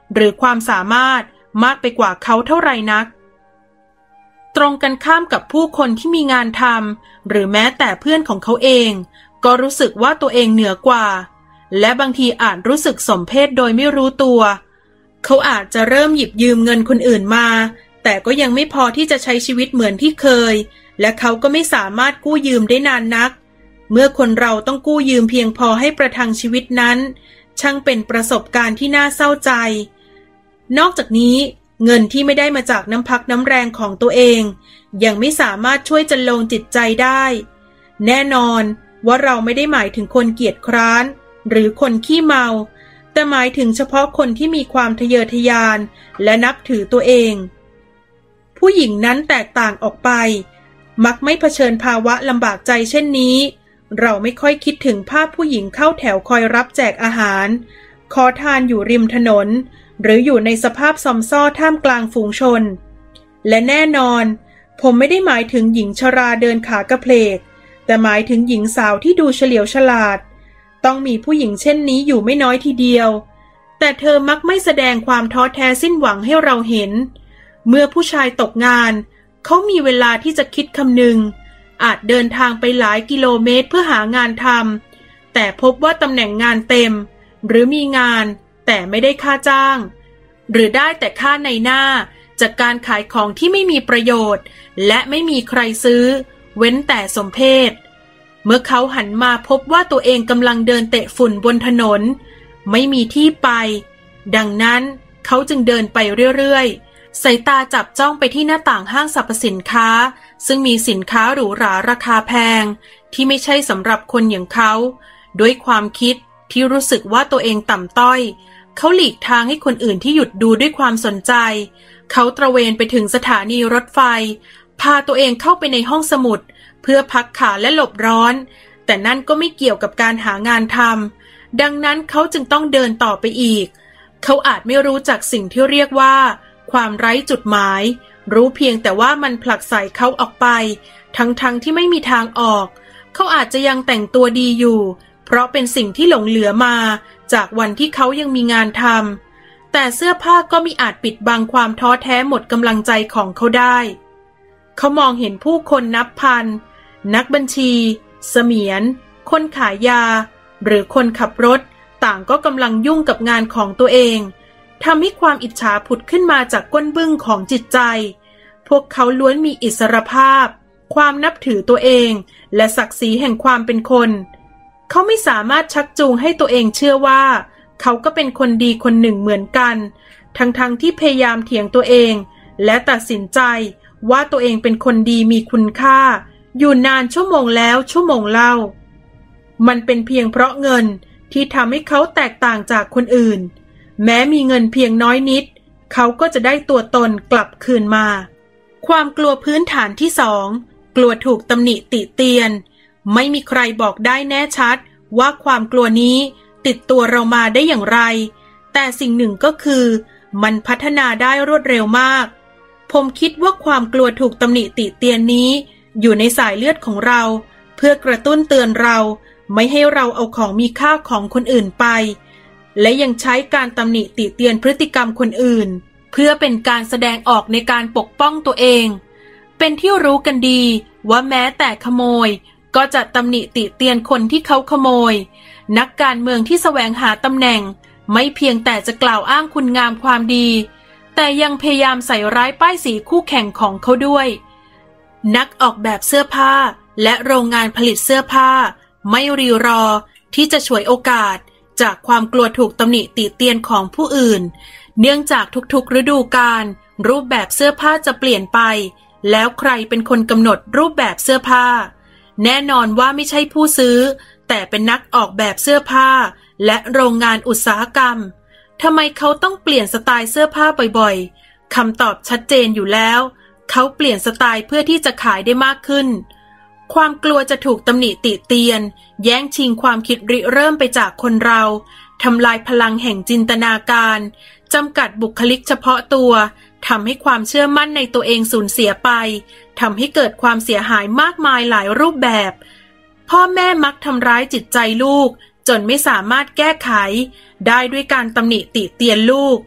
หรือความสามารถมากไปกว่าเขาเท่าไหร่นักตรงกันข้ามกับผู้คนที่มีงานทำหรือแม้แต่เพื่อนของเขาเองก็รู้สึกว่าตัวเองเหนือกว่าและบางทีอาจรู้สึกสมเพชโดยไม่รู้ตัวเขาอาจจะเริ่มหยิบยืมเงินคนอื่นมาแต่ก็ยังไม่พอที่จะใช้ชีวิตเหมือนที่เคยและเขาก็ไม่สามารถกู้ยืมได้นานนักเมื่อคนเราต้องกู้ยืมเพียงพอให้ประทังชีวิตนั้นช่างเป็นประสบการณ์ที่น่าเศร้าใจนอกจากนี้เงินที่ไม่ได้มาจากน้ำพักน้ำแรงของตัวเองยังไม่สามารถช่วยจันโลงจิตใจได้แน่นอนว่าเราไม่ได้หมายถึงคนเกียจคร้านหรือคนขี้เมาแต่หมายถึงเฉพาะคนที่มีความทะเยอทะยานและนับถือตัวเองผู้หญิงนั้นแตกต่างออกไปมักไม่เผชิญภาวะลำบากใจเช่นนี้เราไม่ค่อยคิดถึงภาพผู้หญิงเข้าแถวคอยรับแจกอาหารขอทานอยู่ริมถนนหรืออยู่ในสภาพซอมซ่อท่ามกลางฝูงชนและแน่นอนผมไม่ได้หมายถึงหญิงชราเดินขากระเพลกแต่หมายถึงหญิงสาวที่ดูเฉลียวฉลาดต้องมีผู้หญิงเช่นนี้อยู่ไม่น้อยทีเดียวแต่เธอมักไม่แสดงความท้อแท้สิ้นหวังให้เราเห็นเมื่อผู้ชายตกงานเขามีเวลาที่จะคิดคำนึงอาจเดินทางไปหลายกิโลเมตรเพื่อหางานทำแต่พบว่าตำแหน่งงานเต็มหรือมีงานแต่ไม่ได้ค่าจ้างหรือได้แต่ค่าในหน้าจากการขายของที่ไม่มีประโยชน์และไม่มีใครซื้อเว้นแต่สมเพชเมื่อเขาหันมาพบว่าตัวเองกำลังเดินเตะฝุ่นบนถนนไม่มีที่ไปดังนั้นเขาจึงเดินไปเรื่อยๆสายตาจับจ้องไปที่หน้าต่างห้างสรรพสินค้าซึ่งมีสินค้าหรูหราราคาแพงที่ไม่ใช่สำหรับคนอย่างเขาด้วยความคิดที่รู้สึกว่าตัวเองต่ำต้อยเขาหลีกทางให้คนอื่นที่หยุดดูด้วยความสนใจเขาตระเวนไปถึงสถานีรถไฟพาตัวเองเข้าไปในห้องสมุดเพื่อพักขาและหลบร้อนแต่นั่นก็ไม่เกี่ยวกับการหางานทำดังนั้นเขาจึงต้องเดินต่อไปอีกเขาอาจไม่รู้จักสิ่งที่เรียกว่าความไร้จุดหมายรู้เพียงแต่ว่ามันผลักไสเขาออกไปทั้งที่ไม่มีทางออกเขาอาจจะยังแต่งตัวดีอยู่เพราะเป็นสิ่งที่หลงเหลือมาจากวันที่เขายังมีงานทำแต่เสื้อผ้าก็มิอาจปิดบังความท้อแท้หมดกำลังใจของเขาได้เขามองเห็นผู้คนนับพันนักบัญชีเสมียนคนขายยาหรือคนขับรถต่างก็กำลังยุ่งกับงานของตัวเองทำให้ความอิจฉาผุดขึ้นมาจากก้นบึ้งของจิตใจพวกเขาล้วนมีอิสรภาพความนับถือตัวเองและศักดิ์ศรีแห่งความเป็นคนเขาไม่สามารถชักจูงให้ตัวเองเชื่อว่าเขาก็เป็นคนดีคนหนึ่งเหมือนกันทั้งที่พยายามเถียงตัวเองและตัดสินใจว่าตัวเองเป็นคนดีมีคุณค่าอยู่นานชั่วโมงแล้วชั่วโมงเล่ามันเป็นเพียงเพราะเงินที่ทำให้เขาแตกต่างจากคนอื่นแม้มีเงินเพียงน้อยนิดเขาก็จะได้ตัวตนกลับคืนมาความกลัวพื้นฐานที่สองกลัวถูกตำหนิติเตียนไม่มีใครบอกได้แน่ชัดว่าความกลัวนี้ติดตัวเรามาได้อย่างไรแต่สิ่งหนึ่งก็คือมันพัฒนาได้รวดเร็วมากผมคิดว่าความกลัวถูกตำหนิติเตียนนี้อยู่ในสายเลือดของเราเพื่อกระตุ้นเตือนเราไม่ให้เราเอาของมีค่าของคนอื่นไปและยังใช้การตำหนิติเตียนพฤติกรรมคนอื่นเพื่อเป็นการแสดงออกในการปกป้องตัวเองเป็นที่รู้กันดีว่าแม้แต่ขโมยก็จะตำหนิติเตียนคนที่เขาขโมยนักการเมืองที่แสวงหาตำแหน่งไม่เพียงแต่จะกล่าวอ้างคุณงามความดีแต่ยังพยายามใส่ร้ายป้ายสีคู่แข่งของเขาด้วยนักออกแบบเสื้อผ้าและโรงงานผลิตเสื้อผ้าไม่รีรอที่จะฉวยโอกาสจากความกลัวถูกตำหนิติเตียนของผู้อื่นเนื่องจากทุกๆฤดูกาลรูปแบบเสื้อผ้าจะเปลี่ยนไปแล้วใครเป็นคนกำหนดรูปแบบเสื้อผ้าแน่นอนว่าไม่ใช่ผู้ซื้อแต่เป็นนักออกแบบเสื้อผ้าและโรงงานอุตสาหกรรมทำไมเขาต้องเปลี่ยนสไตล์เสื้อผ้าบ่อยๆคำตอบชัดเจนอยู่แล้วเขาเปลี่ยนสไตล์เพื่อที่จะขายได้มากขึ้นความกลัวจะถูกตำหนิติเตียนแย่งชิงความคิดริเริ่มไปจากคนเราทำลายพลังแห่งจินตนาการจำกัดบุคลิกเฉพาะตัวทำให้ความเชื่อมั่นในตัวเองสูญเสียไปทำให้เกิดความเสียหายมากมายหลายรูปแบบพ่อแม่มักทำร้ายจิตใจลูกจนไม่สามารถแก้ไขได้ด้วยการตำหนิติเตียนลูก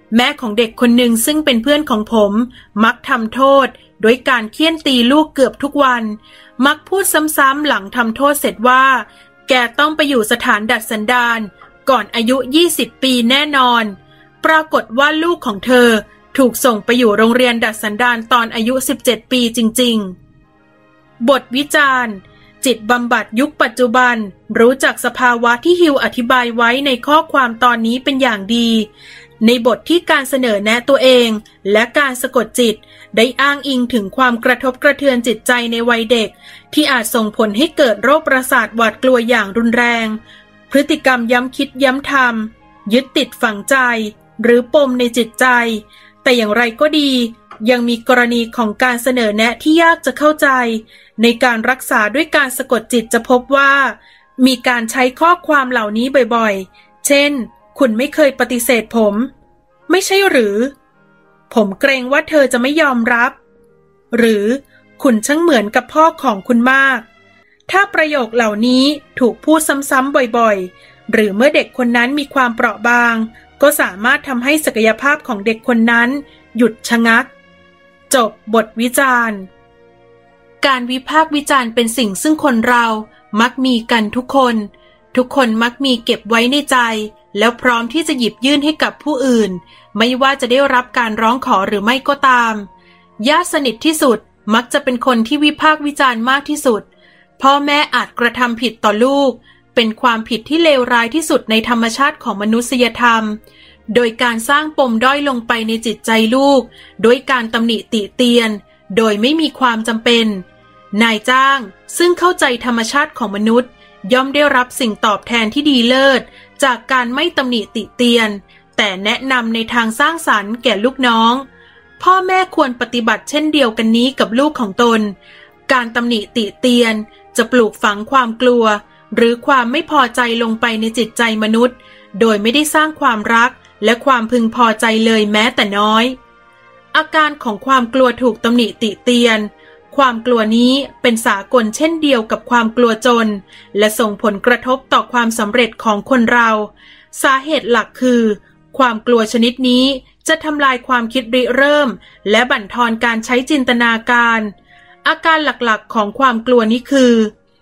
แม่ของเด็กคนหนึ่งซึ่งเป็นเพื่อนของผมมักทำโทษโดยการเฆี่ยนตีลูกเกือบทุกวันมักพูดซ้ำๆหลังทำโทษเสร็จว่าแกต้องไปอยู่สถานดัดสันดานก่อนอายุ20 ปีแน่นอนปรากฏว่าลูกของเธอถูกส่งไปอยู่โรงเรียนดัดสันดานตอนอายุ17 ปีจริงๆบทวิจารณ์จิตบำบัดยุคปัจจุบันรู้จักสภาวะที่ฮิวอธิบายไว้ในข้อความตอนนี้เป็นอย่างดีในบทที่การเสนอแนะตัวเองและการสะกดจิตได้อ้างอิงถึงความกระทบกระเทือนจิตใจในวัยเด็กที่อาจส่งผลให้เกิดโรคประสาทหวาดกลัวอย่างรุนแรงพฤติกรรมย้ำคิดย้ำทำยึดติดฝังใจหรือปมในจิตใจแต่อย่างไรก็ดียังมีกรณีของการเสนอแนะที่ยากจะเข้าใจในการรักษาด้วยการสะกดจิตจะพบว่ามีการใช้ข้อความเหล่านี้บ่อยๆเช่นคุณไม่เคยปฏิเสธผมไม่ใช่หรือผมเกรงว่าเธอจะไม่ยอมรับหรือคุณช่างเหมือนกับพ่อของคุณมากถ้าประโยคเหล่านี้ถูกพูดซ้ำๆบ่อยๆหรือเมื่อเด็กคนนั้นมีความเปราะบางก็สามารถทำให้ศักยภาพของเด็กคนนั้นหยุดชะงักจบบทวิจารณ์การวิพากษ์วิจารณ์เป็นสิ่งซึ่งคนเรามักมีกันทุกคนมักมีเก็บไว้ในใจแล้วพร้อมที่จะหยิบยื่นให้กับผู้อื่นไม่ว่าจะได้รับการร้องขอหรือไม่ก็ตามญาติสนิทที่สุดมักจะเป็นคนที่วิพากษ์วิจารณ์มากที่สุดพ่อแม่อาจกระทำผิดต่อลูกเป็นความผิดที่เลวร้ายที่สุดในธรรมชาติของมนุษยธรรมโดยการสร้างปมด้อยลงไปในจิตใจลูกโดยการตำหนิติเตียนโดยไม่มีความจำเป็นนายจ้างซึ่งเข้าใจธรรมชาติของมนุษย์ย่อมได้รับสิ่งตอบแทนที่ดีเลิศจากการไม่ตำหนิติเตียนแต่แนะนำในทางสร้างสรรค์แก่ลูกน้องพ่อแม่ควรปฏิบัติเช่นเดียวกันนี้กับลูกของตนการตำหนิติเตียนจะปลูกฝังความกลัวหรือความไม่พอใจลงไปในจิตใจมนุษย์โดยไม่ได้สร้างความรักและความพึงพอใจเลยแม้แต่น้อยอาการของความกลัวถูกตำหนิติเตียนความกลัวนี้เป็นสากลเช่นเดียวกับความกลัวจนและส่งผลกระทบต่อความสำเร็จของคนเราสาเหตุหลักคือความกลัวชนิดนี้จะทำลายความคิดริเริ่มและบั่นทอนการใช้จินตนาการอาการหลักๆของความกลัวนี้คือ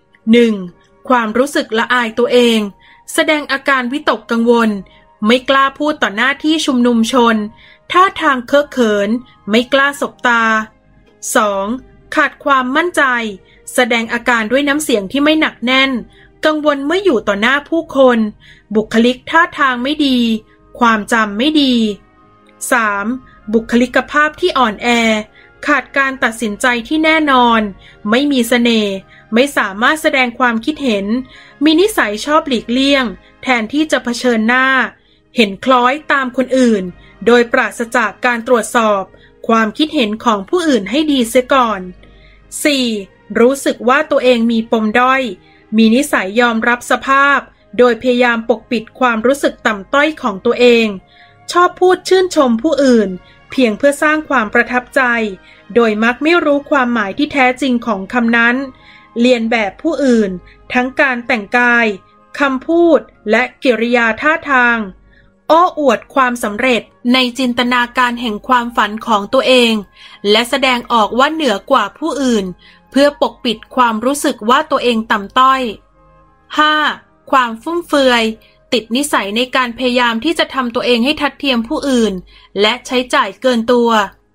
1. ความรู้สึกละอายตัวเองแสดงอาการวิตกกังวลไม่กล้าพูดต่อหน้าที่ชุมนุมชนท่าทางเคอะเขินไม่กล้าสบตา 2. ขาดความมั่นใจแสดงอาการด้วยน้ำเสียงที่ไม่หนักแน่นกังวลเมื่ออยู่ต่อหน้าผู้คนบุคลิกท่าทางไม่ดีความจำไม่ดี 3. บุคลิกภาพที่อ่อนแอขาดการตัดสินใจที่แน่นอนไม่มีเสน่ห์ไม่สามารถแสดงความคิดเห็นมีนิสัยชอบหลีกเลี่ยงแทนที่จะเผชิญหน้าเห็นคล้อยตามคนอื่นโดยปราศจากการตรวจสอบความคิดเห็นของผู้อื่นให้ดีเสียก่อน 4. รู้สึกว่าตัวเองมีปมด้อยมีนิสัยยอมรับสภาพโดยพยายามปกปิดความรู้สึกต่ำต้อยของตัวเองชอบพูดชื่นชมผู้อื่นเพียงเพื่อสร้างความประทับใจโดยมักไม่รู้ความหมายที่แท้จริงของคำนั้นเลียนแบบผู้อื่นทั้งการแต่งกายคำพูดและกิริยาท่าทางโอ้อวดความสำเร็จในจินตนาการแห่งความฝันของตัวเองและแสดงออกว่าเหนือกว่าผู้อื่นเพื่อปกปิดความรู้สึกว่าตัวเองต่ำต้อย 5. ความฟุ่มเฟือยติดนิสัยในการพยายามที่จะทำตัวเองให้ทัดเทียมผู้อื่นและใช้จ่ายเกินตัว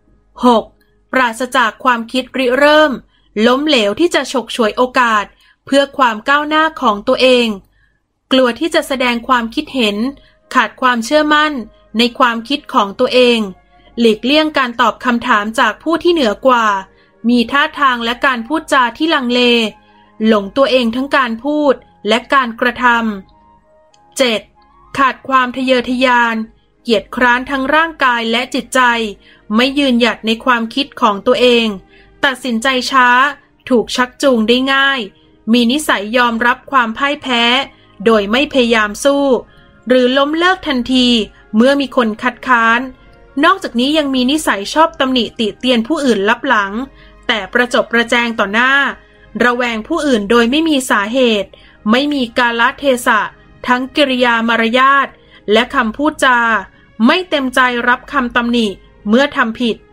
6. ปราศจากความคิดริเริ่มล้มเหลวที่จะฉกฉวยโอกาสเพื่อความก้าวหน้าของตัวเองกลัวที่จะแสดงความคิดเห็นขาดความเชื่อมั่นในความคิดของตัวเองหลีกเลี่ยงการตอบคำถามจากผู้ที่เหนือกว่ามีท่าทางและการพูดจาที่ลังเลหลงตัวเองทั้งการพูดและการกระทำ 7. ขาดความทะเยอทะยานเกียจคร้านทั้งร่างกายและจิตใจไม่ยืนหยัดในความคิดของตัวเองตัดสินใจช้าถูกชักจูงได้ง่ายมีนิสัยยอมรับความพ่ายแพ้โดยไม่พยายามสู้หรือล้มเลิกทันทีเมื่อมีคนคัดค้านนอกจากนี้ยังมีนิสัยชอบตำหนิติเตียนผู้อื่นลับหลังแต่ประจบประแจงต่อหน้าระแวงผู้อื่นโดยไม่มีสาเหตุไม่มีกาลเทศะทั้งกิริยามารยาทและคำพูดจาไม่เต็มใจรับคำตำหนิเมื่อทำผิด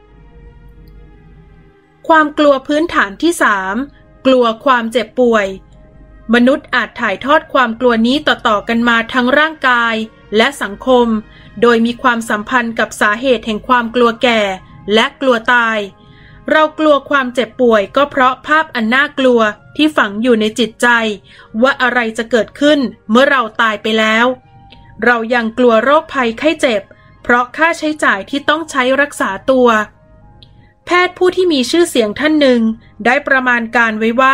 ความกลัวพื้นฐานที่ 3 กลัวความเจ็บป่วยมนุษย์อาจถ่ายทอดความกลัวนี้ต่อๆกันมาทั้งร่างกายและสังคมโดยมีความสัมพันธ์กับสาเหตุแห่งความกลัวแก่และกลัวตายเรากลัวความเจ็บป่วยก็เพราะภาพอันน่ากลัวที่ฝังอยู่ในจิตใจว่าอะไรจะเกิดขึ้นเมื่อเราตายไปแล้วเรายังกลัวโรคภัยไข้เจ็บเพราะค่าใช้จ่ายที่ต้องใช้รักษาตัวแพทย์ผู้ที่มีชื่อเสียงท่านหนึ่งได้ประมาณการไว้ว่า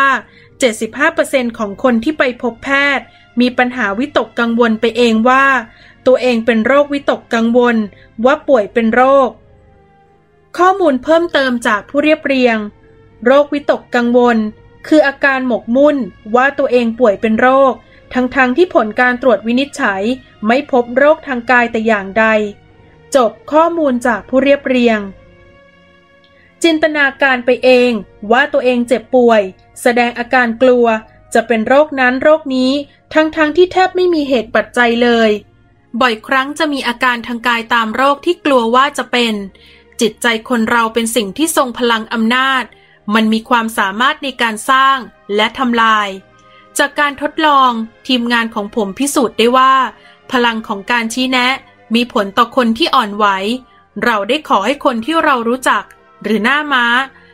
75% ของคนที่ไปพบแพทย์มีปัญหาวิตกกังวลไปเองว่าตัวเองเป็นโรควิตกกังวลว่าป่วยเป็นโรคข้อมูลเพิ่มเติมจากผู้เรียบเรียงโรควิตกกังวลคืออาการหมกมุ่นว่าตัวเองป่วยเป็นโรคทั้งที่ผลการตรวจวินิจฉัยไม่พบโรคทางกายแต่อย่างใดจบข้อมูลจากผู้เรียบเรียงจินตนาการไปเองว่าตัวเองเจ็บป่วยแสดงอาการกลัวจะเป็นโรคนั้นโรคนี้ทั้งที่แทบไม่มีเหตุปัจจัยเลยบ่อยครั้งจะมีอาการทางกายตามโรคที่กลัวว่าจะเป็นจิตใจคนเราเป็นสิ่งที่ทรงพลังอำนาจมันมีความสามารถในการสร้างและทำลายจากการทดลองทีมงานของผมพิสูจน์ได้ว่าพลังของการชี้แนะมีผลต่อคนที่อ่อนไหวเราได้ขอให้คนที่เรารู้จักหรือหน้าม้า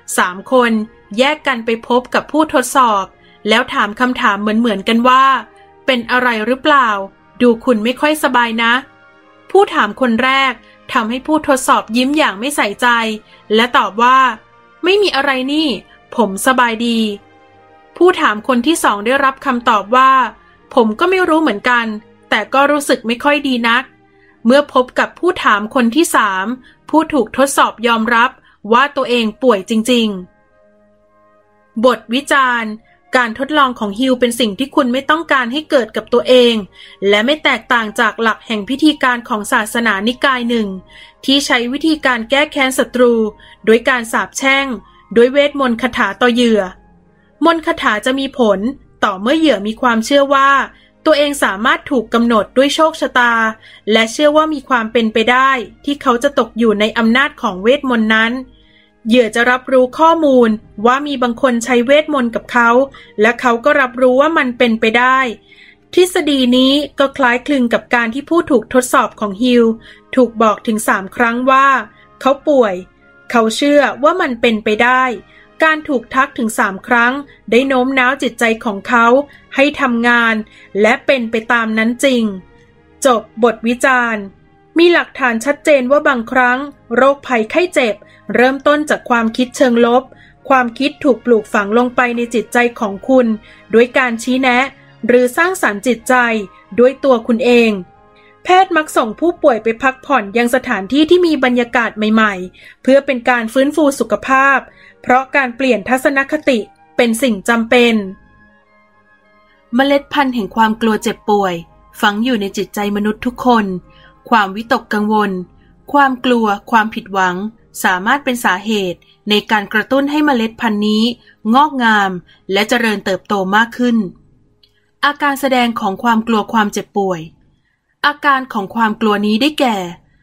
3 คนแยกกันไปพบกับผู้ทดสอบแล้วถามคำถามเหมือนกันว่าเป็นอะไรหรือเปล่าดูคุณไม่ค่อยสบายนะผู้ถามคนแรกทำให้ผู้ทดสอบยิ้มอย่างไม่ใส่ใจและตอบว่าไม่มีอะไรนี่ผมสบายดีผู้ถามคนที่2ได้รับคำตอบว่าผมก็ไม่รู้เหมือนกันแต่ก็รู้สึกไม่ค่อยดีนักเมื่อพบกับผู้ถามคนที่3ผู้ถูกทดสอบยอมรับว่าตัวเองป่วยจริงๆบทวิจารณ์การทดลองของฮิลเป็นสิ่งที่คุณไม่ต้องการให้เกิดกับตัวเองและไม่แตกต่างจากหลักแห่งพิธีการของศาสนานิกายหนึ่งที่ใช้วิธีการแก้แค้นศัตรูโดยการสาปแช่งด้วยเวทมนต์คาถาต่อเหยื่อมนต์คาถาจะมีผลต่อเมื่อเหยื่อมีความเชื่อว่าตัวเองสามารถถูกกำหนดด้วยโชคชะตาและเชื่อว่ามีความเป็นไปได้ที่เขาจะตกอยู่ในอำนาจของเวทมนต์นั้นเหยื่อจะรับรู้ข้อมูลว่ามีบางคนใช้เวทมนต์กับเขาและเขาก็รับรู้ว่ามันเป็นไปได้ทฤษฎีนี้ก็คล้ายคลึงกับการที่ผู้ถูกทดสอบของฮิลถูกบอกถึง3 ครั้งว่าเขาป่วยเขาเชื่อว่ามันเป็นไปได้การถูกทักถึง3 ครั้งได้โน้มน้าวจิตใจของเขาให้ทำงานและเป็นไปตามนั้นจริงจบบทวิจารณ์มีหลักฐานชัดเจนว่าบางครั้งโรคภัยไข้เจ็บเริ่มต้นจากความคิดเชิงลบความคิดถูกปลูกฝังลงไปในจิตใจของคุณด้วยการชี้แนะหรือสร้างสรรค์จิตใจด้วยตัวคุณเองแพทย์มักส่งผู้ป่วยไปพักผ่อนยังสถานที่ที่มีบรรยากาศใหม่ๆเพื่อเป็นการฟื้นฟูสุขภาพเพราะการเปลี่ยนทัศนคติเป็นสิ่งจำเป็นเมล็ดพันธุ์แห่งความกลัวเจ็บป่วยฝังอยู่ในจิตใจมนุษย์ทุกคนความวิตกกังวลความกลัวความผิดหวังสามารถเป็นสาเหตุในการกระตุ้นให้เมล็ดพันธุ์นี้งอกงามและเจริญเติบโตมากขึ้นอาการแสดงของความกลัวความเจ็บป่วยอาการของความกลัวนี้ได้แก่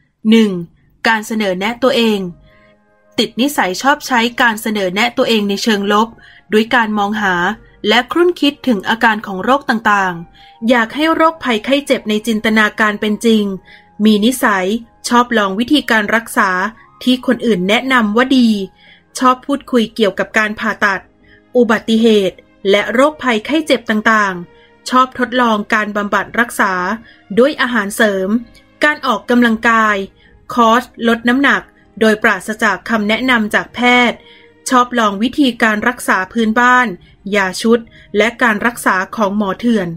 1. การเสนอแนะตัวเองติดนิสัยชอบใช้การเสนอแนะตัวเองในเชิงลบด้วยการมองหาและครุ่นคิดถึงอาการของโรคต่างๆอยากให้โรคภัยไข้เจ็บในจินตนาการเป็นจริงมีนิสัยชอบลองวิธีการรักษาที่คนอื่นแนะนำว่าดีชอบพูดคุยเกี่ยวกับการผ่าตัดอุบัติเหตุและโรคภัยไข้เจ็บต่างๆชอบทดลองการบำบัดรักษาด้วยอาหารเสริมการออกกำลังกายคอร์สลดน้ำหนักโดยปราศจากคำแนะนำจากแพทย์ชอบลองวิธีการรักษาพื้นบ้านยาชุดและการรักษาของหมอเถื่อน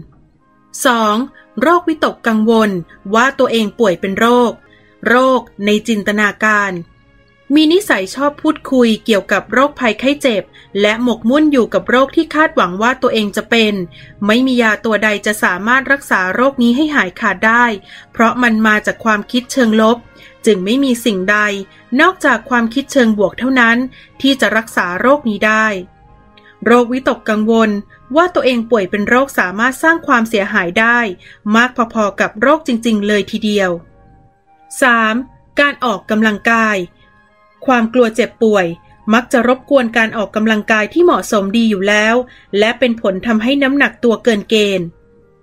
2. โรควิตกกังวลว่าตัวเองป่วยเป็นโรคในจินตนาการมีนิสัยชอบพูดคุยเกี่ยวกับโรคภัยไข้เจ็บและหมกมุ่นอยู่กับโรคที่คาดหวังว่าตัวเองจะเป็นไม่มียาตัวใดจะสามารถรักษาโรคนี้ให้หายขาดได้เพราะมันมาจากความคิดเชิงลบจึงไม่มีสิ่งใดนอกจากความคิดเชิงบวกเท่านั้นที่จะรักษาโรคนี้ได้โรควิตกกังวลว่าตัวเองป่วยเป็นโรคสามารถสร้างความเสียหายได้มากพอๆกับโรคจริงๆเลยทีเดียว 3. การออกกำลังกายความกลัวเจ็บป่วยมักจะรบกวนการออกกำลังกายที่เหมาะสมดีอยู่แล้วและเป็นผลทำให้น้ำหนักตัวเกินเกณฑ์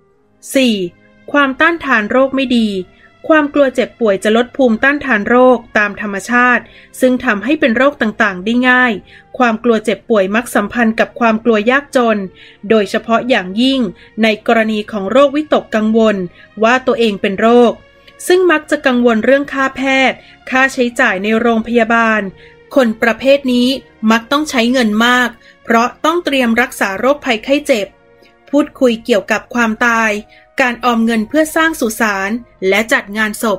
4. ความต้านทานโรคไม่ดีความกลัวเจ็บป่วยจะลดภูมิต้านทานโรคตามธรรมชาติซึ่งทำให้เป็นโรคต่างๆได้ง่ายความกลัวเจ็บป่วยมักสัมพันธ์กับความกลัวยากจนโดยเฉพาะอย่างยิ่งในกรณีของโรควิตกกังวลว่าตัวเองเป็นโรคซึ่งมักจะกังวลเรื่องค่าแพทย์ค่าใช้จ่ายในโรงพยาบาลคนประเภทนี้มักต้องใช้เงินมากเพราะต้องเตรียมรักษาโรคภัยไข้เจ็บพูดคุยเกี่ยวกับความตายการออมเงินเพื่อสร้างสุสานและจัดงานศพ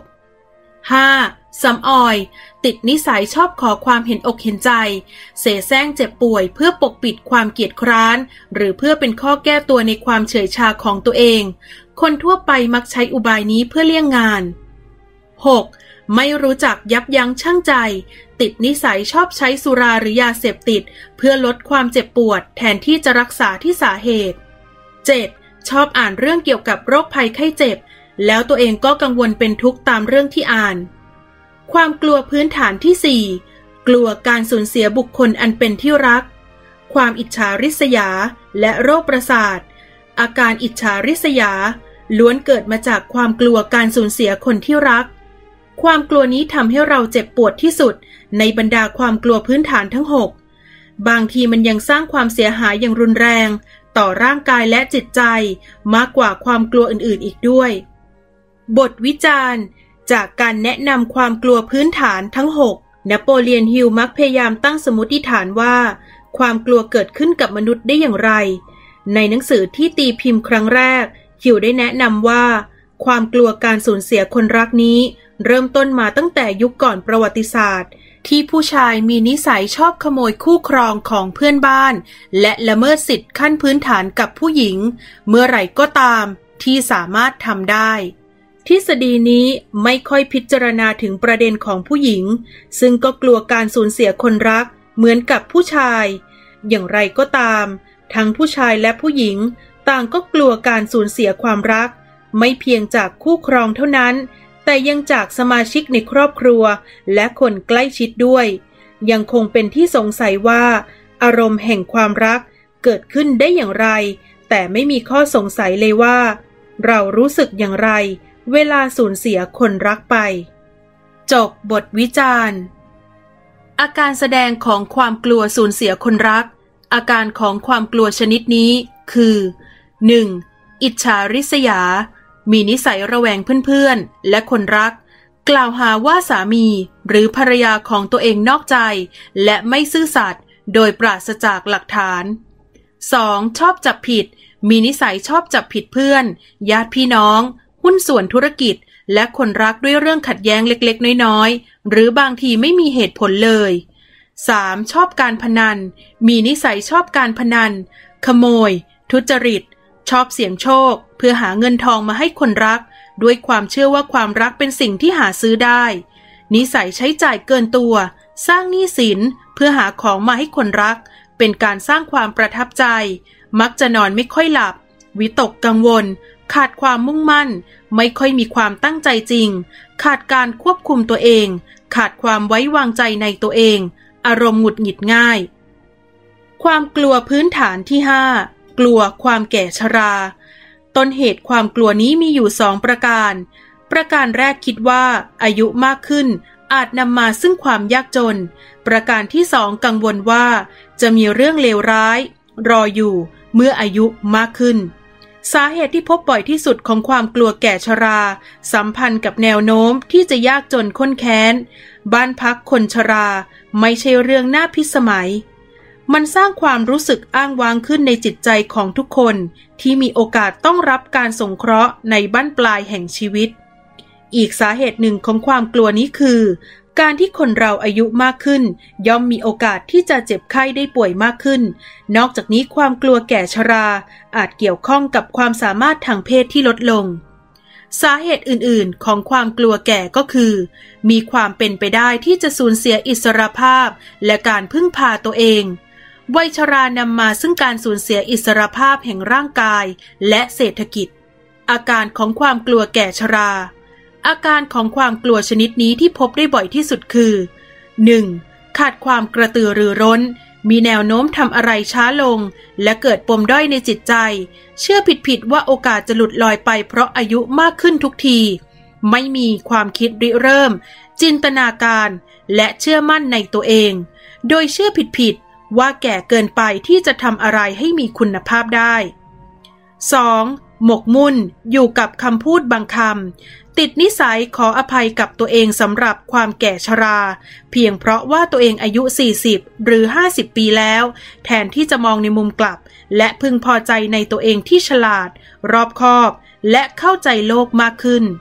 5. สำออยติดนิสัยชอบขอความเห็นอกเห็นใจเสแสร้งเจ็บป่วยเพื่อปกปิดความเกียจคร้านหรือเพื่อเป็นข้อแก้ตัวในความเฉื่อยชาของตัวเองคนทั่วไปมักใช้อุบายนี้เพื่อเลี่ยงงาน 6. ไม่รู้จักยับยั้งชั่งใจติดนิสัยชอบใช้สุราหรือยาเสพติดเพื่อลดความเจ็บปวดแทนที่จะรักษาที่สาเหตุ 7. ชอบอ่านเรื่องเกี่ยวกับโรคภัยไข้เจ็บแล้วตัวเองก็กังวลเป็นทุกข์ตามเรื่องที่อ่านความกลัวพื้นฐานที่ 4 กลัวการสูญเสียบุคคลอันเป็นที่รักความอิจฉาริษยาและโรคประสาทอาการอิจฉาริษยาล้วนเกิดมาจากความกลัวการสูญเสียคนที่รักความกลัวนี้ทำให้เราเจ็บปวดที่สุดในบรรดาความกลัวพื้นฐานทั้ง 6บางทีมันยังสร้างความเสียหายอย่างรุนแรงต่อร่างกายและจิตใจมากกว่าความกลัวอื่นๆอีกด้วยบทวิจารณ์จากการแนะนำความกลัวพื้นฐานทั้ง 6นโปเลียนฮิลมักพยายามตั้งสมมติฐานว่าความกลัวเกิดขึ้นกับมนุษย์ได้อย่างไรในหนังสือที่ตีพิมพ์ครั้งแรกฮิลได้แนะนำว่าความกลัวการสูญเสียคนรักนี้เริ่มต้นมาตั้งแต่ยุคก่อนประวัติศาสตร์ที่ผู้ชายมีนิสัยชอบขโมยคู่ครองของเพื่อนบ้านและละเมิดสิทธิ์ขั้นพื้นฐานกับผู้หญิงเมื่อไหร่ก็ตามที่สามารถทำได้ทฤษฎีนี้ไม่ค่อยพิจารณาถึงประเด็นของผู้หญิงซึ่งก็กลัวการสูญเสียคนรักเหมือนกับผู้ชายอย่างไรก็ตามทั้งผู้ชายและผู้หญิงต่างก็กลัวการสูญเสียความรักไม่เพียงจากคู่ครองเท่านั้นแต่ยังจากสมาชิกในครอบครัวและคนใกล้ชิดด้วยยังคงเป็นที่สงสัยว่าอารมณ์แห่งความรักเกิดขึ้นได้อย่างไรแต่ไม่มีข้อสงสัยเลยว่าเรารู้สึกอย่างไรเวลาสูญเสียคนรักไปจบบทวิจารณ์อาการแสดงของความกลัวสูญเสียคนรักอาการของความกลัวชนิดนี้คือ 1. อิจฉาริษยามีนิสัยระแวงเพื่อนๆและคนรักกล่าวหาว่าสามีหรือภรรยาของตัวเองนอกใจและไม่ซื่อสัตย์โดยปราศจากหลักฐาน 2. ชอบจับผิดมีนิสัยชอบจับผิดเพื่อนญาติพี่น้องหุ้นส่วนธุรกิจและคนรักด้วยเรื่องขัดแย้งเล็กๆน้อยๆหรือบางทีไม่มีเหตุผลเลย 3. ชอบการพนันมีนิสัยชอบการพนันขโมยทุจริตชอบเสี่ยงโชคเพื่อหาเงินทองมาให้คนรักด้วยความเชื่อว่าความรักเป็นสิ่งที่หาซื้อได้นิสัยใช้จ่ายเกินตัวสร้างหนี้สินเพื่อหาของมาให้คนรักเป็นการสร้างความประทับใจมักจะนอนไม่ค่อยหลับวิตกกังวลขาดความมุ่งมั่นไม่ค่อยมีความตั้งใจจริงขาดการควบคุมตัวเองขาดความไว้วางใจในตัวเองอารมณ์หงุดหงิดง่ายความกลัวพื้นฐานที่ 5 กลัวความแก่ชราต้นเหตุความกลัวนี้มีอยู่2ประการประการแรกคิดว่าอายุมากขึ้นอาจนำมาซึ่งความยากจนประการที่2กังวลว่าจะมีเรื่องเลวร้ายรออยู่เมื่ออายุมากขึ้นสาเหตุที่พบบ่อยที่สุดของความกลัวแก่ชราสัมพันธ์กับแนวโน้มที่จะยากจนข้นแค้นบ้านพักคนชราไม่ใช่เรื่องน่าพิสมัยมันสร้างความรู้สึกอ้างว้างขึ้นในจิตใจของทุกคนที่มีโอกาสต้องรับการสงเคราะห์ในบั้นปลายแห่งชีวิตอีกสาเหตุหนึ่งของความกลัวนี้คือการที่คนเราอายุมากขึ้นย่อมมีโอกาสที่จะเจ็บไข้ได้ป่วยมากขึ้นนอกจากนี้ความกลัวแก่ชราอาจเกี่ยวข้องกับความสามารถทางเพศที่ลดลงสาเหตุอื่นๆของความกลัวแก่ก็คือมีความเป็นไปได้ที่จะสูญเสียอิสรภาพและการพึ่งพาตัวเองวัยชรานำมาซึ่งการสูญเสียอิสรภาพแห่งร่างกายและเศรษฐกิจอาการของความกลัวแก่ชราอาการของความกลัวชนิดนี้ที่พบได้บ่อยที่สุดคือ 1. ขาดความกระตือรือร้นมีแนวโน้มทำอะไรช้าลงและเกิดปมด้อยในจิตใจเชื่อผิดว่าโอกาสจะหลุดลอยไปเพราะอายุมากขึ้นทุกทีไม่มีความคิดริเริ่มจินตนาการและเชื่อมั่นในตัวเองโดยเชื่อผิดว่าแก่เกินไปที่จะทำอะไรให้มีคุณภาพได้ 2. หมกมุ่นอยู่กับคำพูดบางคำติดนิสัยขออภัยกับตัวเองสำหรับความแก่ชราเพียงเพราะว่าตัวเองอายุ40หรือ50ปีแล้วแทนที่จะมองในมุมกลับและพึงพอใจในตัวเองที่ฉลาดรอบคอบและเข้าใจโลกมากขึ้น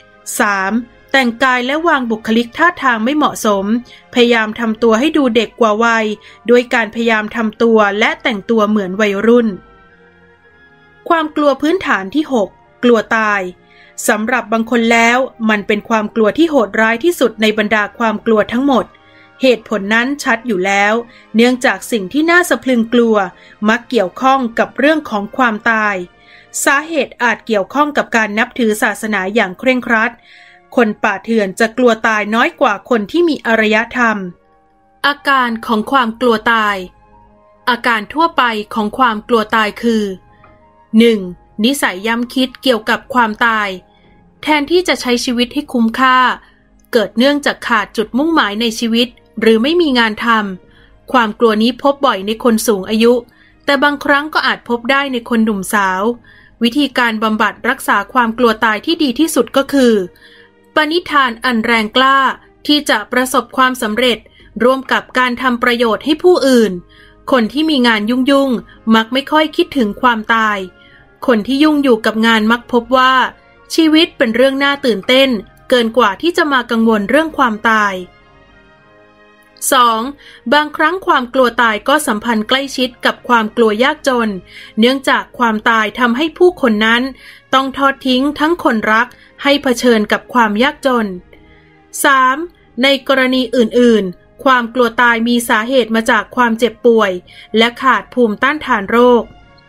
3. แต่งกายและวางบุคลิกท่าทางไม่เหมาะสมพยายามทำตัวให้ดูเด็กกว่าวัยโดยการพยายามทำตัวและแต่งตัวเหมือนวัยรุ่นความกลัวพื้นฐานที่ 6 กลัวตายสำหรับบางคนแล้วมันเป็นความกลัวที่โหดร้ายที่สุดในบรรดาความกลัวทั้งหมดเหตุผลนั้นชัดอยู่แล้วเนื่องจากสิ่งที่น่าสะพรึงกลัวมักเกี่ยวข้องกับเรื่องของความตายสาเหตุอาจเกี่ยวข้องกับการนับถือศาสนาอย่างเคร่งครัดคนป่าเถื่อนจะกลัวตายน้อยกว่าคนที่มีอารยธรรมอาการของความกลัวตายอาการทั่วไปของความกลัวตายคือ 1. นิสัยย้ำคิดเกี่ยวกับความตายแทนที่จะใช้ชีวิตให้คุ้มค่าเกิดเนื่องจากขาดจุดมุ่งหมายในชีวิตหรือไม่มีงานทำความกลัวนี้พบบ่อยในคนสูงอายุแต่บางครั้งก็อาจพบได้ในคนหนุ่มสาววิธีการบำบัดรักษาความกลัวตายที่ดีที่สุดก็คือปณิธานอันแรงกล้าที่จะประสบความสำเร็จร่วมกับการทำประโยชน์ให้ผู้อื่นคนที่มีงานยุ่งๆมักไม่ค่อยคิดถึงความตายคนที่ยุ่งอยู่กับงานมักพบว่าชีวิตเป็นเรื่องน่าตื่นเต้นเกินกว่าที่จะมากังวลเรื่องความตาย 2. บางครั้งความกลัวตายก็สัมพันธ์ใกล้ชิดกับความกลัวยากจนเนื่องจากความตายทำให้ผู้คนนั้นต้องทอดทิ้งทั้งคนรักให้เผชิญกับความยากจน 3. ในกรณีอื่นๆความกลัวตายมีสาเหตุมาจากความเจ็บป่วยและขาดภูมิต้านทานโรค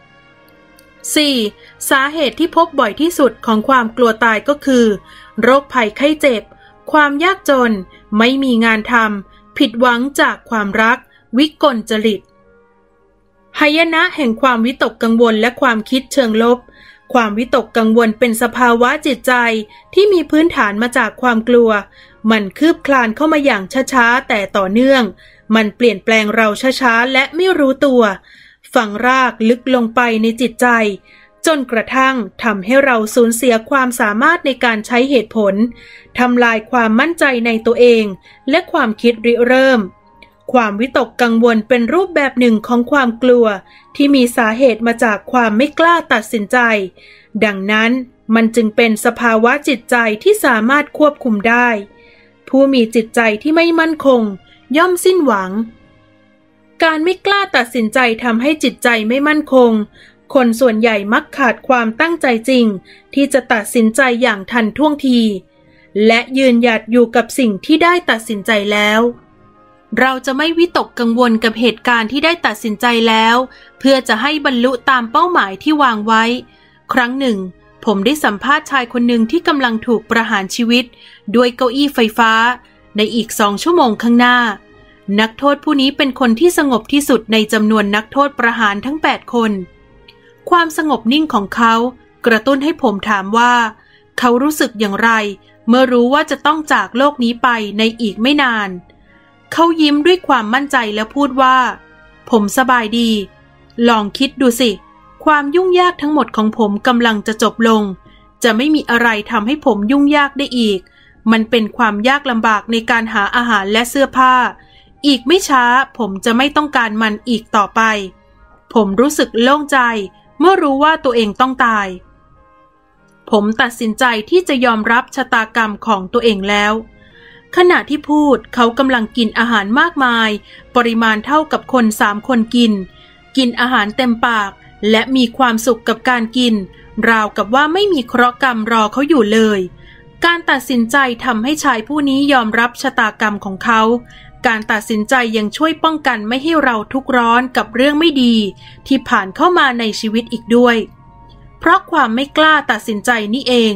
4. สาเหตุที่พบบ่อยที่สุดของความกลัวตายก็คือโรคภัยไข้เจ็บความยากจนไม่มีงานทำผิดหวังจากความรักวิกลจริตหายนะแห่งความวิตกกังวลและความคิดเชิงลบความวิตกกังวลเป็นสภาวะจิตใจที่มีพื้นฐานมาจากความกลัวมันคืบคลานเข้ามาอย่างช้าๆแต่ต่อเนื่องมันเปลี่ยนแปลงเราช้าๆและไม่รู้ตัวฝังรากลึกลงไปในจิตใจจนกระทั่งทำให้เราสูญเสียความสามารถในการใช้เหตุผลทำลายความมั่นใจในตัวเองและความคิดริเริ่มความวิตกกังวลเป็นรูปแบบหนึ่งของความกลัวที่มีสาเหตุมาจากความไม่กล้าตัดสินใจดังนั้นมันจึงเป็นสภาวะจิตใจที่สามารถควบคุมได้ผู้มีจิตใจที่ไม่มั่นคงย่อมสิ้นหวังการไม่กล้าตัดสินใจทำให้จิตใจไม่มั่นคงคนส่วนใหญ่มักขาดความตั้งใจจริงที่จะตัดสินใจอย่างทันท่วงทีและยืนหยัดอยู่กับสิ่งที่ได้ตัดสินใจแล้วเราจะไม่วิตกกังวลกับเหตุการณ์ที่ได้ตัดสินใจแล้วเพื่อจะให้บรรลุตามเป้าหมายที่วางไว้ครั้งหนึ่งผมได้สัมภาษณ์ชายคนหนึ่งที่กำลังถูกประหารชีวิตด้วยเก้าอี้ไฟฟ้าในอีก2 ชั่วโมงข้างหน้านักโทษผู้นี้เป็นคนที่สงบที่สุดในจำนวนนักโทษประหารทั้ง8 คนความสงบนิ่งของเขากระตุ้นให้ผมถามว่าเขารู้สึกอย่างไรเมื่อรู้ว่าจะต้องจากโลกนี้ไปในอีกไม่นานเขายิ้มด้วยความมั่นใจและพูดว่าผมสบายดีลองคิดดูสิความยุ่งยากทั้งหมดของผมกำลังจะจบลงจะไม่มีอะไรทำให้ผมยุ่งยากได้อีกมันเป็นความยากลำบากในการหาอาหารและเสื้อผ้าอีกไม่ช้าผมจะไม่ต้องการมันอีกต่อไปผมรู้สึกโล่งใจเมื่อรู้ว่าตัวเองต้องตายผมตัดสินใจที่จะยอมรับชะตากรรมของตัวเองแล้วขณะที่พูดเขากำลังกินอาหารมากมายปริมาณเท่ากับคน3 คนกินอาหารเต็มปากและมีความสุขกับการกินราวกับว่าไม่มีเคราะห์กรรมรอเขาอยู่เลยการตัดสินใจทำให้ชายผู้นี้ยอมรับชะตากรรมของเขาการตัดสินใจยังช่วยป้องกันไม่ให้เราทุกข์ร้อนกับเรื่องไม่ดีที่ผ่านเข้ามาในชีวิตอีกด้วยเพราะความไม่กล้าตัดสินใจนี่เอง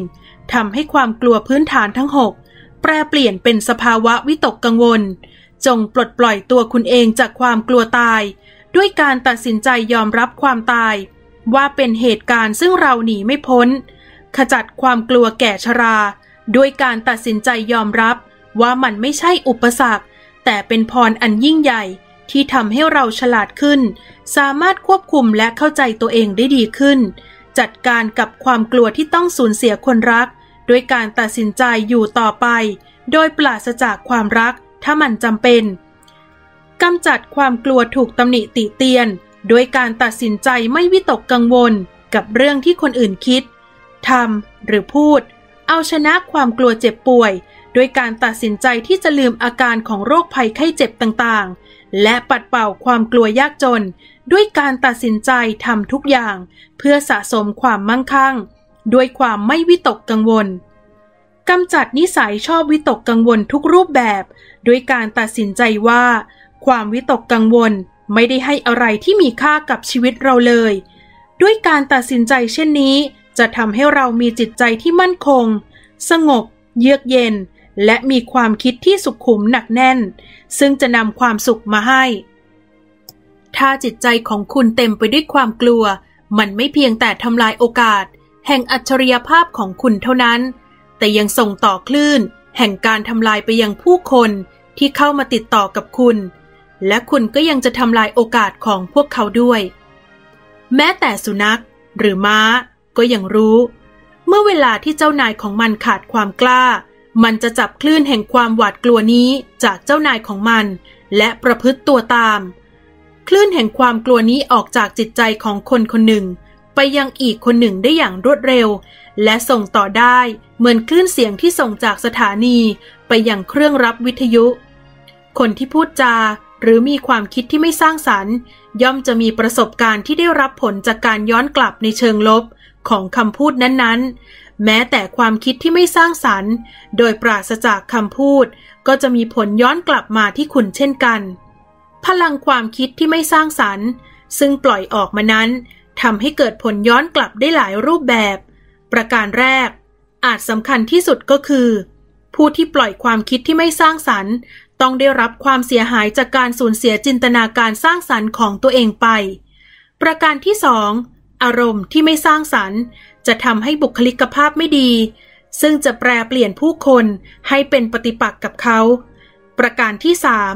ทำให้ความกลัวพื้นฐานทั้ง6แปรเปลี่ยนเป็นสภาวะวิตกกังวลจงปลดปล่อยตัวคุณเองจากความกลัวตายด้วยการตัดสินใจยอมรับความตายว่าเป็นเหตุการณ์ซึ่งเราหนีไม่พ้นขจัดความกลัวแก่ชราด้วยการตัดสินใจยอมรับว่ามันไม่ใช่อุปสรรคแต่เป็นพรอันยิ่งใหญ่ที่ทำให้เราฉลาดขึ้นสามารถควบคุมและเข้าใจตัวเองได้ดีขึ้นจัดการกับความกลัวที่ต้องสูญเสียคนรักด้วยการตัดสินใจอยู่ต่อไปโดยปราศจากความรักถ้ามันจำเป็นกำจัดความกลัวถูกตำหนิติเตียนโดยการตัดสินใจไม่วิตกกังวลกับเรื่องที่คนอื่นคิดทำหรือพูดเอาชนะความกลัวเจ็บป่วยโดยการตัดสินใจที่จะลืมอาการของโรคภัยไข้เจ็บต่างๆและปัดเป่าความกลัวยากจนด้วยการตัดสินใจทำทุกอย่างเพื่อสะสมความมั่งคั่งด้วยความไม่วิตกกังวลกำจัดนิสัยชอบวิตกกังวลทุกรูปแบบด้วยการตัดสินใจว่าความวิตกกังวลไม่ได้ให้อะไรที่มีค่ากับชีวิตเราเลยด้วยการตัดสินใจเช่นนี้จะทำให้เรามีจิตใจที่มั่นคงสงบเยือกเย็นและมีความคิดที่สุขุมหนักแน่นซึ่งจะนำความสุขมาให้ถ้าจิตใจของคุณเต็มไปด้วยความกลัวมันไม่เพียงแต่ทำลายโอกาสแห่งอัจฉริยภาพของคุณเท่านั้นแต่ยังส่งต่อคลื่นแห่งการทำลายไปยังผู้คนที่เข้ามาติดต่อกับคุณและคุณก็ยังจะทำลายโอกาสของพวกเขาด้วยแม้แต่สุนัขหรือม้าก็ยังรู้เมื่อเวลาที่เจ้านายของมันขาดความกล้ามันจะจับคลื่นแห่งความหวาดกลัวนี้จากเจ้านายของมันและประพฤติตัวตามคลื่นแห่งความกลัวนี้ออกจากจิตใจของคนคนหนึ่งไปยังอีกคนหนึ่งได้อย่างรวดเร็วและส่งต่อได้เหมือนคลื่นเสียงที่ส่งจากสถานีไปยังเครื่องรับวิทยุคนที่พูดจาหรือมีความคิดที่ไม่สร้างสรรค์ย่อมจะมีประสบการณ์ที่ได้รับผลจากการย้อนกลับในเชิงลบของคำพูดนั้นๆแม้แต่ความคิดที่ไม่สร้างสรรค์โดยปราศจากคำพูดก็จะมีผลย้อนกลับมาที่คุณเช่นกันพลังความคิดที่ไม่สร้างสรรค์ซึ่งปล่อยออกมานั้นทำให้เกิดผลย้อนกลับได้หลายรูปแบบประการแรกอาจสำคัญที่สุดก็คือผู้ที่ปล่อยความคิดที่ไม่สร้างสรรค์ต้องได้รับความเสียหายจากการสูญเสียจินตนาการสร้างสรรค์ของตัวเองไปประการที่2อารมณ์ที่ไม่สร้างสรรค์จะทำให้บุคลิกภาพไม่ดีซึ่งจะแปรเปลี่ยนผู้คนให้เป็นปฏิปักษ์กับเขาประการที่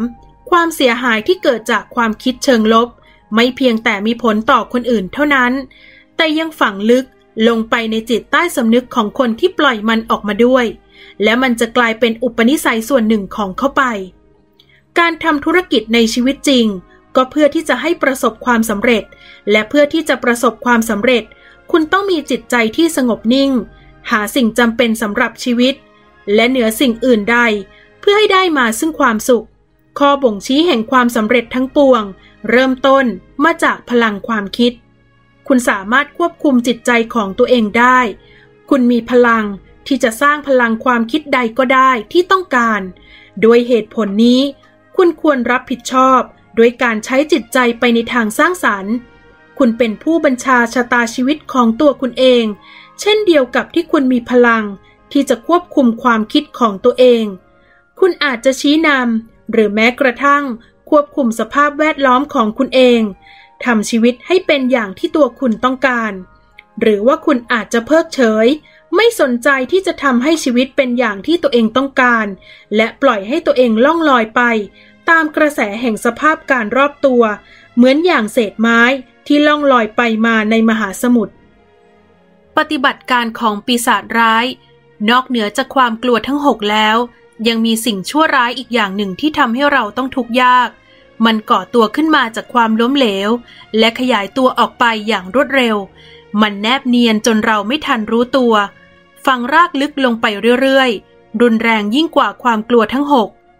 3ความเสียหายที่เกิดจากความคิดเชิงลบไม่เพียงแต่มีผลต่อคนอื่นเท่านั้นแต่ยังฝังลึกลงไปในจิตใต้สำนึกของคนที่ปล่อยมันออกมาด้วยและมันจะกลายเป็นอุปนิสัยส่วนหนึ่งของเขาไปการทำธุรกิจในชีวิตจริงก็เพื่อที่จะให้ประสบความสำเร็จและเพื่อที่จะประสบความสำเร็จคุณต้องมีจิตใจที่สงบนิ่งหาสิ่งจำเป็นสำหรับชีวิตและเหนือสิ่งอื่นใดเพื่อให้ได้มาซึ่งความสุขข้อบ่งชี้แห่งความสำเร็จทั้งปวงเริ่มต้นมาจากพลังความคิดคุณสามารถควบคุมจิตใจของตัวเองได้คุณมีพลังที่จะสร้างพลังความคิดใดก็ได้ที่ต้องการโดยเหตุผลนี้คุณควรรับผิดชอบโดยการใช้จิตใจไปในทางสร้างสรรค์คุณเป็นผู้บัญชาชะตาชีวิตของตัวคุณเองเช่นเดียวกับที่คุณมีพลังที่จะควบคุมความคิดของตัวเองคุณอาจจะชี้นำหรือแม้กระทั่งควบคุมสภาพแวดล้อมของคุณเองทำชีวิตให้เป็นอย่างที่ตัวคุณต้องการหรือว่าคุณอาจจะเพิกเฉยไม่สนใจที่จะทำให้ชีวิตเป็นอย่างที่ตัวเองต้องการและปล่อยให้ตัวเองล่องลอยไปตามกระแสแห่งสภาพการรอบตัวเหมือนอย่างเศษไม้ที่ล่องลอยไปมาในมหาสมุทรปฏิบัติการของปีศาจร้ายนอกเหนือจากความกลัวทั้ง6แล้วยังมีสิ่งชั่วร้ายอีกอย่างหนึ่งที่ทำให้เราต้องทุกข์ยากมันก่อตัวขึ้นมาจากความล้มเหลวและขยายตัวออกไปอย่างรวดเร็วมันแนบเนียนจนเราไม่ทันรู้ตัวฝังรากลึกลงไปเรื่อยๆรุนแรงยิ่งกว่าความกลัวทั้ง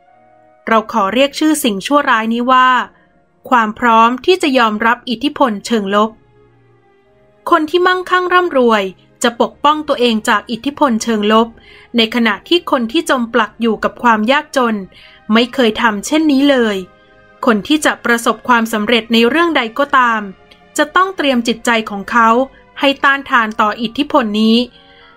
6เราขอเรียกชื่อสิ่งชั่วร้ายนี้ว่าความพร้อมที่จะยอมรับอิทธิพลเชิงลบคนที่มั่งคั่งร่ำรวยจะปกป้องตัวเองจากอิทธิพลเชิงลบในขณะที่คนที่จมปลักอยู่กับความยากจนไม่เคยทำเช่นนี้เลยคนที่จะประสบความสำเร็จในเรื่องใดก็ตามจะต้องเตรียมจิตใจของเขาให้ต้านทานต่ออิทธิพลนี้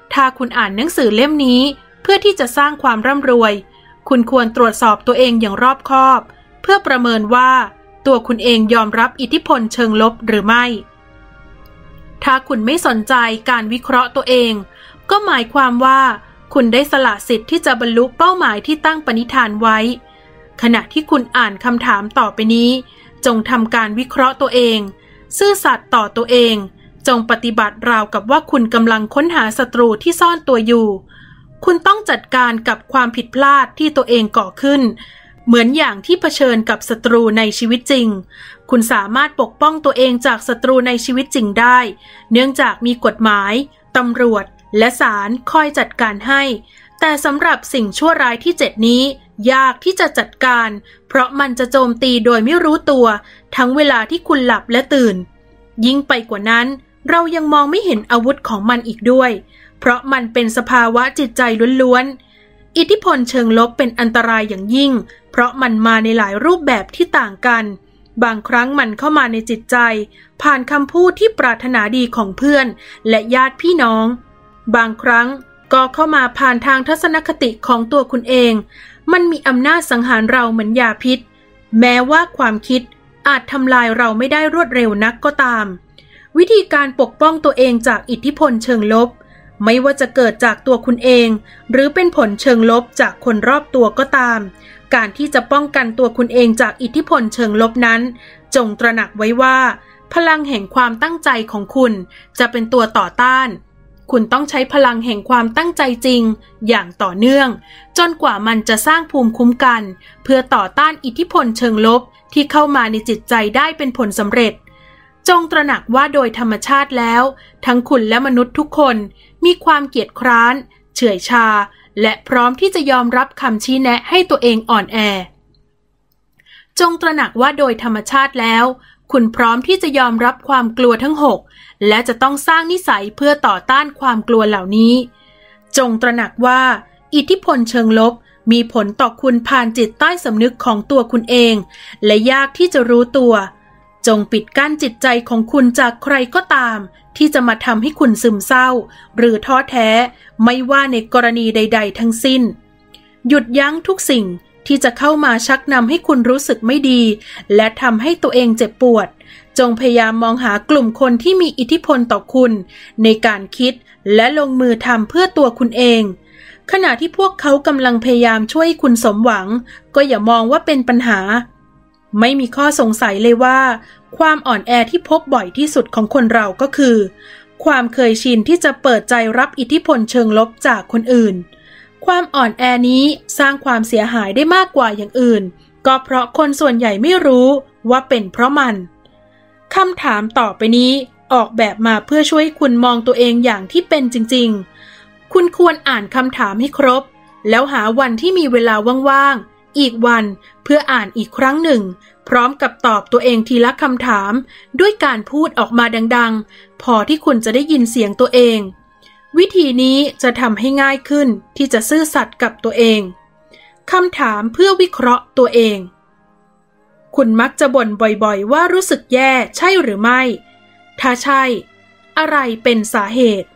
ถ้าคุณอ่านหนังสือเล่มนี้เพื่อที่จะสร้างความร่ำรวยคุณควรตรวจสอบตัวเองอย่างรอบคอบเพื่อประเมินว่าตัวคุณเองยอมรับอิทธิพลเชิงลบหรือไม่ถ้าคุณไม่สนใจการวิเคราะห์ตัวเองก็หมายความว่าคุณได้สละสิทธิ์ที่จะบรรลุเป้าหมายที่ตั้งปณิธานไว้ขณะที่คุณอ่านคำถามต่อไปนี้จงทำการวิเคราะห์ตัวเองซื่อสัตย์ต่อตัวเองจงปฏิบัติราวกับว่าคุณกำลังค้นหาศัตรูที่ซ่อนตัวอยู่คุณต้องจัดการกับความผิดพลาดที่ตัวเองก่อขึ้นเหมือนอย่างที่เผชิญกับศัตรูในชีวิตจริงคุณสามารถปกป้องตัวเองจากศัตรูในชีวิตจริงได้เนื่องจากมีกฎหมายตำรวจและศาลคอยจัดการให้แต่สำหรับสิ่งชั่วร้ายที่7นี้ยากที่จะจัดการเพราะมันจะโจมตีโดยไม่รู้ตัวทั้งเวลาที่คุณหลับและตื่นยิ่งไปกว่านั้นเรายังมองไม่เห็นอาวุธของมันอีกด้วยเพราะมันเป็นสภาวะจิตใจล้วนๆอิทธิพลเชิงลบเป็นอันตรายอย่างยิ่งเพราะมันมาในหลายรูปแบบที่ต่างกันบางครั้งมันเข้ามาในจิตใจผ่านคำพูดที่ปรารถนาดีของเพื่อนและญาติพี่น้องบางครั้งก็เข้ามาผ่านทางทัศนคติของตัวคุณเองมันมีอำนาจสังหารเราเหมือนยาพิษแม้ว่าความคิดอาจทำลายเราไม่ได้รวดเร็วนักก็ตามวิธีการปกป้องตัวเองจากอิทธิพลเชิงลบไม่ว่าจะเกิดจากตัวคุณเองหรือเป็นผลเชิงลบจากคนรอบตัวก็ตามการที่จะป้องกันตัวคุณเองจากอิทธิพลเชิงลบนั้นจงตระหนักไว้ว่าพลังแห่งความตั้งใจของคุณจะเป็นตัวต่อต้านคุณต้องใช้พลังแห่งความตั้งใจจริงอย่างต่อเนื่องจนกว่ามันจะสร้างภูมิคุ้มกันเพื่อต่อต้านอิทธิพลเชิงลบที่เข้ามาในจิตใจได้เป็นผลสำเร็จจงตระหนักว่าโดยธรรมชาติแล้วทั้งคุณและมนุษย์ทุกคนมีความเกียจคร้านเฉื่อยชาและพร้อมที่จะยอมรับคำชี้แนะให้ตัวเองอ่อนแอจงตระหนักว่าโดยธรรมชาติแล้วคุณพร้อมที่จะยอมรับความกลัวทั้ง6และจะต้องสร้างนิสัยเพื่อต่อต้านความกลัวเหล่านี้จงตระหนักว่าอิทธิพลเชิงลบมีผลต่อคุณผ่านจิตใต้สำนึกของตัวคุณเองและยากที่จะรู้ตัวจงปิดกั้นจิตใจของคุณจากใครก็ตามที่จะมาทำให้คุณซึมเศร้าหรือท้อแท้ไม่ว่าในกรณีใดๆทั้งสิ้นหยุดยั้งทุกสิ่งที่จะเข้ามาชักนำให้คุณรู้สึกไม่ดีและทำให้ตัวเองเจ็บปวดจงพยายามมองหากลุ่มคนที่มีอิทธิพลต่อคุณในการคิดและลงมือทำเพื่อตัวคุณเองขณะที่พวกเขากำลังพยายามช่วยคุณสมหวังก็อย่ามองว่าเป็นปัญหาไม่มีข้อสงสัยเลยว่าความอ่อนแอที่พบบ่อยที่สุดของคนเราก็คือความเคยชินที่จะเปิดใจรับอิทธิพลเชิงลบจากคนอื่นความอ่อนแอนี้สร้างความเสียหายได้มากกว่าอย่างอื่นก็เพราะคนส่วนใหญ่ไม่รู้ว่าเป็นเพราะมันคำถามต่อไปนี้ออกแบบมาเพื่อช่วยคุณมองตัวเองอย่างที่เป็นจริงๆคุณควรอ่านคำถามให้ครบแล้วหาวันที่มีเวลาว่างๆอีกวันเพื่ออ่านอีกครั้งหนึ่งพร้อมกับตอบตัวเองทีละคำถามด้วยการพูดออกมาดังๆพอที่คุณจะได้ยินเสียงตัวเองวิธีนี้จะทำให้ง่ายขึ้นที่จะซื่อสัตย์กับตัวเองคำถามเพื่อวิเคราะห์ตัวเองคุณมักจะบ่นบ่อยๆว่ารู้สึกแย่ใช่หรือไม่ถ้าใช่อะไรเป็นสาเหตุ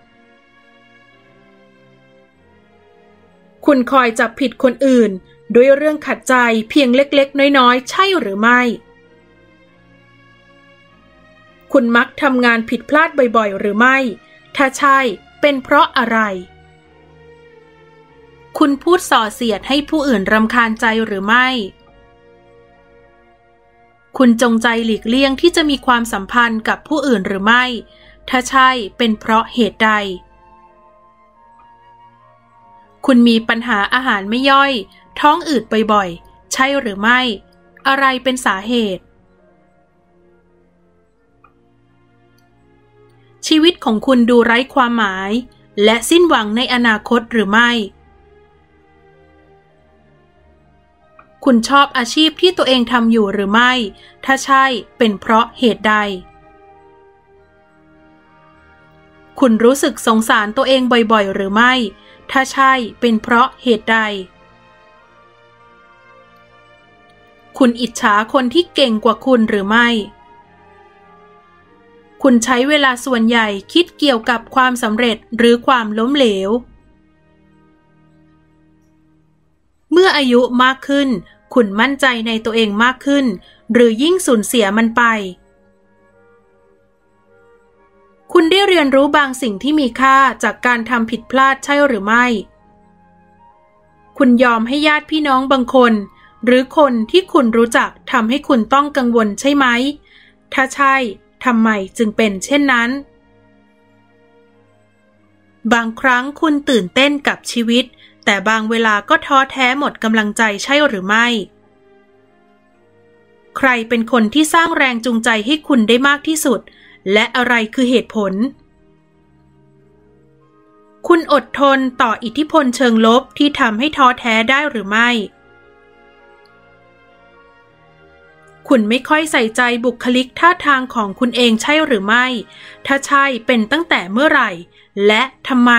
คุณคอยจับผิดคนอื่นด้วยเรื่องขัดใจเพียงเล็กๆน้อยๆใช่หรือไม่คุณมักทำงานผิดพลาดบ่อยๆหรือไม่ถ้าใช่เป็นเพราะอะไรคุณพูดส่อเสียดให้ผู้อื่นรำคาญใจหรือไม่คุณจงใจหลีกเลี่ยงที่จะมีความสัมพันธ์กับผู้อื่นหรือไม่ถ้าใช่เป็นเพราะเหตุใดคุณมีปัญหาอาหารไม่ย่อยท้องอืดบ่อยๆใช่หรือไม่อะไรเป็นสาเหตุชีวิตของคุณดูไร้ความหมายและสิ้นหวังในอนาคตหรือไม่คุณชอบอาชีพที่ตัวเองทำอยู่หรือไม่ถ้าใช่เป็นเพราะเหตุใดคุณรู้สึกสงสารตัวเองบ่อยๆหรือไม่ถ้าใช่เป็นเพราะเหตุใดคุณอิจฉาคนที่เก่งกว่าคุณหรือไม่คุณใช้เวลาส่วนใหญ่คิดเกี่ยวกับความสำเร็จหรือความล้มเหลวเมื่ออายุมากขึ้นคุณมั่นใจในตัวเองมากขึ้นหรือยิ่งสูญเสียมันไปคุณได้เรียนรู้บางสิ่งที่มีค่าจากการทำผิดพลาดใช่หรือไม่คุณยอมให้ญาติพี่น้องบางคนหรือคนที่คุณรู้จักทำให้คุณต้องกังวลใช่ไหมถ้าใช่ทำไมจึงเป็นเช่นนั้นบางครั้งคุณตื่นเต้นกับชีวิตแต่บางเวลาก็ท้อแท้หมดกำลังใจใช่หรือไม่ใครเป็นคนที่สร้างแรงจูงใจให้คุณได้มากที่สุดและอะไรคือเหตุผลคุณอดทนต่ออิทธิพลเชิงลบที่ทำให้ท้อแท้ได้หรือไม่คุณไม่ค่อยใส่ใจบุคลิกท่าทางของคุณเองใช่หรือไม่ถ้าใช่เป็นตั้งแต่เมื่อไหร่และทำไม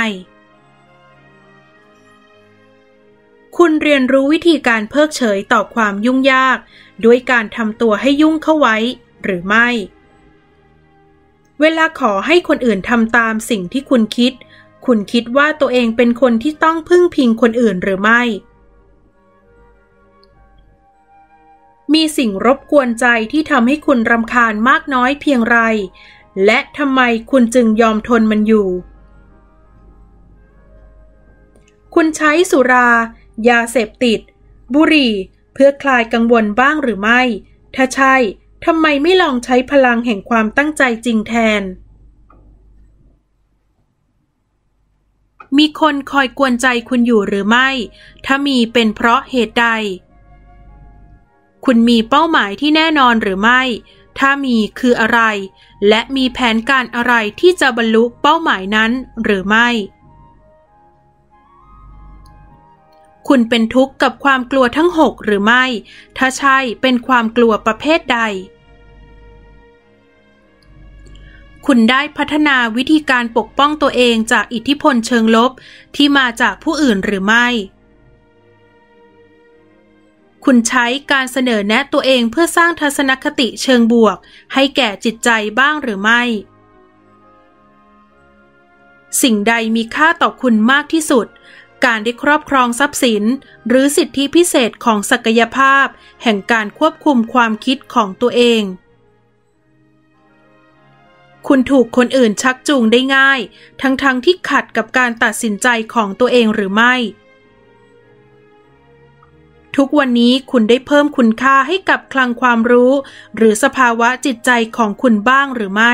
คุณเรียนรู้วิธีการเพิกเฉยต่อความยุ่งยากด้วยการทำตัวให้ยุ่งเข้าไว้หรือไม่เวลาขอให้คนอื่นทำตามสิ่งที่คุณคิดว่าตัวเองเป็นคนที่ต้องพึ่งพิงคนอื่นหรือไม่มีสิ่งรบกวนใจที่ทำให้คุณรำคาญมากน้อยเพียงไรและทำไมคุณจึงยอมทนมันอยู่คุณใช้สุรายาเสพติดบุหรี่เพื่อคลายกังวลบ้างหรือไม่ถ้าใช่ทำไมไม่ลองใช้พลังแห่งความตั้งใจจริงแทนมีคนคอยกวนใจคุณอยู่หรือไม่ถ้ามีเป็นเพราะเหตุใดคุณมีเป้าหมายที่แน่นอนหรือไม่ถ้ามีคืออะไรและมีแผนการอะไรที่จะบรรลุเป้าหมายนั้นหรือไม่คุณเป็นทุกข์กับความกลัวทั้ง6หรือไม่ถ้าใช่เป็นความกลัวประเภทใดคุณได้พัฒนาวิธีการปกป้องตัวเองจากอิทธิพลเชิงลบที่มาจากผู้อื่นหรือไม่คุณใช้การเสนอแนะตัวเองเพื่อสร้างทัศนคติเชิงบวกให้แก่จิตใจบ้างหรือไม่สิ่งใดมีค่าต่อคุณมากที่สุดการได้ครอบครองทรัพย์สินหรือสิทธิพิเศษของศักยภาพแห่งการควบคุมความคิดของตัวเองคุณถูกคนอื่นชักจูงได้ง่ายทั้งที่ขัดกับการตัดสินใจของตัวเองหรือไม่ทุกวันนี้คุณได้เพิ่มคุณค่าให้กับคลังความรู้หรือสภาวะจิตใจของคุณบ้างหรือไม่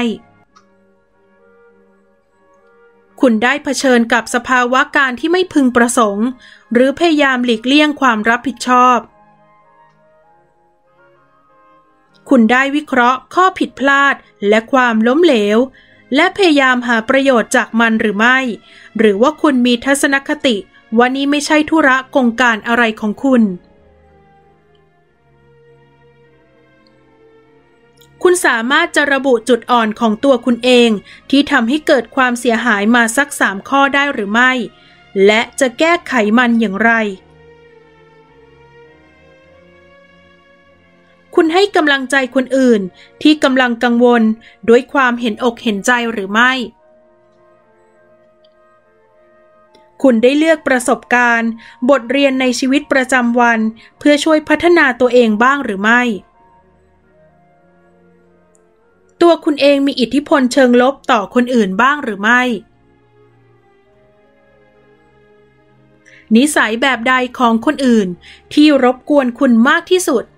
คุณได้เผชิญกับสภาวะการที่ไม่พึงประสงค์หรือพยายามหลีกเลี่ยงความรับผิดชอบคุณได้วิเคราะห์ข้อผิดพลาดและความล้มเหลวและพยายามหาประโยชน์จากมันหรือไม่หรือว่าคุณมีทัศนคติว่านี่ไม่ใช่ธุระกงการอะไรของคุณสามารถจะระบุจุดอ่อนของตัวคุณเองที่ทำให้เกิดความเสียหายมาสัก3ข้อได้หรือไม่และจะแก้ไขมันอย่างไรคุณให้กำลังใจคนอื่นที่กำลังกังวลด้วยความเห็นอกเห็นใจหรือไม่คุณได้เลือกประสบการณ์บทเรียนในชีวิตประจำวันเพื่อช่วยพัฒนาตัวเองบ้างหรือไม่ตัวคุณเองมีอิทธิพลเชิงลบต่อคนอื่นบ้างหรือไม่นิสัยแบบใดของคนอื่นที่รบกวนคุณมากที่สุด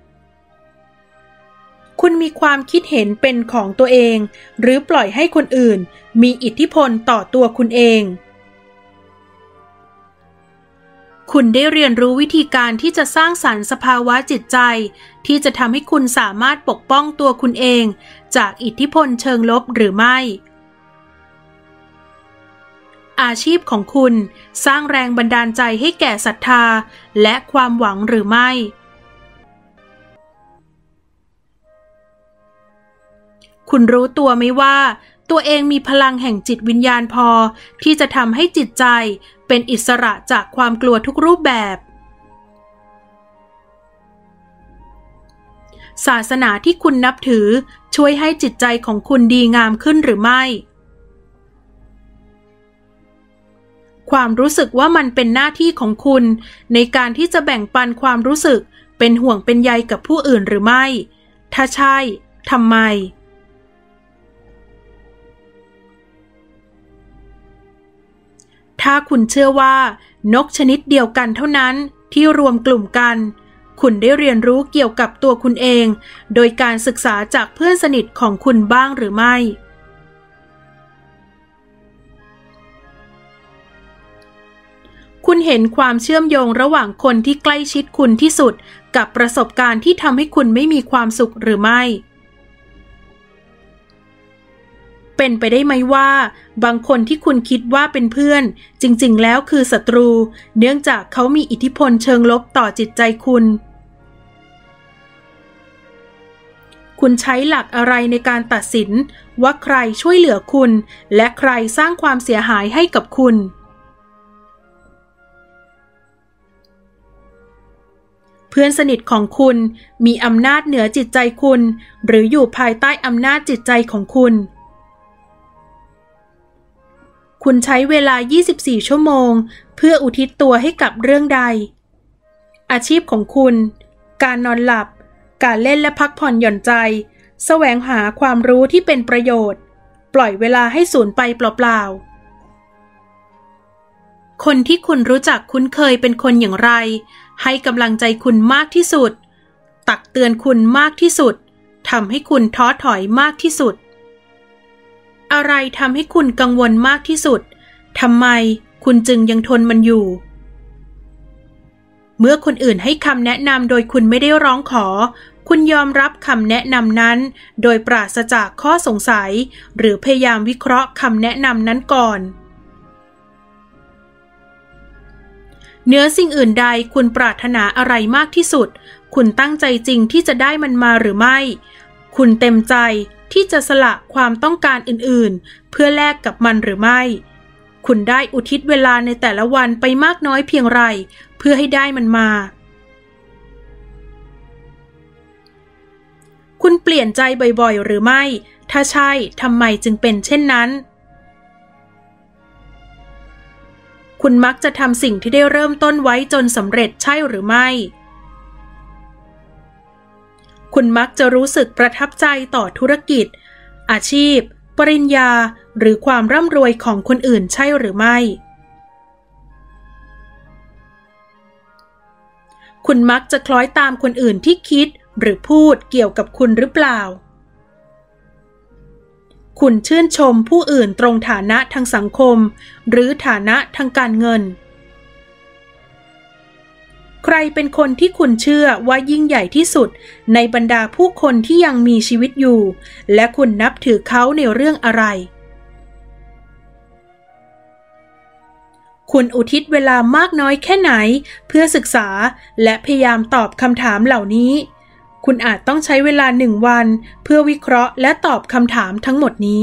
คุณมีความคิดเห็นเป็นของตัวเองหรือปล่อยให้คนอื่นมีอิทธิพลต่อตัวคุณเองคุณได้เรียนรู้วิธีการที่จะสร้างสรรค์สภาวะจิตใจที่จะทำให้คุณสามารถปกป้องตัวคุณเองจากอิทธิพลเชิงลบหรือไม่อาชีพของคุณสร้างแรงบันดาลใจให้แก่ศรัทธาและความหวังหรือไม่คุณรู้ตัวไหมว่าตัวเองมีพลังแห่งจิตวิญญาณพอที่จะทำให้จิตใจเป็นอิสระจากความกลัวทุกรูปแบบศาสนาที่คุณนับถือช่วยให้จิตใจของคุณดีงามขึ้นหรือไม่ความรู้สึกว่ามันเป็นหน้าที่ของคุณในการที่จะแบ่งปันความรู้สึกเป็นห่วงเป็นใยกับผู้อื่นหรือไม่ถ้าใช่ทำไมถ้าคุณเชื่อว่านกชนิดเดียวกันเท่านั้นที่รวมกลุ่มกันคุณได้เรียนรู้เกี่ยวกับตัวคุณเองโดยการศึกษาจากเพื่อนสนิทของคุณบ้างหรือไม่คุณเห็นความเชื่อมโยงระหว่างคนที่ใกล้ชิดคุณที่สุดกับประสบการณ์ที่ทำให้คุณไม่มีความสุขหรือไม่เป็นไปได้ไหมว่าบางคนที่คุณคิดว่าเป็นเพื่อนจริงๆแล้วคือศัตรูเนื่องจากเขามีอิทธิพลเชิงลบต่อจิตใจคุณใช้หลักอะไรในการตัดสินว่าใครช่วยเหลือคุณและใครสร้างความเสียหายให้กับคุณเพื่อนสนิทของคุณมีอำนาจเหนือจิตใจคุณหรืออยู่ภายใต้อำนาจจิตใจของคุณคุณใช้เวลา24ชั่วโมงเพื่ออุทิศตัวให้กับเรื่องใดอาชีพของคุณการนอนหลับการเล่นและพักผ่อนหย่อนใจแสวงหาความรู้ที่เป็นประโยชน์ปล่อยเวลาให้สูญไปเปล่าๆคนที่คุณรู้จักคุ้นเคยเป็นคนอย่างไรให้กำลังใจคุณมากที่สุดตักเตือนคุณมากที่สุดทำให้คุณท้อถอยมากที่สุดอะไรทำให้คุณกังวลมากที่สุดทำไมคุณจึงยังทนมันอยู่เมื่อคนอื่นให้คำแนะนำโดยคุณไม่ได้ร้องขอคุณยอมรับคำแนะนำนั้นโดยปราศจากข้อสงสัยหรือพยายามวิเคราะห์คำแนะนำนั้นก่อนเหนือสิ่งอื่นใดคุณปรารถนาอะไรมากที่สุดคุณตั้งใจจริงที่จะได้มันมาหรือไม่คุณเต็มใจที่จะสละความต้องการอื่นๆเพื่อแลกกับมันหรือไม่คุณได้อุทิศเวลาในแต่ละวันไปมากน้อยเพียงไรเพื่อให้ได้มันมาคุณเปลี่ยนใจบ่อยๆหรือไม่ถ้าใช่ทำไมจึงเป็นเช่นนั้นคุณมักจะทำสิ่งที่ได้เริ่มต้นไว้จนสำเร็จใช่หรือไม่คุณมักจะรู้สึกประทับใจต่อธุรกิจอาชีพปริญญาหรือความร่ำรวยของคนอื่นใช่หรือไม่คุณมักจะคล้อยตามคนอื่นที่คิดหรือพูดเกี่ยวกับคุณหรือเปล่าคุณชื่นชมผู้อื่นตรงฐานะทางสังคมหรือฐานะทางการเงินใครเป็นคนที่คุณเชื่อว่ายิ่งใหญ่ที่สุดในบรรดาผู้คนที่ยังมีชีวิตอยู่และคุณนับถือเขาในเรื่องอะไรคุณอุทิศเวลามากน้อยแค่ไหนเพื่อศึกษาและพยายามตอบคำถามเหล่านี้คุณอาจต้องใช้เวลา1 วันเพื่อวิเคราะห์และตอบคำถามทั้งหมดนี้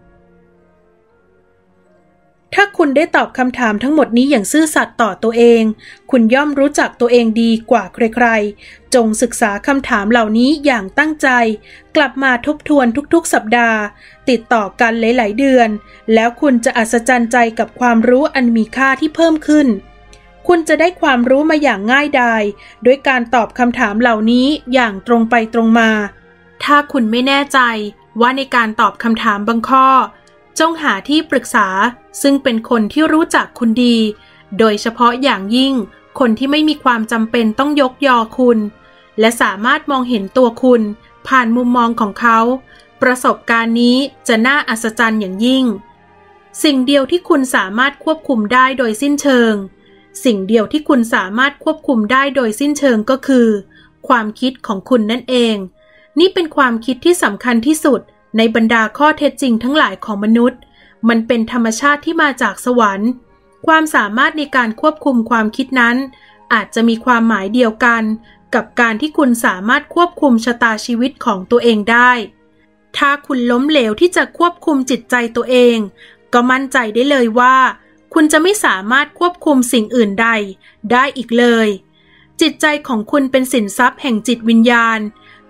ถ้าคุณได้ตอบคำถามทั้งหมดนี้อย่างซื่อสัตย์ต่อตัวเองคุณย่อมรู้จักตัวเองดีกว่าใครๆจงศึกษาคำถามเหล่านี้อย่างตั้งใจกลับมาทบทวนทุกๆสัปดาห์ติดต่อกันหลายๆเดือนแล้วคุณจะอัศจรรย์ใจกับความรู้อันมีค่าที่เพิ่มขึ้นคุณจะได้ความรู้มาอย่างง่ายดายด้วยการตอบคำถามเหล่านี้อย่างตรงไปตรงมาถ้าคุณไม่แน่ใจว่าในการตอบคำถามบางข้อจงหาที่ปรึกษาซึ่งเป็นคนที่รู้จักคุณดีโดยเฉพาะอย่างยิ่งคนที่ไม่มีความจำเป็นต้องยกยอคุณและสามารถมองเห็นตัวคุณผ่านมุมมองของเขาประสบการณ์นี้จะน่าอัศจรรย์อย่างยิ่งสิ่งเดียวที่คุณสามารถควบคุมได้โดยสิ้นเชิงสิ่งเดียวที่คุณสามารถควบคุมได้โดยสิ้นเชิงก็คือความคิดของคุณนั่นเองนี่เป็นความคิดที่สำคัญที่สุดในบรรดาข้อเท็จจริงทั้งหลายของมนุษย์มันเป็นธรรมชาติที่มาจากสวรรค์ความสามารถในการควบคุมความคิดนั้นอาจจะมีความหมายเดียวกันกับการที่คุณสามารถควบคุมชะตาชีวิตของตัวเองได้ถ้าคุณล้มเหลวที่จะควบคุมจิตใจตัวเองก็มั่นใจได้เลยว่าคุณจะไม่สามารถควบคุมสิ่งอื่นใดได้อีกเลยจิตใจของคุณเป็นสินทรัพย์แห่งจิตวิญญาณ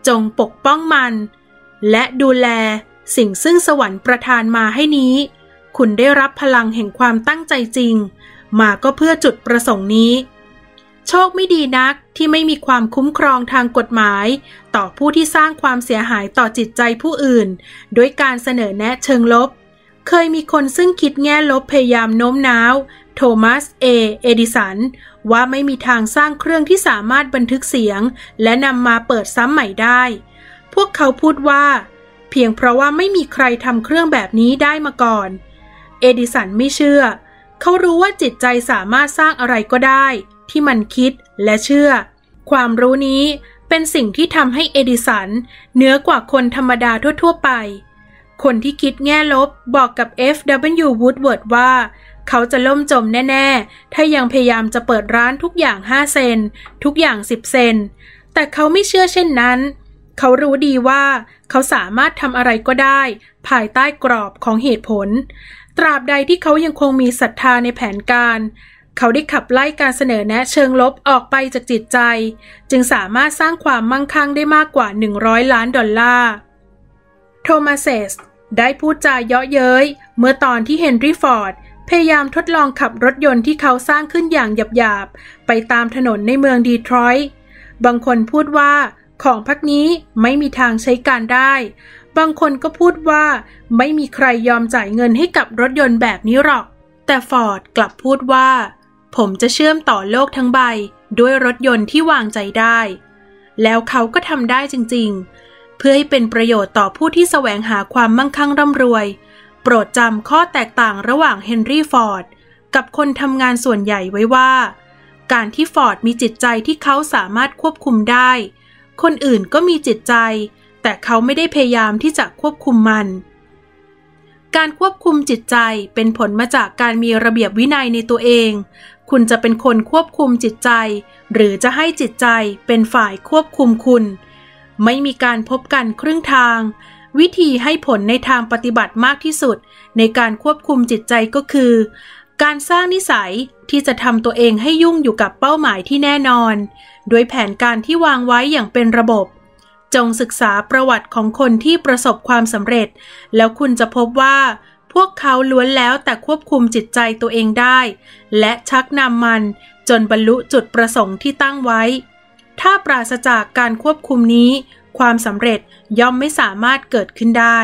จงปกป้องมันและดูแลสิ่งซึ่งสวรรค์ประทานมาให้นี้คุณได้รับพลังแห่งความตั้งใจจริงมาก็เพื่อจุดประสงค์นี้โชคไม่ดีนักที่ไม่มีความคุ้มครองทางกฎหมายต่อผู้ที่สร้างความเสียหายต่อจิตใจผู้อื่นด้วยการเสนอแนะเชิงลบเคยมีคนซึ่งคิดแง่ลบพยายามโน้มน้าวโทมัสเอดิสันว่าไม่มีทางสร้างเครื่องที่สามารถบันทึกเสียงและนำมาเปิดซ้ำใหม่ได้พวกเขาพูดว่าเพียงเพราะว่าไม่มีใครทำเครื่องแบบนี้ได้มาก่อนเอดิสันไม่เชื่อเขารู้ว่าจิตใจสามารถสร้างอะไรก็ได้ที่มันคิดและเชื่อความรู้นี้เป็นสิ่งที่ทำให้เอดิสันเหนือกว่าคนธรรมดาทั่วๆไปคนที่คิดแง่ลบบอกกับ F.W. Woodward ว่าเขาจะล่มจมแน่ๆถ้ายังพยายามจะเปิดร้านทุกอย่าง5 เซนทุกอย่าง10 เซนแต่เขาไม่เชื่อเช่นนั้นเขารู้ดีว่าเขาสามารถทำอะไรก็ได้ภายใต้กรอบของเหตุผลตราบใดที่เขายังคงมีศรัทธาในแผนการเขาได้ขับไล่การเสนอแนะเชิงลบออกไปจากจิตใจจึงสามารถสร้างความมั่งคั่งได้มากกว่า$100 ล้านโทมัสเซสได้พูดจาเยาะเย้ยเมื่อตอนที่เฮนรี่ฟอร์ดพยายามทดลองขับรถยนต์ที่เขาสร้างขึ้นอย่างหยาบๆไปตามถนนในเมืองดีทรอยต์บางคนพูดว่าของพวกนี้ไม่มีทางใช้การได้บางคนก็พูดว่าไม่มีใครยอมจ่ายเงินให้กับรถยนต์แบบนี้หรอกแต่ฟอร์ดกลับพูดว่าผมจะเชื่อมต่อโลกทั้งใบด้วยรถยนต์ที่วางใจได้แล้วเขาก็ทำได้จริงๆเพื่อให้เป็นประโยชน์ต่อผู้ที่แสวงหาความมั่งคั่งร่ำรวยโปรดจำข้อแตกต่างระหว่างเฮนรี่ฟอร์ดกับคนทำงานส่วนใหญ่ไว้ว่าการที่ฟอร์ดมีจิตใจที่เขาสามารถควบคุมได้คนอื่นก็มีจิตใจแต่เขาไม่ได้พยายามที่จะควบคุมมันการควบคุมจิตใจเป็นผลมาจากการมีระเบียบวินัยในตัวเองคุณจะเป็นคนควบคุมจิตใจหรือจะให้จิตใจเป็นฝ่ายควบคุมคุณไม่มีการพบกันครึ่งทางวิธีให้ผลในทางปฏิบัติมากที่สุดในการควบคุมจิตใจก็คือการสร้างนิสัยที่จะทำตัวเองให้ยุ่งอยู่กับเป้าหมายที่แน่นอนโดยแผนการที่วางไว้อย่างเป็นระบบจงศึกษาประวัติของคนที่ประสบความสำเร็จแล้วคุณจะพบว่าพวกเขาล้วนแล้วแต่ควบคุมจิตใจตัวเองได้และชักนำมันจนบรรลุจุดประสงค์ที่ตั้งไว้ถ้าปราศจากการควบคุมนี้ความสำเร็จย่อมไม่สามารถเกิดขึ้นได้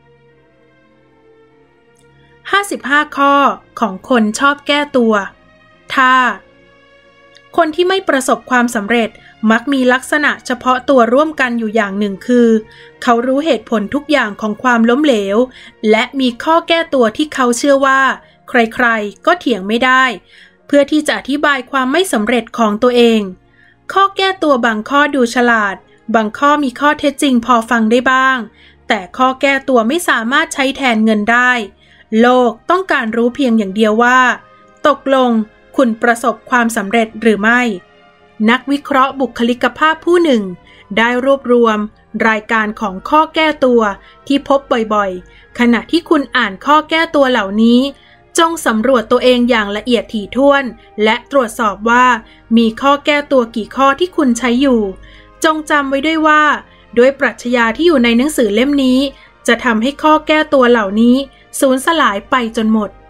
55ข้อของคนชอบแก้ตัวถ้าคนที่ไม่ประสบความสำเร็จมักมีลักษณะเฉพาะตัวร่วมกันอยู่อย่างหนึ่งคือเขารู้เหตุผลทุกอย่างของความล้มเหลวและมีข้อแก้ตัวที่เขาเชื่อว่าใครๆก็เถียงไม่ได้เพื่อที่จะอธิบายความไม่สำเร็จของตัวเองข้อแก้ตัวบางข้อดูฉลาดบางข้อมีข้อเท็จจริงพอฟังได้บ้างแต่ข้อแก้ตัวไม่สามารถใช้แทนเงินได้โลกต้องการรู้เพียงอย่างเดียวว่าตกลงคุณประสบความสำเร็จหรือไม่นักวิเคราะห์บุคลิกภาพผู้หนึ่งได้รวบรวมรายการของข้อแก้ตัวที่พบบ่อยๆขณะที่คุณอ่านข้อแก้ตัวเหล่านี้จงสำรวจตัวเองอย่างละเอียดถี่ถ้วนและตรวจสอบว่ามีข้อแก้ตัวกี่ข้อที่คุณใช้อยู่จงจำไว้ด้วยว่าด้วยปรัชญาที่อยู่ในหนังสือเล่มนี้จะทำให้ข้อแก้ตัวเหล่านี้สูญสลายไปจนหมด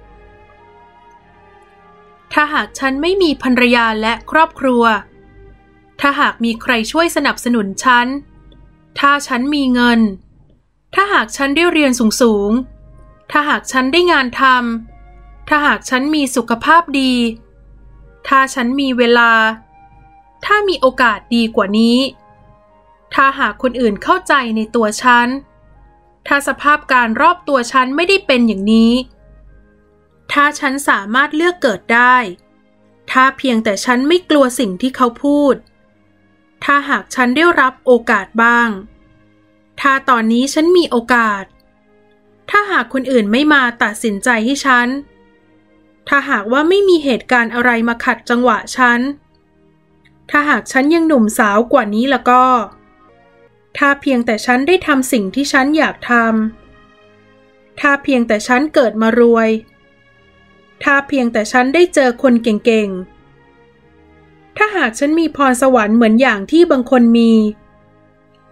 ถ้าหากฉันไม่มีภรรยาและครอบครัวถ้าหากมีใครช่วยสนับสนุนฉันถ้าฉันมีเงินถ้าหากฉันได้เรียนสูงถ้าหากฉันได้งานทำถ้าหากฉันมีสุขภาพดีถ้าฉันมีเวลาถ้ามีโอกาสดีกว่านี้ถ้าหากคนอื่นเข้าใจในตัวฉันถ้าสภาพการรอบตัวฉันไม่ได้เป็นอย่างนี้ถ้าฉันสามารถเลือกเกิดได้ถ้าเพียงแต่ฉันไม่กลัวสิ่งที่เขาพูดถ้าหากฉันได้รับโอกาสบ้างถ้าตอนนี้ฉันมีโอกาสถ้าหากคนอื่นไม่มาตัดสินใจให้ฉันถ้าหากว่าไม่มีเหตุการณ์อะไรมาขัดจังหวะฉันถ้าหากฉันยังหนุ่มสาวกว่านี้แล้วก็ถ้าเพียงแต่ฉันได้ทำสิ่งที่ฉันอยากทำถ้าเพียงแต่ฉันเกิดมารวยถ้าเพียงแต่ฉันได้เจอคนเก่งๆถ้าหากฉันมีพรสวรรค์เหมือนอย่างที่บางคนมี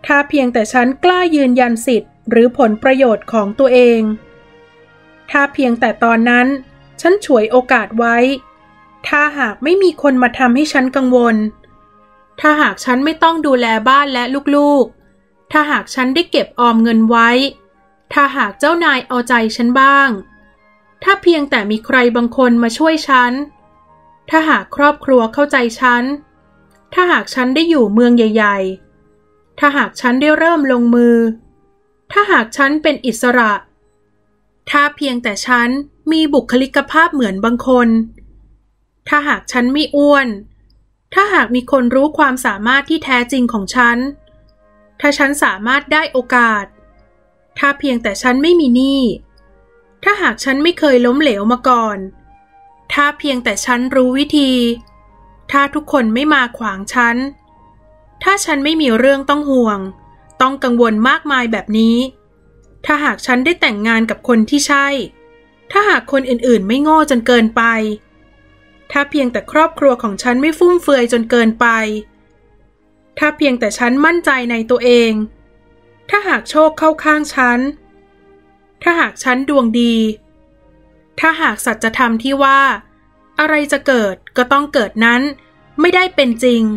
ถ้าเพียงแต่ฉันกล้ายืนยันสิทธิ์หรือผลประโยชน์ของตัวเองถ้าเพียงแต่ตอนนั้นฉันฉวยโอกาสไว้ถ้าหากไม่มีคนมาทำให้ฉันกังวลถ้าหากฉันไม่ต้องดูแลบ้านและลูกๆถ้าหากฉันได้เก็บออมเงินไว้ถ้าหากเจ้านายเอาใจฉันบ้างถ้าเพียงแต่มีใครบางคนมาช่วยฉันถ้าหากครอบครัวเข้าใจฉันถ้าหากฉันได้อยู่เมืองใหญ่ๆถ้าหากฉันได้เริ่มลงมือถ้าหากฉันเป็นอิสระถ้าเพียงแต่ฉันมีบุคลิกภาพเหมือนบางคนถ้าหากฉันไม่อ้วนถ้าหากมีคนรู้ความสามารถที่แท้จริงของฉันถ้าฉันสามารถได้โอกาสถ้าเพียงแต่ฉันไม่มีหนี้ถ้าหากฉันไม่เคยล้มเหลวมาก่อนถ้าเพียงแต่ฉันรู้วิธีถ้าทุกคนไม่มาขวางฉันถ้าฉันไม่มีเรื่องต้องห่วงต้องกังวลมากมายแบบนี้ถ้าหากฉันได้แต่งงานกับคนที่ใช่ถ้าหากคนอื่นๆไม่โง่จนเกินไปถ้าเพียงแต่ครอบครัวของฉันไม่ฟุ่มเฟือยจนเกินไปถ้าเพียงแต่ฉันมั่นใจในตัวเองถ้าหากโชคเข้าข้างฉันถ้าหากฉันดวงดีถ้าหากสัจธรรมที่ว่าอะไรจะเกิดก็ต้องเกิดนั้นไม่ได้เป็นจริง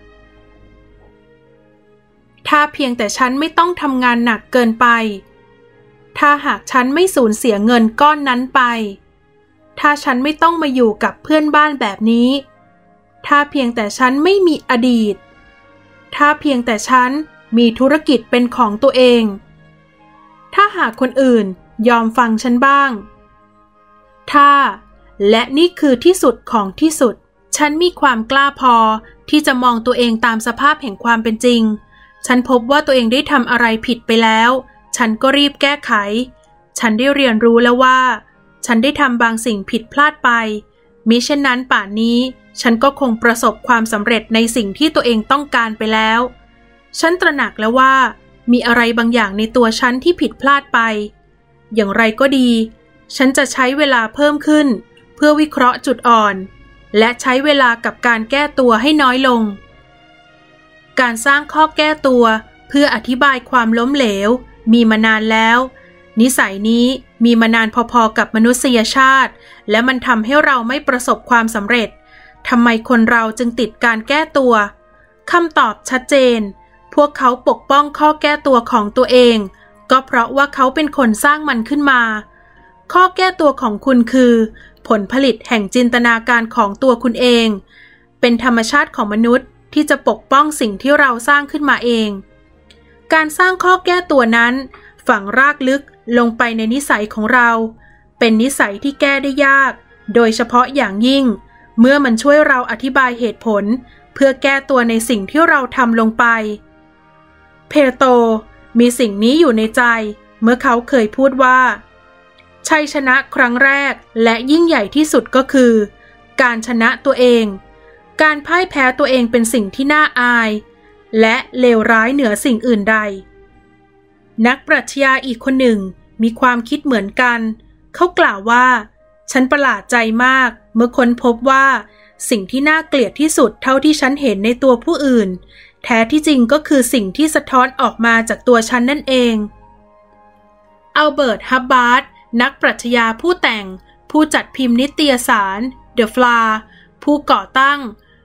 ถ้าเพียงแต่ฉันไม่ต้องทำงานหนักเกินไปถ้าหากฉันไม่สูญเสียเงินก้อนนั้นไปถ้าฉันไม่ต้องมาอยู่กับเพื่อนบ้านแบบนี้ถ้าเพียงแต่ฉันไม่มีอดีตถ้าเพียงแต่ฉันมีธุรกิจเป็นของตัวเองถ้าหากคนอื่นยอมฟังฉันบ้างถ้าและนี่คือที่สุดของที่สุดฉันมีความกล้าพอที่จะมองตัวเองตามสภาพแห่งความเป็นจริงฉันพบว่าตัวเองได้ทำอะไรผิดไปแล้วฉันก็รีบแก้ไขฉันได้เรียนรู้แล้วว่าฉันได้ทำบางสิ่งผิดพลาดไปมิเช่นนั้นป่านนี้ฉันก็คงประสบความสำเร็จในสิ่งที่ตัวเองต้องการไปแล้วฉันตระหนักแล้วว่ามีอะไรบางอย่างในตัวฉันที่ผิดพลาดไปอย่างไรก็ดีฉันจะใช้เวลาเพิ่มขึ้นเพื่อวิเคราะห์จุดอ่อนและใช้เวลากับการแก้ตัวให้น้อยลงการสร้างข้อแก้ตัวเพื่ออธิบายความล้มเหลวมีมานานแล้วนิสัยนี้มีมานานพอๆกับมนุษยชาติและมันทำให้เราไม่ประสบความสำเร็จทำไมคนเราจึงติดการแก้ตัวคำตอบชัดเจนพวกเขาปกป้องข้อแก้ตัวของตัวเองก็เพราะว่าเขาเป็นคนสร้างมันขึ้นมาข้อแก้ตัวของคุณคือผลผลิตแห่งจินตนาการของตัวคุณเองเป็นธรรมชาติของมนุษย์ที่จะปกป้องสิ่งที่เราสร้างขึ้นมาเองการสร้างข้อแก้ตัวนั้นฝังรากลึกลงไปในนิสัยของเราเป็นนิสัยที่แก้ได้ยากโดยเฉพาะอย่างยิ่งเมื่อมันช่วยเราอธิบายเหตุผลเพื่อแก้ตัวในสิ่งที่เราทำลงไปเพโตรมีสิ่งนี้อยู่ในใจเมื่อเขาเคยพูดว่าชัยชนะครั้งแรกและยิ่งใหญ่ที่สุดก็คือการชนะตัวเองการพ่ายแพ้ตัวเองเป็นสิ่งที่น่าอายและเลวร้ายเหนือสิ่งอื่นใดนักปรัชญาอีกคนหนึ่งมีความคิดเหมือนกันเขากล่าวว่าฉันประหลาดใจมากเมื่อค้นพบว่าสิ่งที่น่าเกลียดที่สุดเท่าที่ฉันเห็นในตัวผู้อื่นแท้ที่จริงก็คือสิ่งที่สะท้อนออกมาจากตัวฉันนั่นเองอัลเบิร์ต ฮับบาร์ดนักปรัชญาผู้แต่งผู้จัดพิมพ์นิตยสาร The Flower ผู้ก่อตั้ง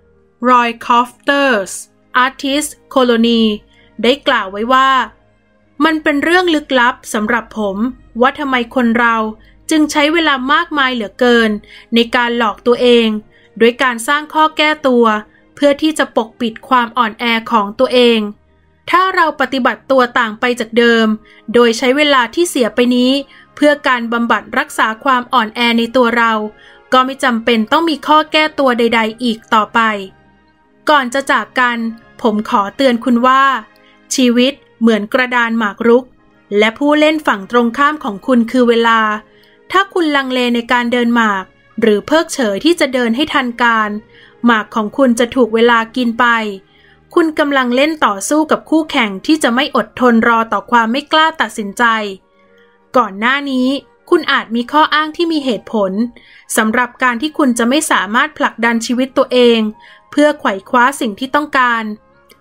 Roy Cofters Artist Colony ได้กล่าวไว้ว่ามันเป็นเรื่องลึกลับสำหรับผมว่าทำไมคนเราจึงใช้เวลามากมายเหลือเกินในการหลอกตัวเองโดยการสร้างข้อแก้ตัวเพื่อที่จะปกปิดความอ่อนแอของตัวเองถ้าเราปฏิบัติตัวต่างไปจากเดิมโดยใช้เวลาที่เสียไปนี้เพื่อการบำบัดรักษาความอ่อนแอในตัวเราก็ไม่จำเป็นต้องมีข้อแก้ตัวใดๆอีกต่อไปก่อนจะจากกันผมขอเตือนคุณว่าชีวิตเหมือนกระดานหมากรุกและผู้เล่นฝั่งตรงข้ามของคุณคือเวลาถ้าคุณลังเลในการเดินหมากหรือเพิกเฉยที่จะเดินให้ทันการหมากของคุณจะถูกเวลากินไปคุณกำลังเล่นต่อสู้กับคู่แข่งที่จะไม่อดทนรอต่อความไม่กล้าตัดสินใจก่อนหน้านี้คุณอาจมีข้ออ้างที่มีเหตุผลสำหรับการที่คุณจะไม่สามารถผลักดันชีวิตตัวเองเพื่อไขว่คว้าสิ่งที่ต้องการ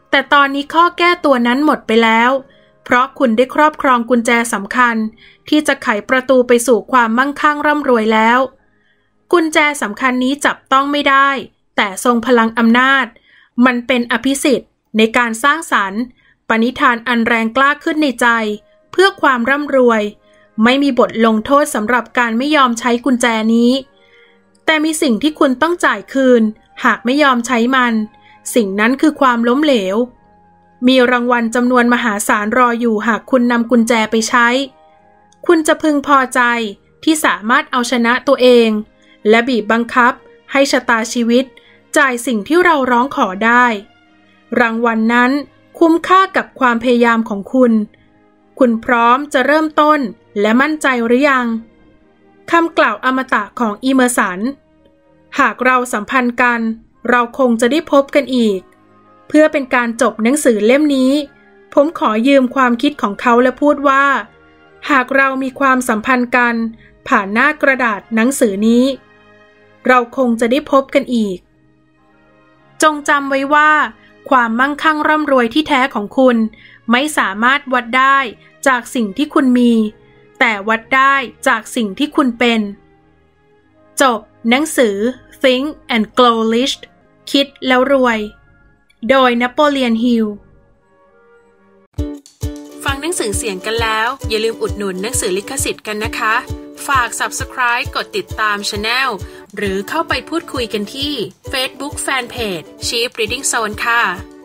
แต่ตอนนี้ข้อแก้ตัวนั้นหมดไปแล้วเพราะคุณได้ครอบครองกุญแจสำคัญที่จะไขประตูไปสู่ความมั่งคั่งร่ำรวยแล้วกุญแจสำคัญนี้จับต้องไม่ได้แต่ทรงพลังอำนาจมันเป็นอภิสิทธิ์ในการสร้างสรรค์ปณิธานอันแรงกล้าขึ้นในใจเพื่อความร่ำรวยไม่มีบทลงโทษสำหรับการไม่ยอมใช้กุญแจนี้แต่มีสิ่งที่คุณต้องจ่ายคืนหากไม่ยอมใช้มันสิ่งนั้นคือความล้มเหลวมีรางวัลจำนวนมหาศาลรออยู่หากคุณนำกุญแจไปใช้คุณจะพึงพอใจที่สามารถเอาชนะตัวเองและบีบบังคับให้ชะตาชีวิตจ่ายสิ่งที่เราร้องขอได้รางวัลนั้นคุ้มค่ากับความพยายามของคุณคุณพร้อมจะเริ่มต้นและมั่นใจหรือยังคำกล่าวอมตะของอีเมอร์สันหากเราสัมพันธ์กันเราคงจะได้พบกันอีกเพื่อเป็นการจบหนังสือเล่มนี้ผมขอยืมความคิดของเขาและพูดว่าหากเรามีความสัมพันธ์กันผ่านหน้ากระดาษหนังสือนี้เราคงจะได้พบกันอีกจงจำไว้ว่าความมั่งคั่งร่ำรวยที่แท้ของคุณไม่สามารถวัดได้จากสิ่งที่คุณมีแต่วัดได้จากสิ่งที่คุณเป็นจบหนังสือ Think and Grow Rich คิดแล้วรวยโดยนโปเลียนฮิลฟังหนังสือเสียงกันแล้วอย่าลืมอุดหนุนหนังสือลิขสิทธิ์กันนะคะฝาก Subscribe กดติดตาม Channel หรือเข้าไปพูดคุยกันที่ Facebook Fanpage Cheap Reading Zone ค่ะ